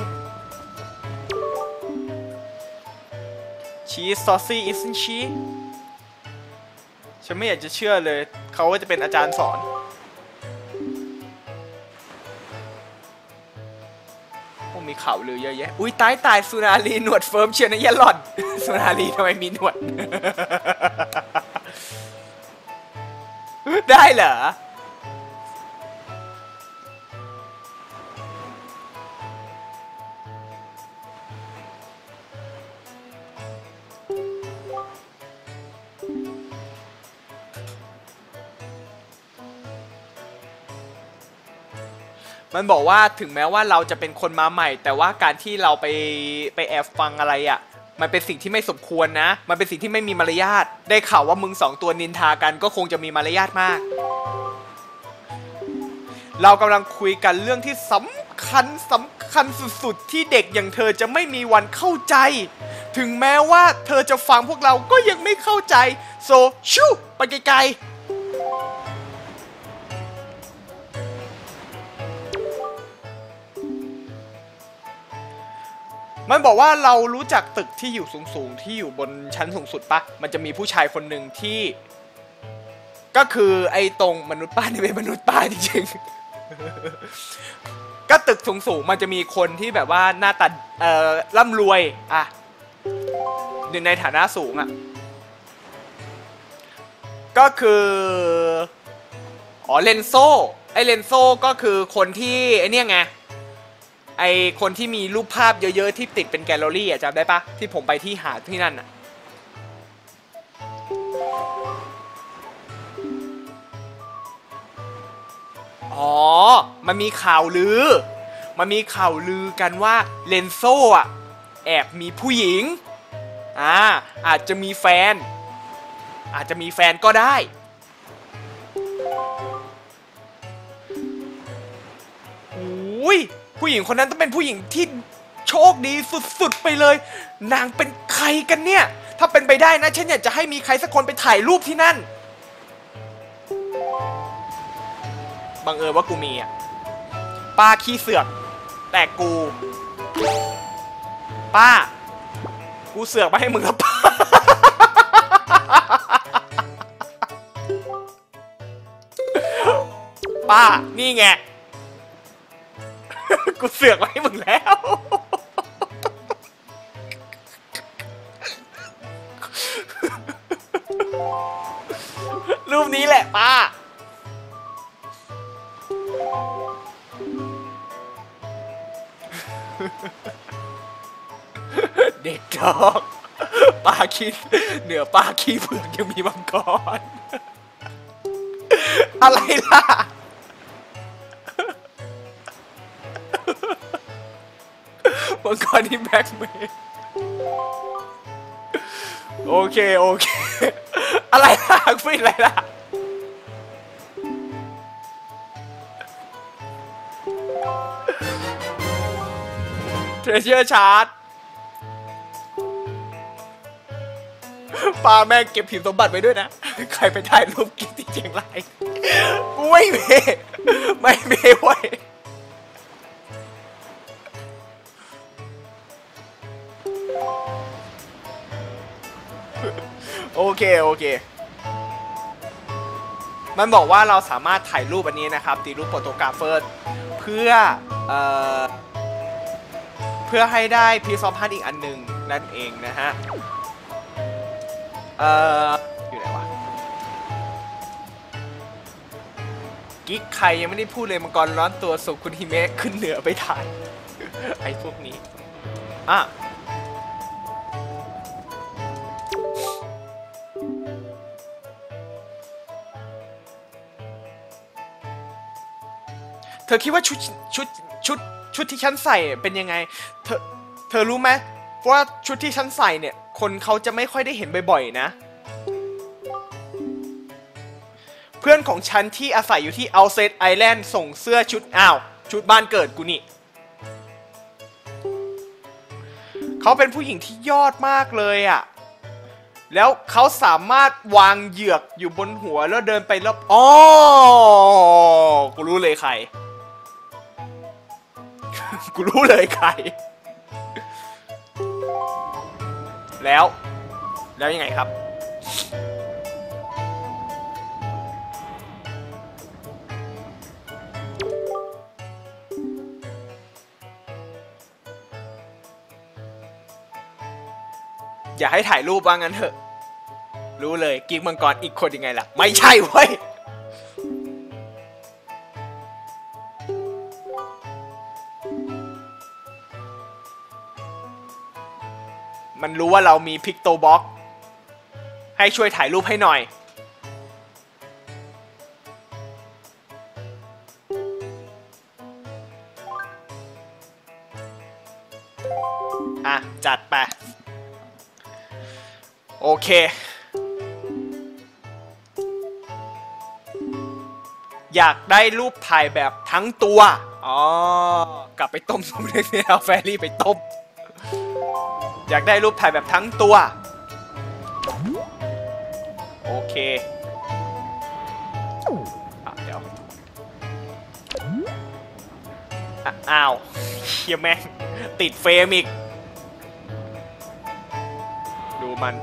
She is saucy isn't she ฉันไม่อยากจะเชื่อเลยเขาว่าจะเป็นอาจารย์สอนมีข่าวลือเยอะแยะอุ้ยตายสุนารีหนวดเฟิร์มเชียวนะยะหล่อนสุนารีทำไมมีหนวด ได้เหรอมันบอกว่าถึงแม้ว่าเราจะเป็นคนมาใหม่แต่ว่าการที่เราไปแอบฟังอะไรมันเป็นสิ่งที่ไม่สมควรนะมันเป็นสิ่งที่ไม่มีมารยาทได้ข่าวว่ามึง2 ตัวนินทากันก็คงจะมีมารยาทมากเรากำลังคุยกันเรื่องที่สำคัญสุดๆที่เด็กอย่างเธอจะไม่มีวันเข้าใจถึงแม้ว่าเธอจะฟังพวกเราก็ยังไม่เข้าใจโซชูไปไกลๆมันบอกว่าเรารู้จักตึกที่อยู่สูงๆที่อยู่บนชั้นสูงสุดปะมันจะมีผู้ชายคนหนึ่งที่ก็คือไอ้ตรงมนุษย์ป้านี่เป็นมนุษย์ป้าจริงๆก็ตึกสูงๆมันจะมีคนที่แบบว่าหน้าตาร่ำรวยในฐานะสูงก็คือเลนโซไอ้เลนโซก็คือคนที่ไอ้นี่ไงไอคนที่มีรูปภาพเยอะๆที่ติดเป็นแกลเลอรี่จำได้ปะที่ผมไปที่หาดที่นั่นมันมีข่าวลือกันว่าเลนโซแอบมีผู้หญิงอาจจะมีแฟนก็ได้อุ้ยผู้หญิงคนนั้นต้องเป็นผู้หญิงที่โชคดีสุดๆไปเลยนางเป็นใครกันเนี่ยถ้าเป็นไปได้นะฉันอยากจะให้มีใครสักคนไปถ่ายรูปที่นั่นบังเอิญว่ากูมีอ่ะป้าขี้เสือกแต่กูป้ากูเสือกมาให้มึงครับป้านี่ไงกูเสือกมาให้มึงแล้วรูปนี้แหละป้าเด็กดอกป้าคิดเหนือป้าขี้เผือกยังมีมังกรอะไรล่ะมังกรที่แบ็คเมย์โอเคอะไรล่ะฟินอะไรล่ะเทรเชอร์ชาร์ตปาแม่งเก็บหีบสมบัติไว้ด้วยนะใครไปถ่ายรูปกิ๊กที่เชียงรายกูไม่มีไว้โอเคมันบอกว่าเราสามารถถ่ายรูปอันนี้นะครับตีรูปโฟโตกราฟเฟอร์เพื่อให้ได้พีซอฟพันอีกอันหนึ่งนั่นเองนะฮะอยู่ไหนวะกิ๊กใครยังไม่ได้พูดเลยมังกรร้อนตัวส่งคุณฮิเมะขึ้นเหนือไปถ่ายไอ้พวกนี้เธอคิดว่าชุดที่ฉันใส่เป็นยังไงเธอรู้ไหมว่าชุดที่ฉันใส่เนี่ยคนเขาจะไม่ค่อยได้เห็นบ่อยๆนะเพื่อนของฉันที่อาศัยอยู่ที่เอาเซตไอแลนด์ส่งเสื้อชุดบ้านเกิดกูนี่เขาเป็นผู้หญิงที่ยอดมากเลยอ่ะแล้วเขาสามารถวางเหยือกอยู่บนหัวแล้วเดินไปรอบกูรู้เลยใครแล้วยังไงครับอย่าให้ถ่ายรูปว่างั้นเถอะรู้เลยกิ๊กมังกรอีกคนยังไงล่ะไม่ใช่เว้ยมันรู้ว่าเรามีพิกโตบ็อกให้ช่วยถ่ายรูปให้หน่อยจัดไปโอเคอยากได้รูปถ่ายแบบทั้งตัวกลับไปต้มซุปเลยเนี่ยเอาแฟรี่ไปต้มอยากได้รูปถ่ายแบบทั้งตัวโอเคเดี๋ยวอ้าวเฮียแม่งติดเฟรมอีกดูมัน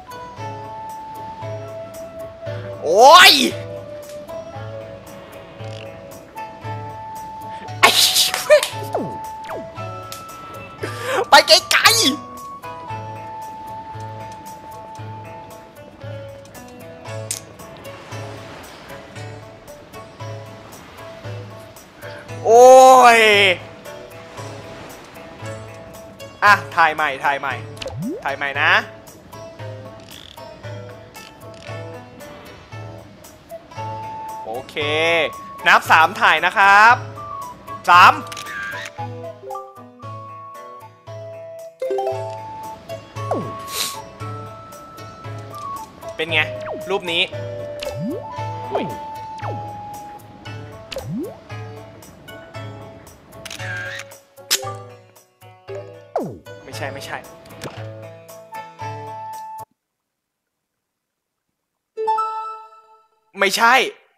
โอ้ยไปไกลๆโอ้ยถ่ายใหม่นะโอเคนับ3ถ่ายนะครับ3เป็นไงรูปนี้ไม่ใช่ไม่ใช่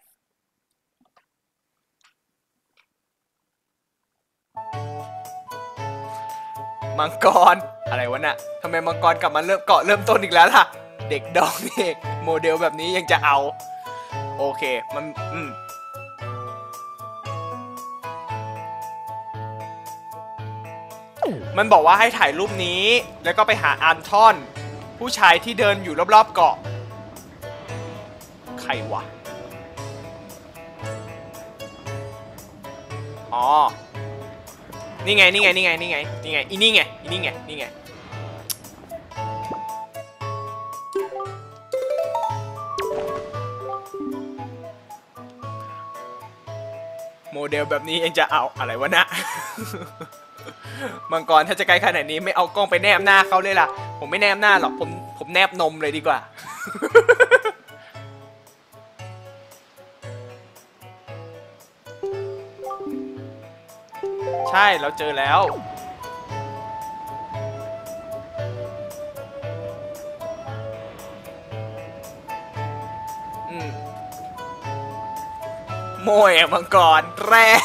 มังกรอะไรวะน่ะทำไมมังกรกลับมาเริ่มต้นอีกแล้วล่ะเด็กดองนี่โมเดลแบบนี้ยังจะเอาโอเคมันบอกว่าให้ถ่ายรูปนี้แล้วก็ไปหาอันทอนผู้ชายที่เดินอยู่รอบๆเกาะใครวะอ๋อนี่ไงอีนี่ไงโมเดลแบบนี้ยังจะเอาอะไรวะนะมังกรถ้าจะไกลขนาดนี้ไม่เอากล้องไปแนบหน้าเขาเลยล่ะผมไม่แนบหน้าหรอกผมแนบนมเลยดีกว่าใช่เราเจอแล้วโมยมังกรแรง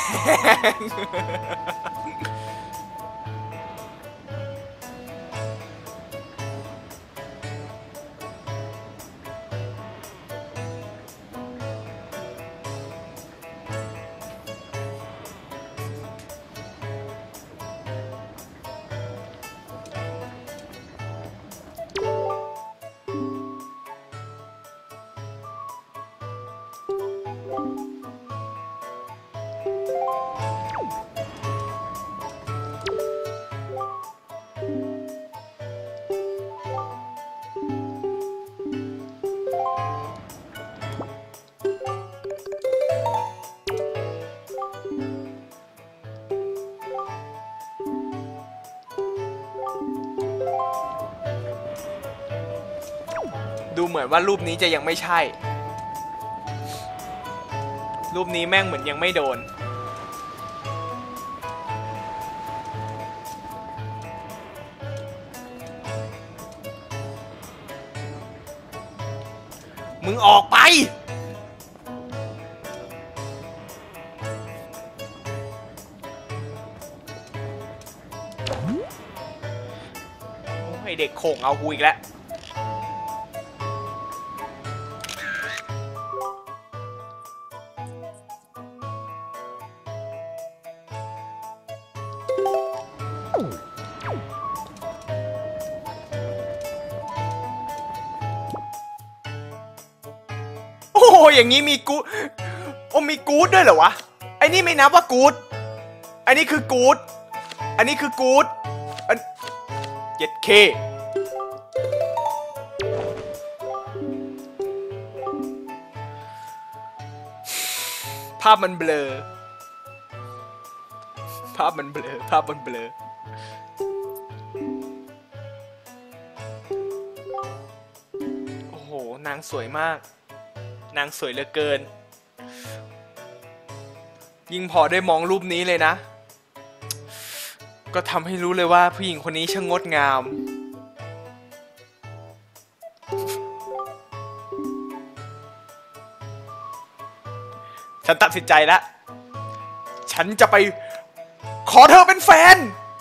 ดูเหมือนว่ารูปนี้จะยังไม่ใช่รูปนี้แม่งเหมือนยังไม่โดนมึงออกไปไอเด็กโข่งเอากูอีกแล้วโอ้อย่างนี้มีกู๊ดโอ้มีกู๊ดด้วยเหรอวะไอ้นี่ไม่นับว่ากู๊ดอันนี้คือกู๊ดอันนี้คือกู๊ดเจ็ดเคภาพมันเบลอภาพมันเบลอโอ้โหนางสวยมากนางสวยเหลือเกินยิ่งพอได้มองรูปนี้เลยนะก็ทำให้รู้เลยว่าผู้หญิงคนนี้ช่างงดงามฉันตัดสินใจแล้วฉันจะไปขอเธอเป็นแฟน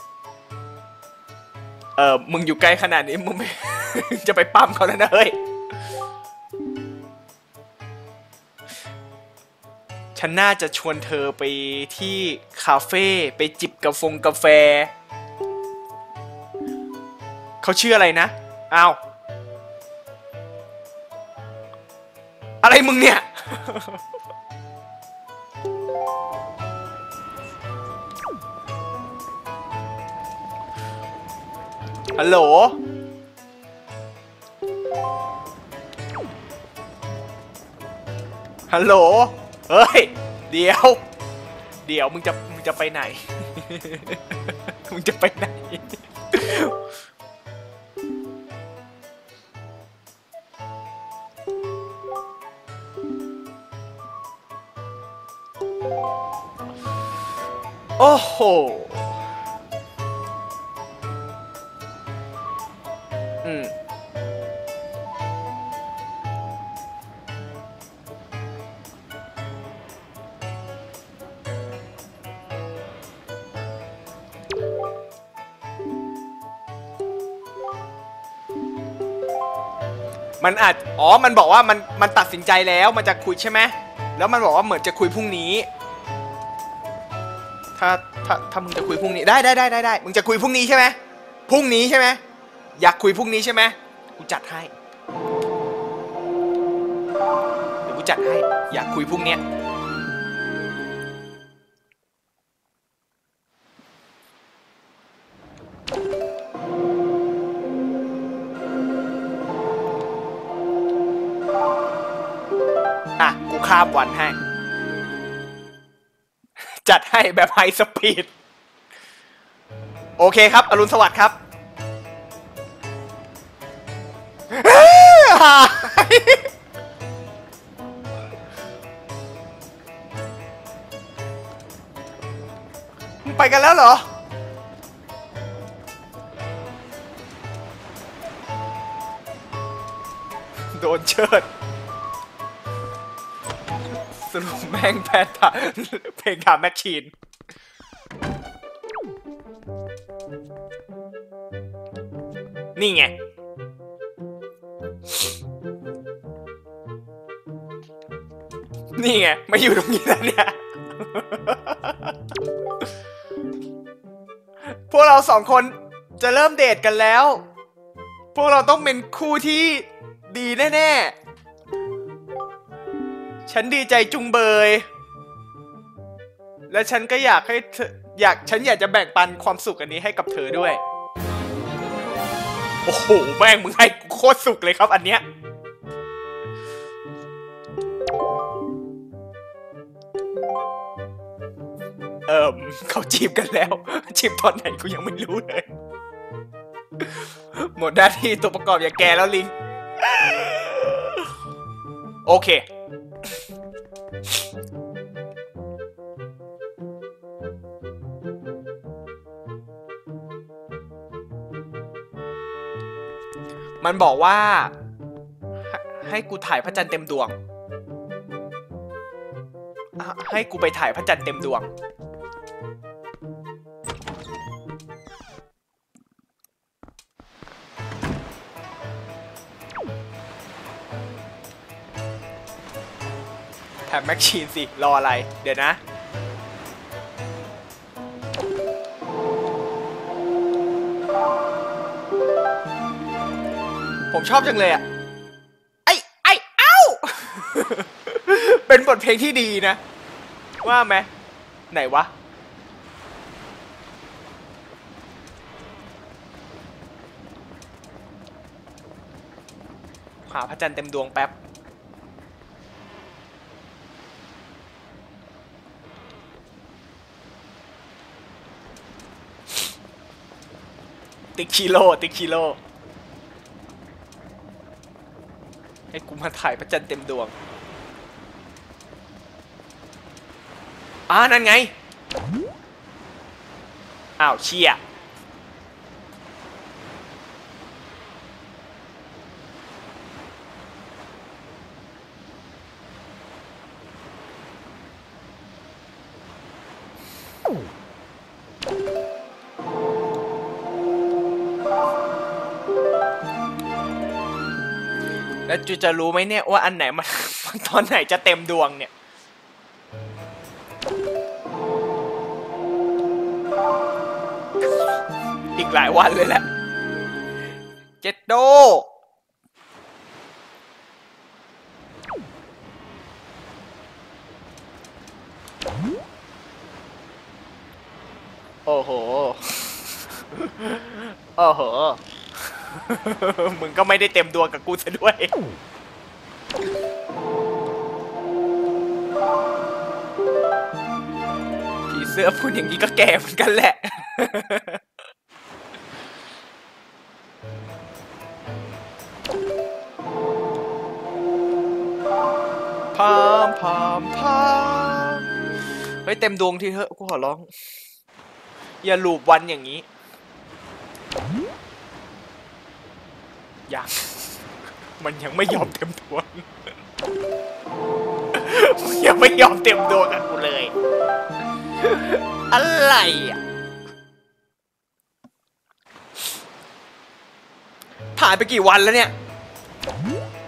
มึงอยู่ใกล้ขนาดนี้มึงไม่ จะไปปั้มเขาแล้วนะเฮ้ยฉันน่าจะชวนเธอไปที่คาเฟ่ไปจิบกาแฟเขาชื่ออะไรนะอ้าวอะไรมึงเนี่ย ฮัลโหลเฮ้ยเดี๋ยวมึงจะไปไหน มึงจะไปไหน โอ้โหมันอาจมันบอกว่ามันตัดสินใจแล้วมันจะคุยใช่ไหมแล้วมันบอกว่าเหมือนจะคุยพรุ่งนี้ถ้ามึงจะคุยพรุ่งนี้ได้มึงจะคุยพรุ่งนี้ใช่ไหมพรุ่งนี้ใช่ไหมอยากคุยพรุ่งนี้ใช่ไหมกูจัดให้เดี๋ยวกูจัดให้อยากคุยพรุ่งเนี้ยกูข้ามวันให้จัดให้แบบไฮสปีดโอเคครับอรุณสวัสดิ์ครับมึงไปกันแล้วเหรอโดนเชิดสรุปแม่งแพ้เพลงถามแมชชีนนี่ไงนี่ไงมาอยู่ตรงนี้แล้วเนี่ยพวกเราสองคนจะเริ่มเดทกันแล้วพวกเราต้องเป็นคู่ที่ดีแน่ๆฉันดีใจจุงเบยและฉันก็อยากให้เธอฉันอยากจะแบ่งปันความสุขอันนี้ให้กับเธอด้วยโอ้โหแม่งมึงให้โคตรสุขเลยครับอันเนี้ยเขาจีบกันแล้วจีบตอนไหนกูยังไม่รู้เลยหมดหน้าที่ตัวประกอบอย่างแกแล้วลิงโอเคมันบอกว่าให้กูถ่ายพระจันทร์เต็มดวงให้กูไปถ่ายพระจันทร์เต็มดวงแถมแม็กชีนสิรออะไรเดี๋ยวนะผมชอบจังเลยอ่ะเอ้า เป็นบทเพลงที่ดีนะว่าไหมไหนวะหาพระจันทร์เต็มดวงแป๊บติ๊กชิโร่ให้กูมาถ่ายพระจันทร์เต็มดวงนั่นไงอ้าวเชี่ยแล้วจูจะรู้ไหมเนี่ยว่าอันไหนมันตอนไหนจะเต็มดวงเนี่ยอีกหลายวันเลยแหละเจ็ดโดโอ้โหมึงก็ไม่ได้เต็มดวงกับกูซะด้วยผีเสื้อพูดอย่างนี้ก็แก่เหมือนกันแหละพามเฮ้ยเต็มดวงทีเถอะกูขอร้องอย่าลูบวันอย่างนี้มันยังไม่ยอมเต็มดวงมันยังไม่ยอมเต็มดวงกับกูเลยอะไรอ่ะผ่านไปกี่วันแล้วเนี่ย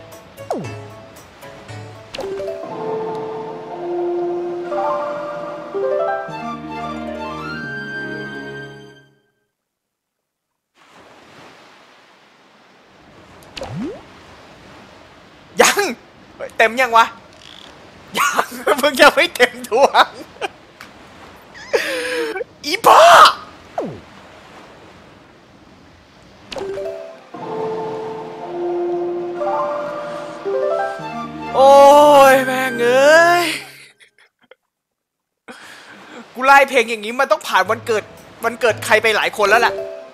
เต็มยังวะยังเพิ่งยังไม่เต็มดวงอีบ้าโอ้ยแม่งเอ้ยกูไล่เพลงอย่างนี้มันต้องผ่านวันเกิดใครไปหลายคนแล้วแหละ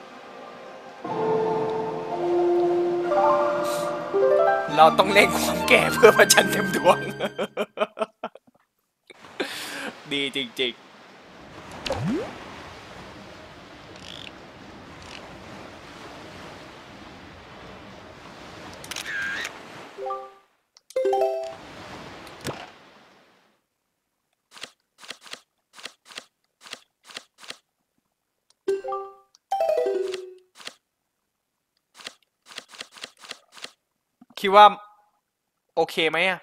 เราต้องเล่นความแก่เพื่อพระจันทร์เต็มดวงดีจริงๆคิดว่าโอเคไหมอะ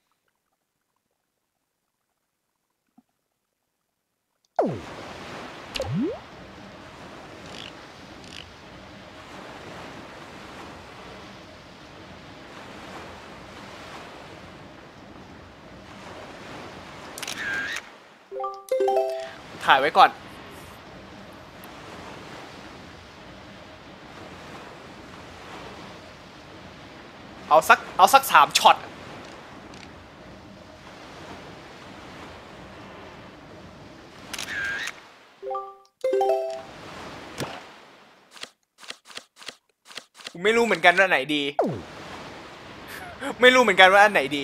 ถ่ายไว้ก่อนเอาสัก3 ช็อตไม่รู้เหมือนกันว่าไหนดีไม่รู้เหมือนกันว่าอันไหนดี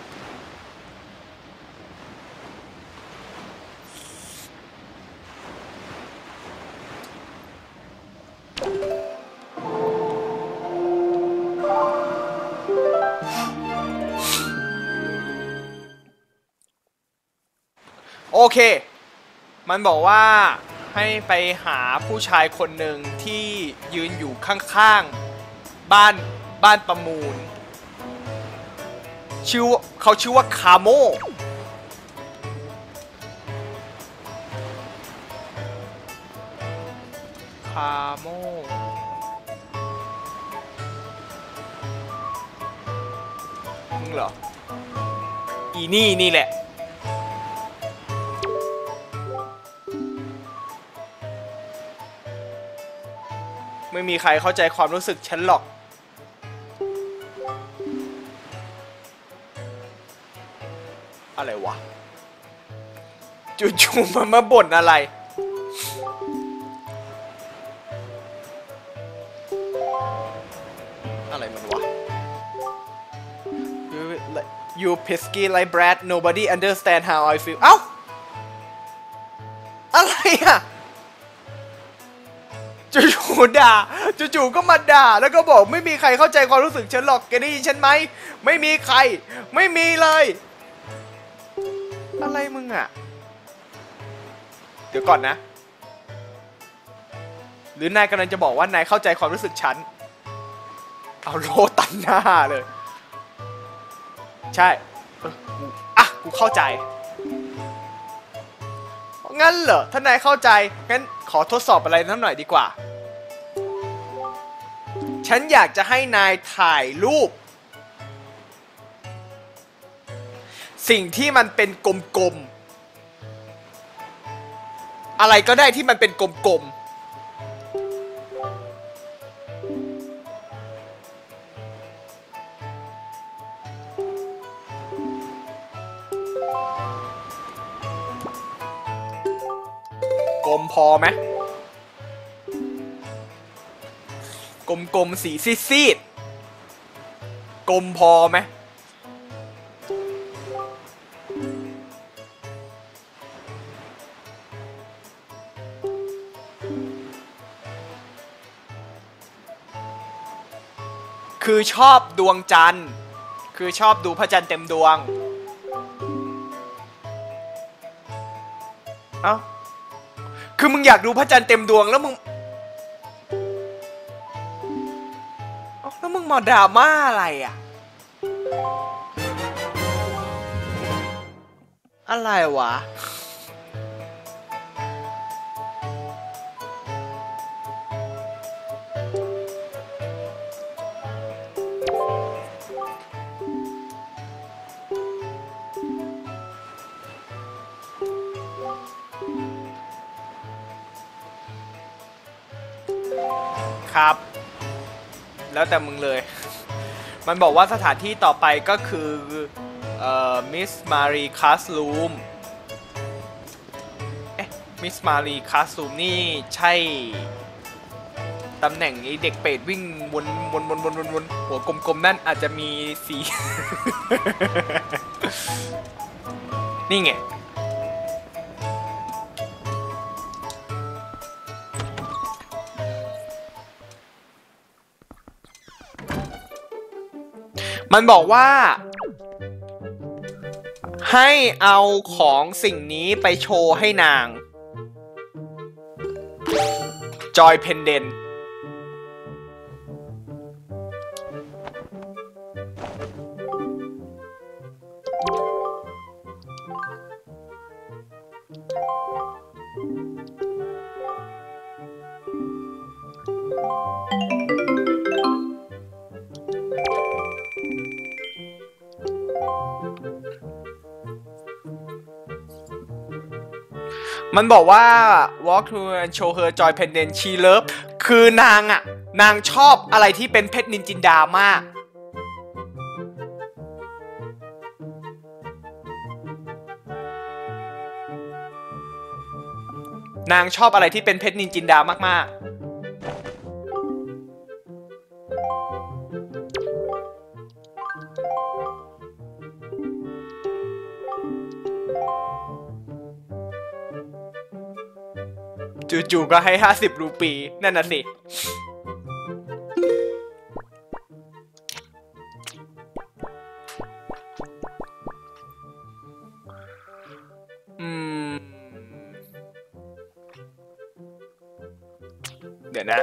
โอเคมันบอกว่าให้ไปหาผู้ชายคนหนึ่งที่ยืนอยู่ข้างๆบ้านประมูลเขาชื่อว่าคาโมมึงเหรออีนี่แหละไม่มีใครเข้าใจความรู้สึกฉันหรอกอะไรวะจู่ๆมันมาบ่นอะไรอะไรมันวะ You pesky like brat nobody understand how I feel เอ้าอะไรอะจู่ๆด่าจู่ๆก็มาด่าแล้วก็บอกไม่มีใครเข้าใจความรู้สึกฉันหรอกแกได้ยินฉันไหมไม่มีใครไม่มีเลยอะไรมึงอะเดี๋ยวก่อนนะหรือนายกำลังจะบอกว่านายเข้าใจความรู้สึกฉันเอาโลตันหน้าเลยใช่กูเข้าใจงั้นเหรอถ้านายเข้าใจงั้นขอทดสอบอะไรนิดหน่อยดีกว่าฉันอยากจะให้นายถ่ายรูปสิ่งที่มันเป็นกลมๆอะไรก็ได้ที่มันเป็นกลมๆกลมพอไหมกลมๆสีซีดๆกลมพอไหมคือชอบดวงจันทร์คือชอบดูพระจันทร์เต็มดวงเอ้าคือมึงอยากดูพระจันทร์เต็มดวงแล้วมึงมาดราม่าอะไรอ่ะอะไรวะครับ แล้วแต่มึงเลย มันบอกว่าสถานที่ต่อไปก็คือมิสมารีคลาสรูมมิสมารีคลาสรูมนี่ใช่ตำแหน่งไอ้เด็กเป็ดวิ่งวนหัวกลมๆนั่นอาจจะมีสี นี่ไงมันบอกว่าให้เอาของสิ่งนี้ไปโชว์ให้นางจอยเพนเดนมันบอกว่า walk to and show her joy pendant she love คือนางอ่ะนางชอบอะไรที่เป็นเพชรนินจินดามากนางชอบอะไรที่เป็นเพชรนินจินดามากๆจู่ๆก็ให้50 รูปีนั่นน่ะสิเดี๋ยวนะ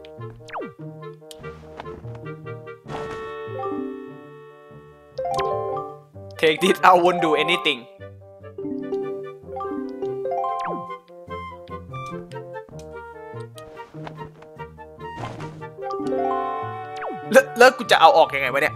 Take this I won't do anything แล้วกูจะเอาออกยังไงวะเนี่ย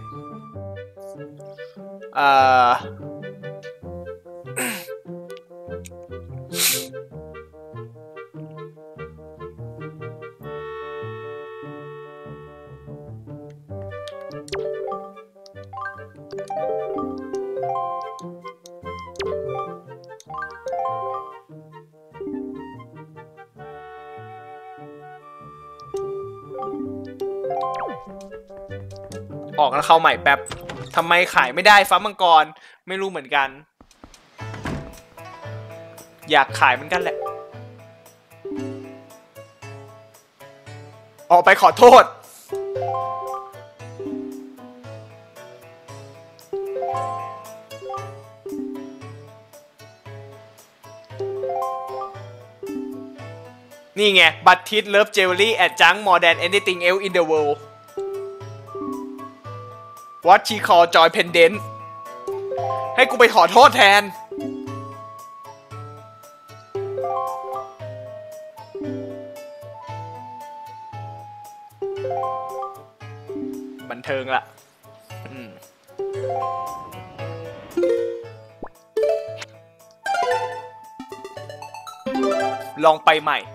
ออกแล้วเข้าใหม่แป๊บทำไมขายไม่ได้ฟ้ามังกรไม่รู้เหมือนกันอยากขายเหมือนกันแหละออกไปขอโทษนี่ไงบัตรทิสเลิฟเจวเวลรี่แอดจัง more than anything else in the world What she call joy pendant ให้กูไปขอโทษแทนบันเทิงละลองไปใหม่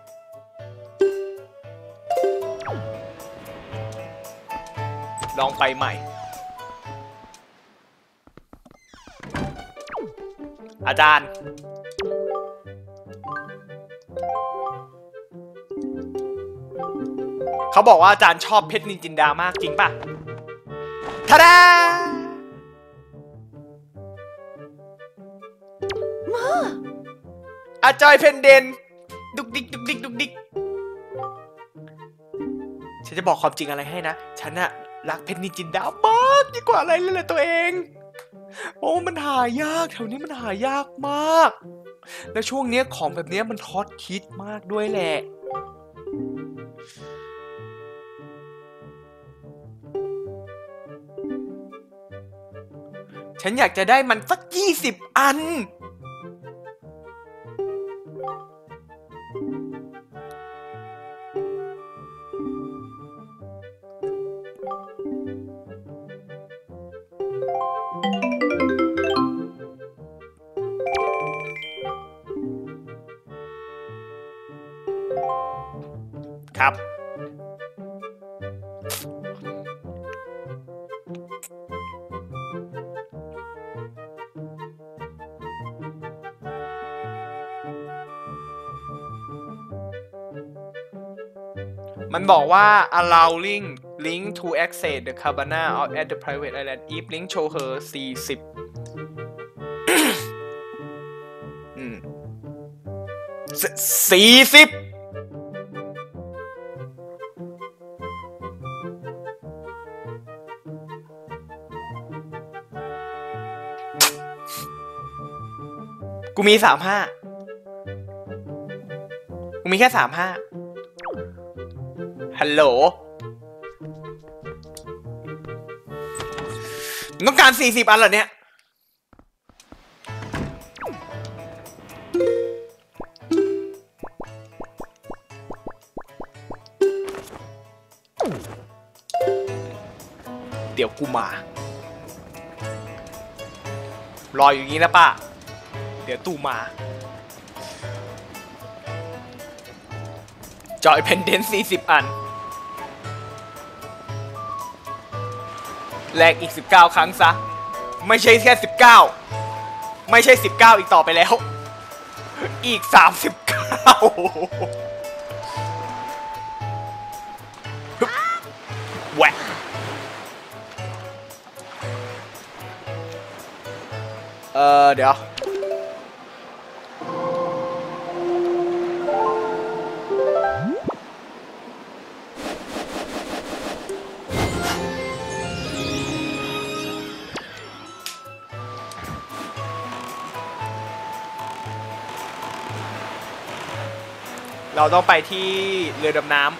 ลองไปใหม่อาจารย์เขาบอกว่าอาจารย์ชอบเพชรนินจินดามากจริงป่ะทาดาอาจอยเพนเดนดุกดิกดุกดิกดุกดิกฉันจะบอกความจริงอะไรให้นะฉันอะรักเพชรนินจินดามากยิ่งกว่าอะไรเลยตัวเองโอ้มันหายากแถวนี้มันหายากมากและช่วงนี้ของแบบนี้มันฮอตฮิตมากด้วยแหละฉันอยากจะได้มันสัก20 อันครับมันบอกว่า allowing link to access the cabana or at the private island if link show her 40 40กูมี35กูมีแค่35ฮัลโหลต้องการ40อันเหรอเนี่ยเดี๋ยวกูมารออยู่นี้นะป้าเดี๋ยวตู่มาจอยเพนเดน40อันแลกอีก19ครั้งซะไม่ใช่แค่19ไม่ใช่19อีกต่อไปแล้วอีก39แหวะเดี๋ยวเราต้องไปที่เรือดำน้ำ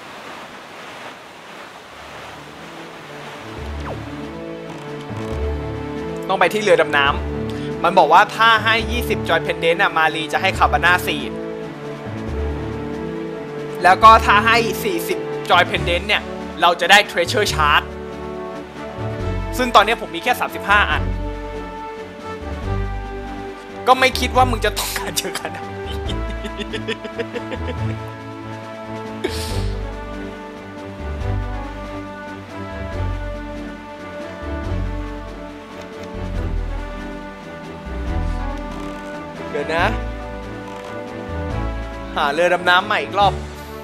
ต้องไปที่เรือดำน้ำมันบอกว่าถ้าให้20 Joy Pendant อ่ะมารีจะให้คาบาน่า4แล้วก็ถ้าให้40 Joy Pendant เนี่ยเราจะได้ Treasure Chart ซึ่งตอนนี้ผมมีแค่35อันก็ไม่คิดว่ามึงจะต้องการเจอขนาดนี้เดี๋ยวนะหาเรือดำน้ำใหม่อีกรอบ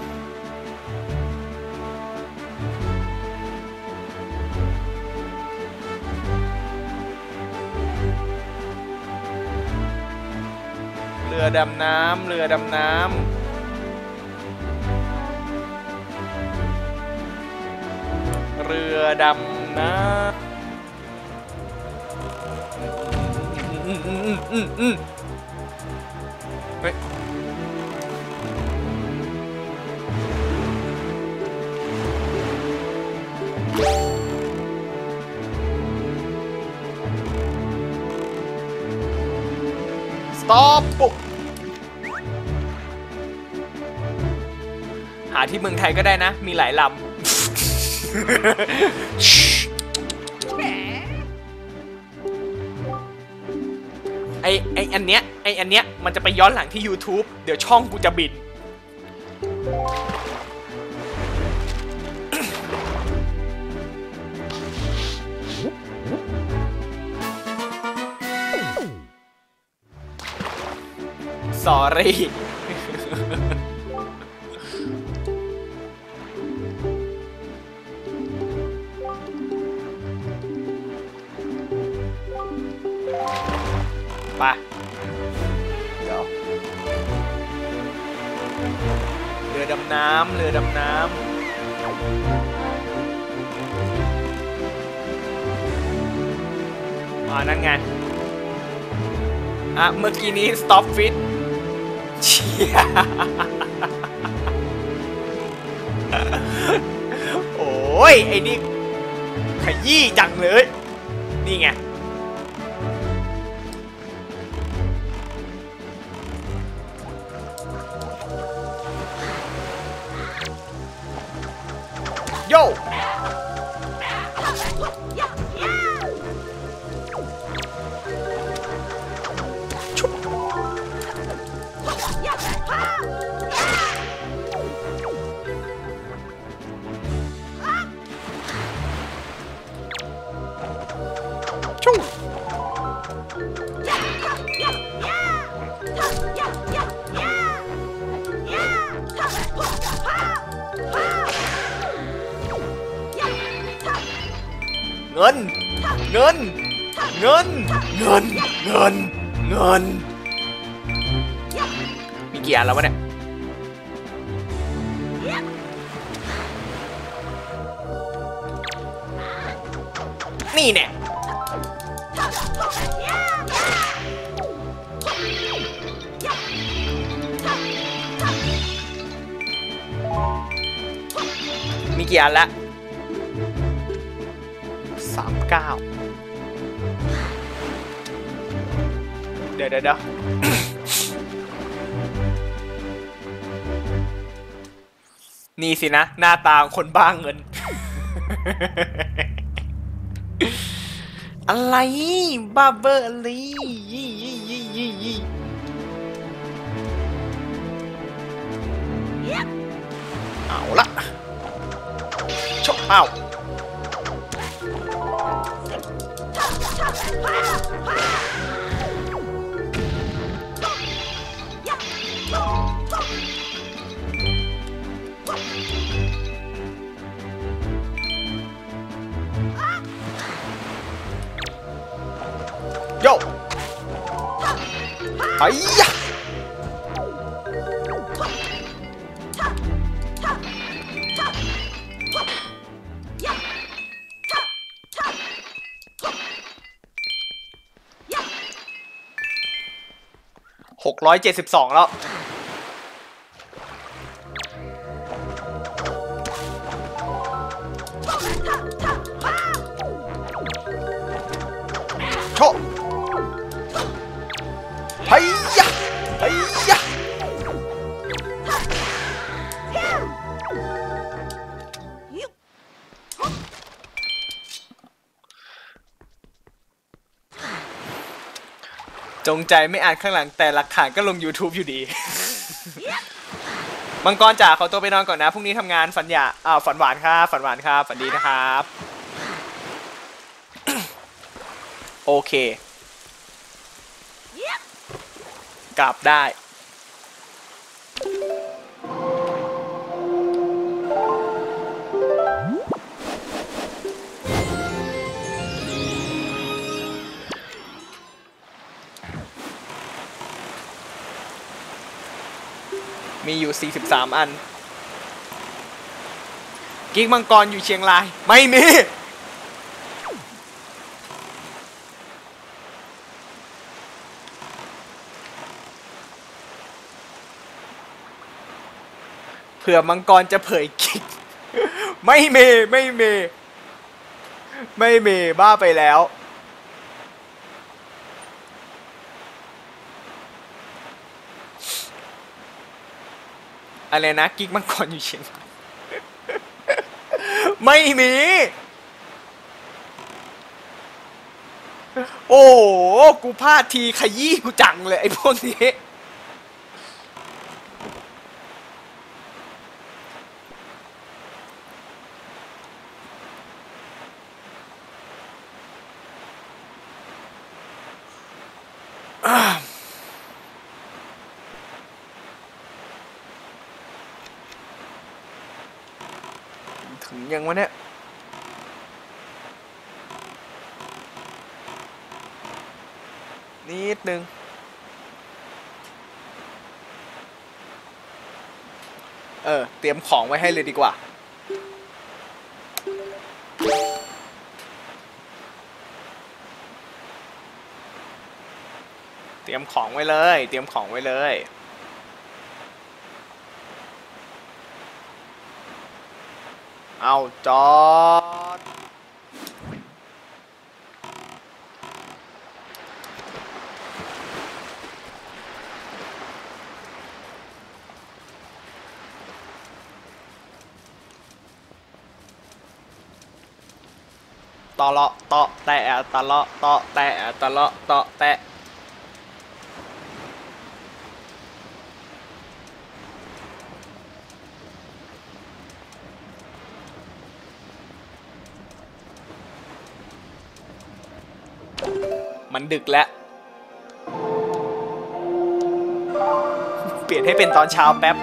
เรือดำน้ำเรือดำน้ำเรือดำน้ำเฮ้ยสต็อปปุ๊บหาที่เมืองไทยก็ได้นะมีหลายลำไออันเนี้ยมันจะไปย้อนหลังที่ YouTube เดี๋ยวช่องกูจะบิดสอรี่ไปเดี๋ยวเรือดำน้ำเรือดำน้ำนั่นไงเมื่อกี้นี้ stop fit เชี่ยโอ้ยไอ้นี่ขยี้จังเลยนี่ไงโย่ชุบชุบเงินเงินเงินเงินเงินเงินมีกี่อันแล้ววะเนี่ยนี่เนี่ยมีกี่อันละ39เดี๋ยวนี่สินะหน้าตาคนบ้าเงิน อะไรบ้าเบอร์อะไรเอาละชกเอาโย่ไอ้ยะ672แล้วโชเฮ้ยยะเฮ้ยยะจงใจไม่อ่านข้างหลังแต่หลักฐานก็ลง YouTube อยู่ดี มังกรจ๋าขอตัวไปนอนก่อนนะพรุ่งนี้ทำงานฝันหวานครับฝันหวานครับฝันดีนะครับ โอเคกลับได้มีอยู่43อันกิ๊กมังกรอยู่เชียงรายไม่มีเผื่อมังกรจะเผยกิ๊กไม่มีบ้าไปแล้วอะไรนะกิ๊กมังกรอยู่เชียงรายไม่มีโอ้กูพลาดทีขยี้กูจังเลยไอ้พวกนี้ถึงยังวะเนี่ยนิดนึงเตรียมของไว้ให้เลยดีกว่าเตรียมของไว้เลยเอาจอดตอเลาะตอแตะตะเลาะตอแตะตะเลาะตอแตะมันดึกแล้วเปลี่ยนให้เป็นตอนเช้าแป๊บ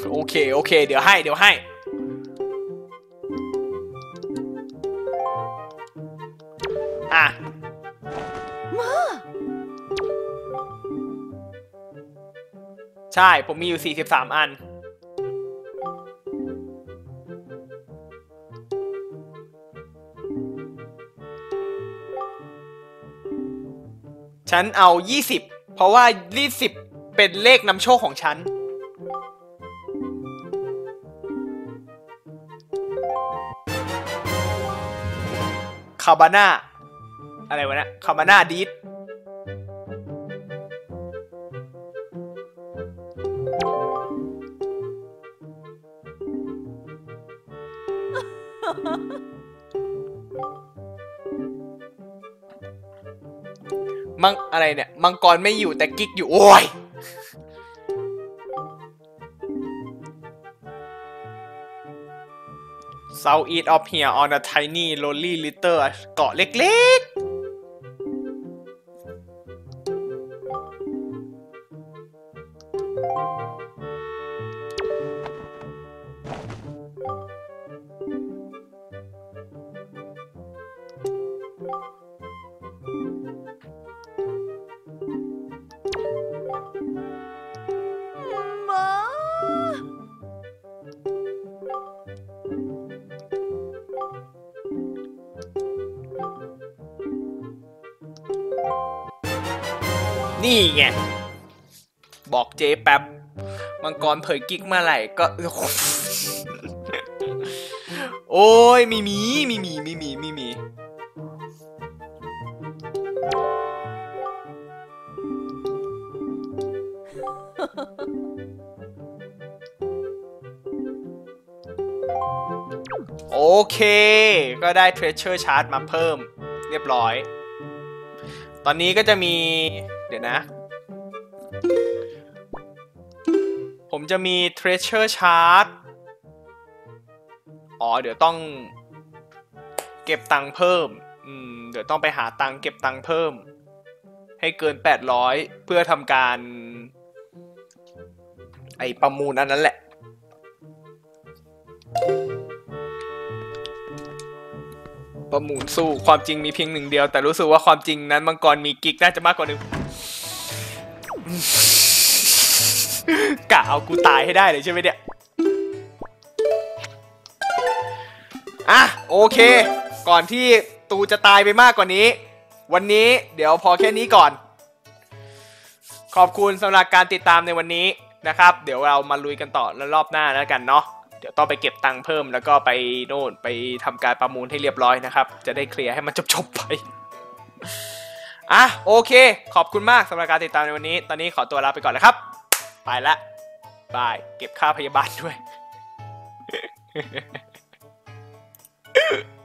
โอเคโอเคเดี๋ยวให้อ่ะใช่ผมมีอยู่43 อันฉันเอา20เพราะว่า20เป็นเลขนำโชคของฉันคาบาน่าอะไรวะเนี่ยคาบาน่าดีดมังอะไรเนี่ยมังกรไม่อยู่แต่กิ๊กอยู่โอ้ยSoutheast of here on a tiny lonely little เกาะเล็กๆนี่ไงบอกเจ๊แป๊บมังกรเผยกิ๊กเมื่อไหร่ก็โอ้ยมีโอเคก็ได้ Treasure Chart มาเพิ่มเรียบร้อยตอนนี้ก็จะมีเดี๋ยวนะผมจะมี Treasure Chart อ๋อเดี๋ยวต้องเก็บตังค์เพิ่มเดี๋ยวต้องไปหาตังค์เก็บตังค์เพิ่มให้เกิน800เพื่อทำการไอประมูลอันนั้นแหละประมูลสู้ความจริงมีเพียงหนึ่งเดียวแต่รู้สึกว่าความจริงนั้นมังกรมีกิ๊กน่าจะมากกว่าหนึ่งกะเอากูตายให้ได้เลยใช่ไหมเนี่ยอ่ะโอเคก่อนที่ตูจะตายไปมากกว่านี้วันนี้เดี๋ยวพอแค่นี้ก่อนขอบคุณสำหรับการติดตามในวันนี้นะครับเดี๋ยวเรามาลุยกันต่อแล้วรอบหน้าแล้วกันเนาะเดี๋ยวต้องไปเก็บตังค์เพิ่มแล้วก็ไปโน่นไปทำการประมูลให้เรียบร้อยนะครับจะได้เคลียร์ให้มันจบไปอ่ะโอเคขอบคุณมากสำหรับการติดตามในวันนี้ตอนนี้ขอตัวลาไปก่อนแล้วครับไปละบายเก็บค่าพยาบาลด้วย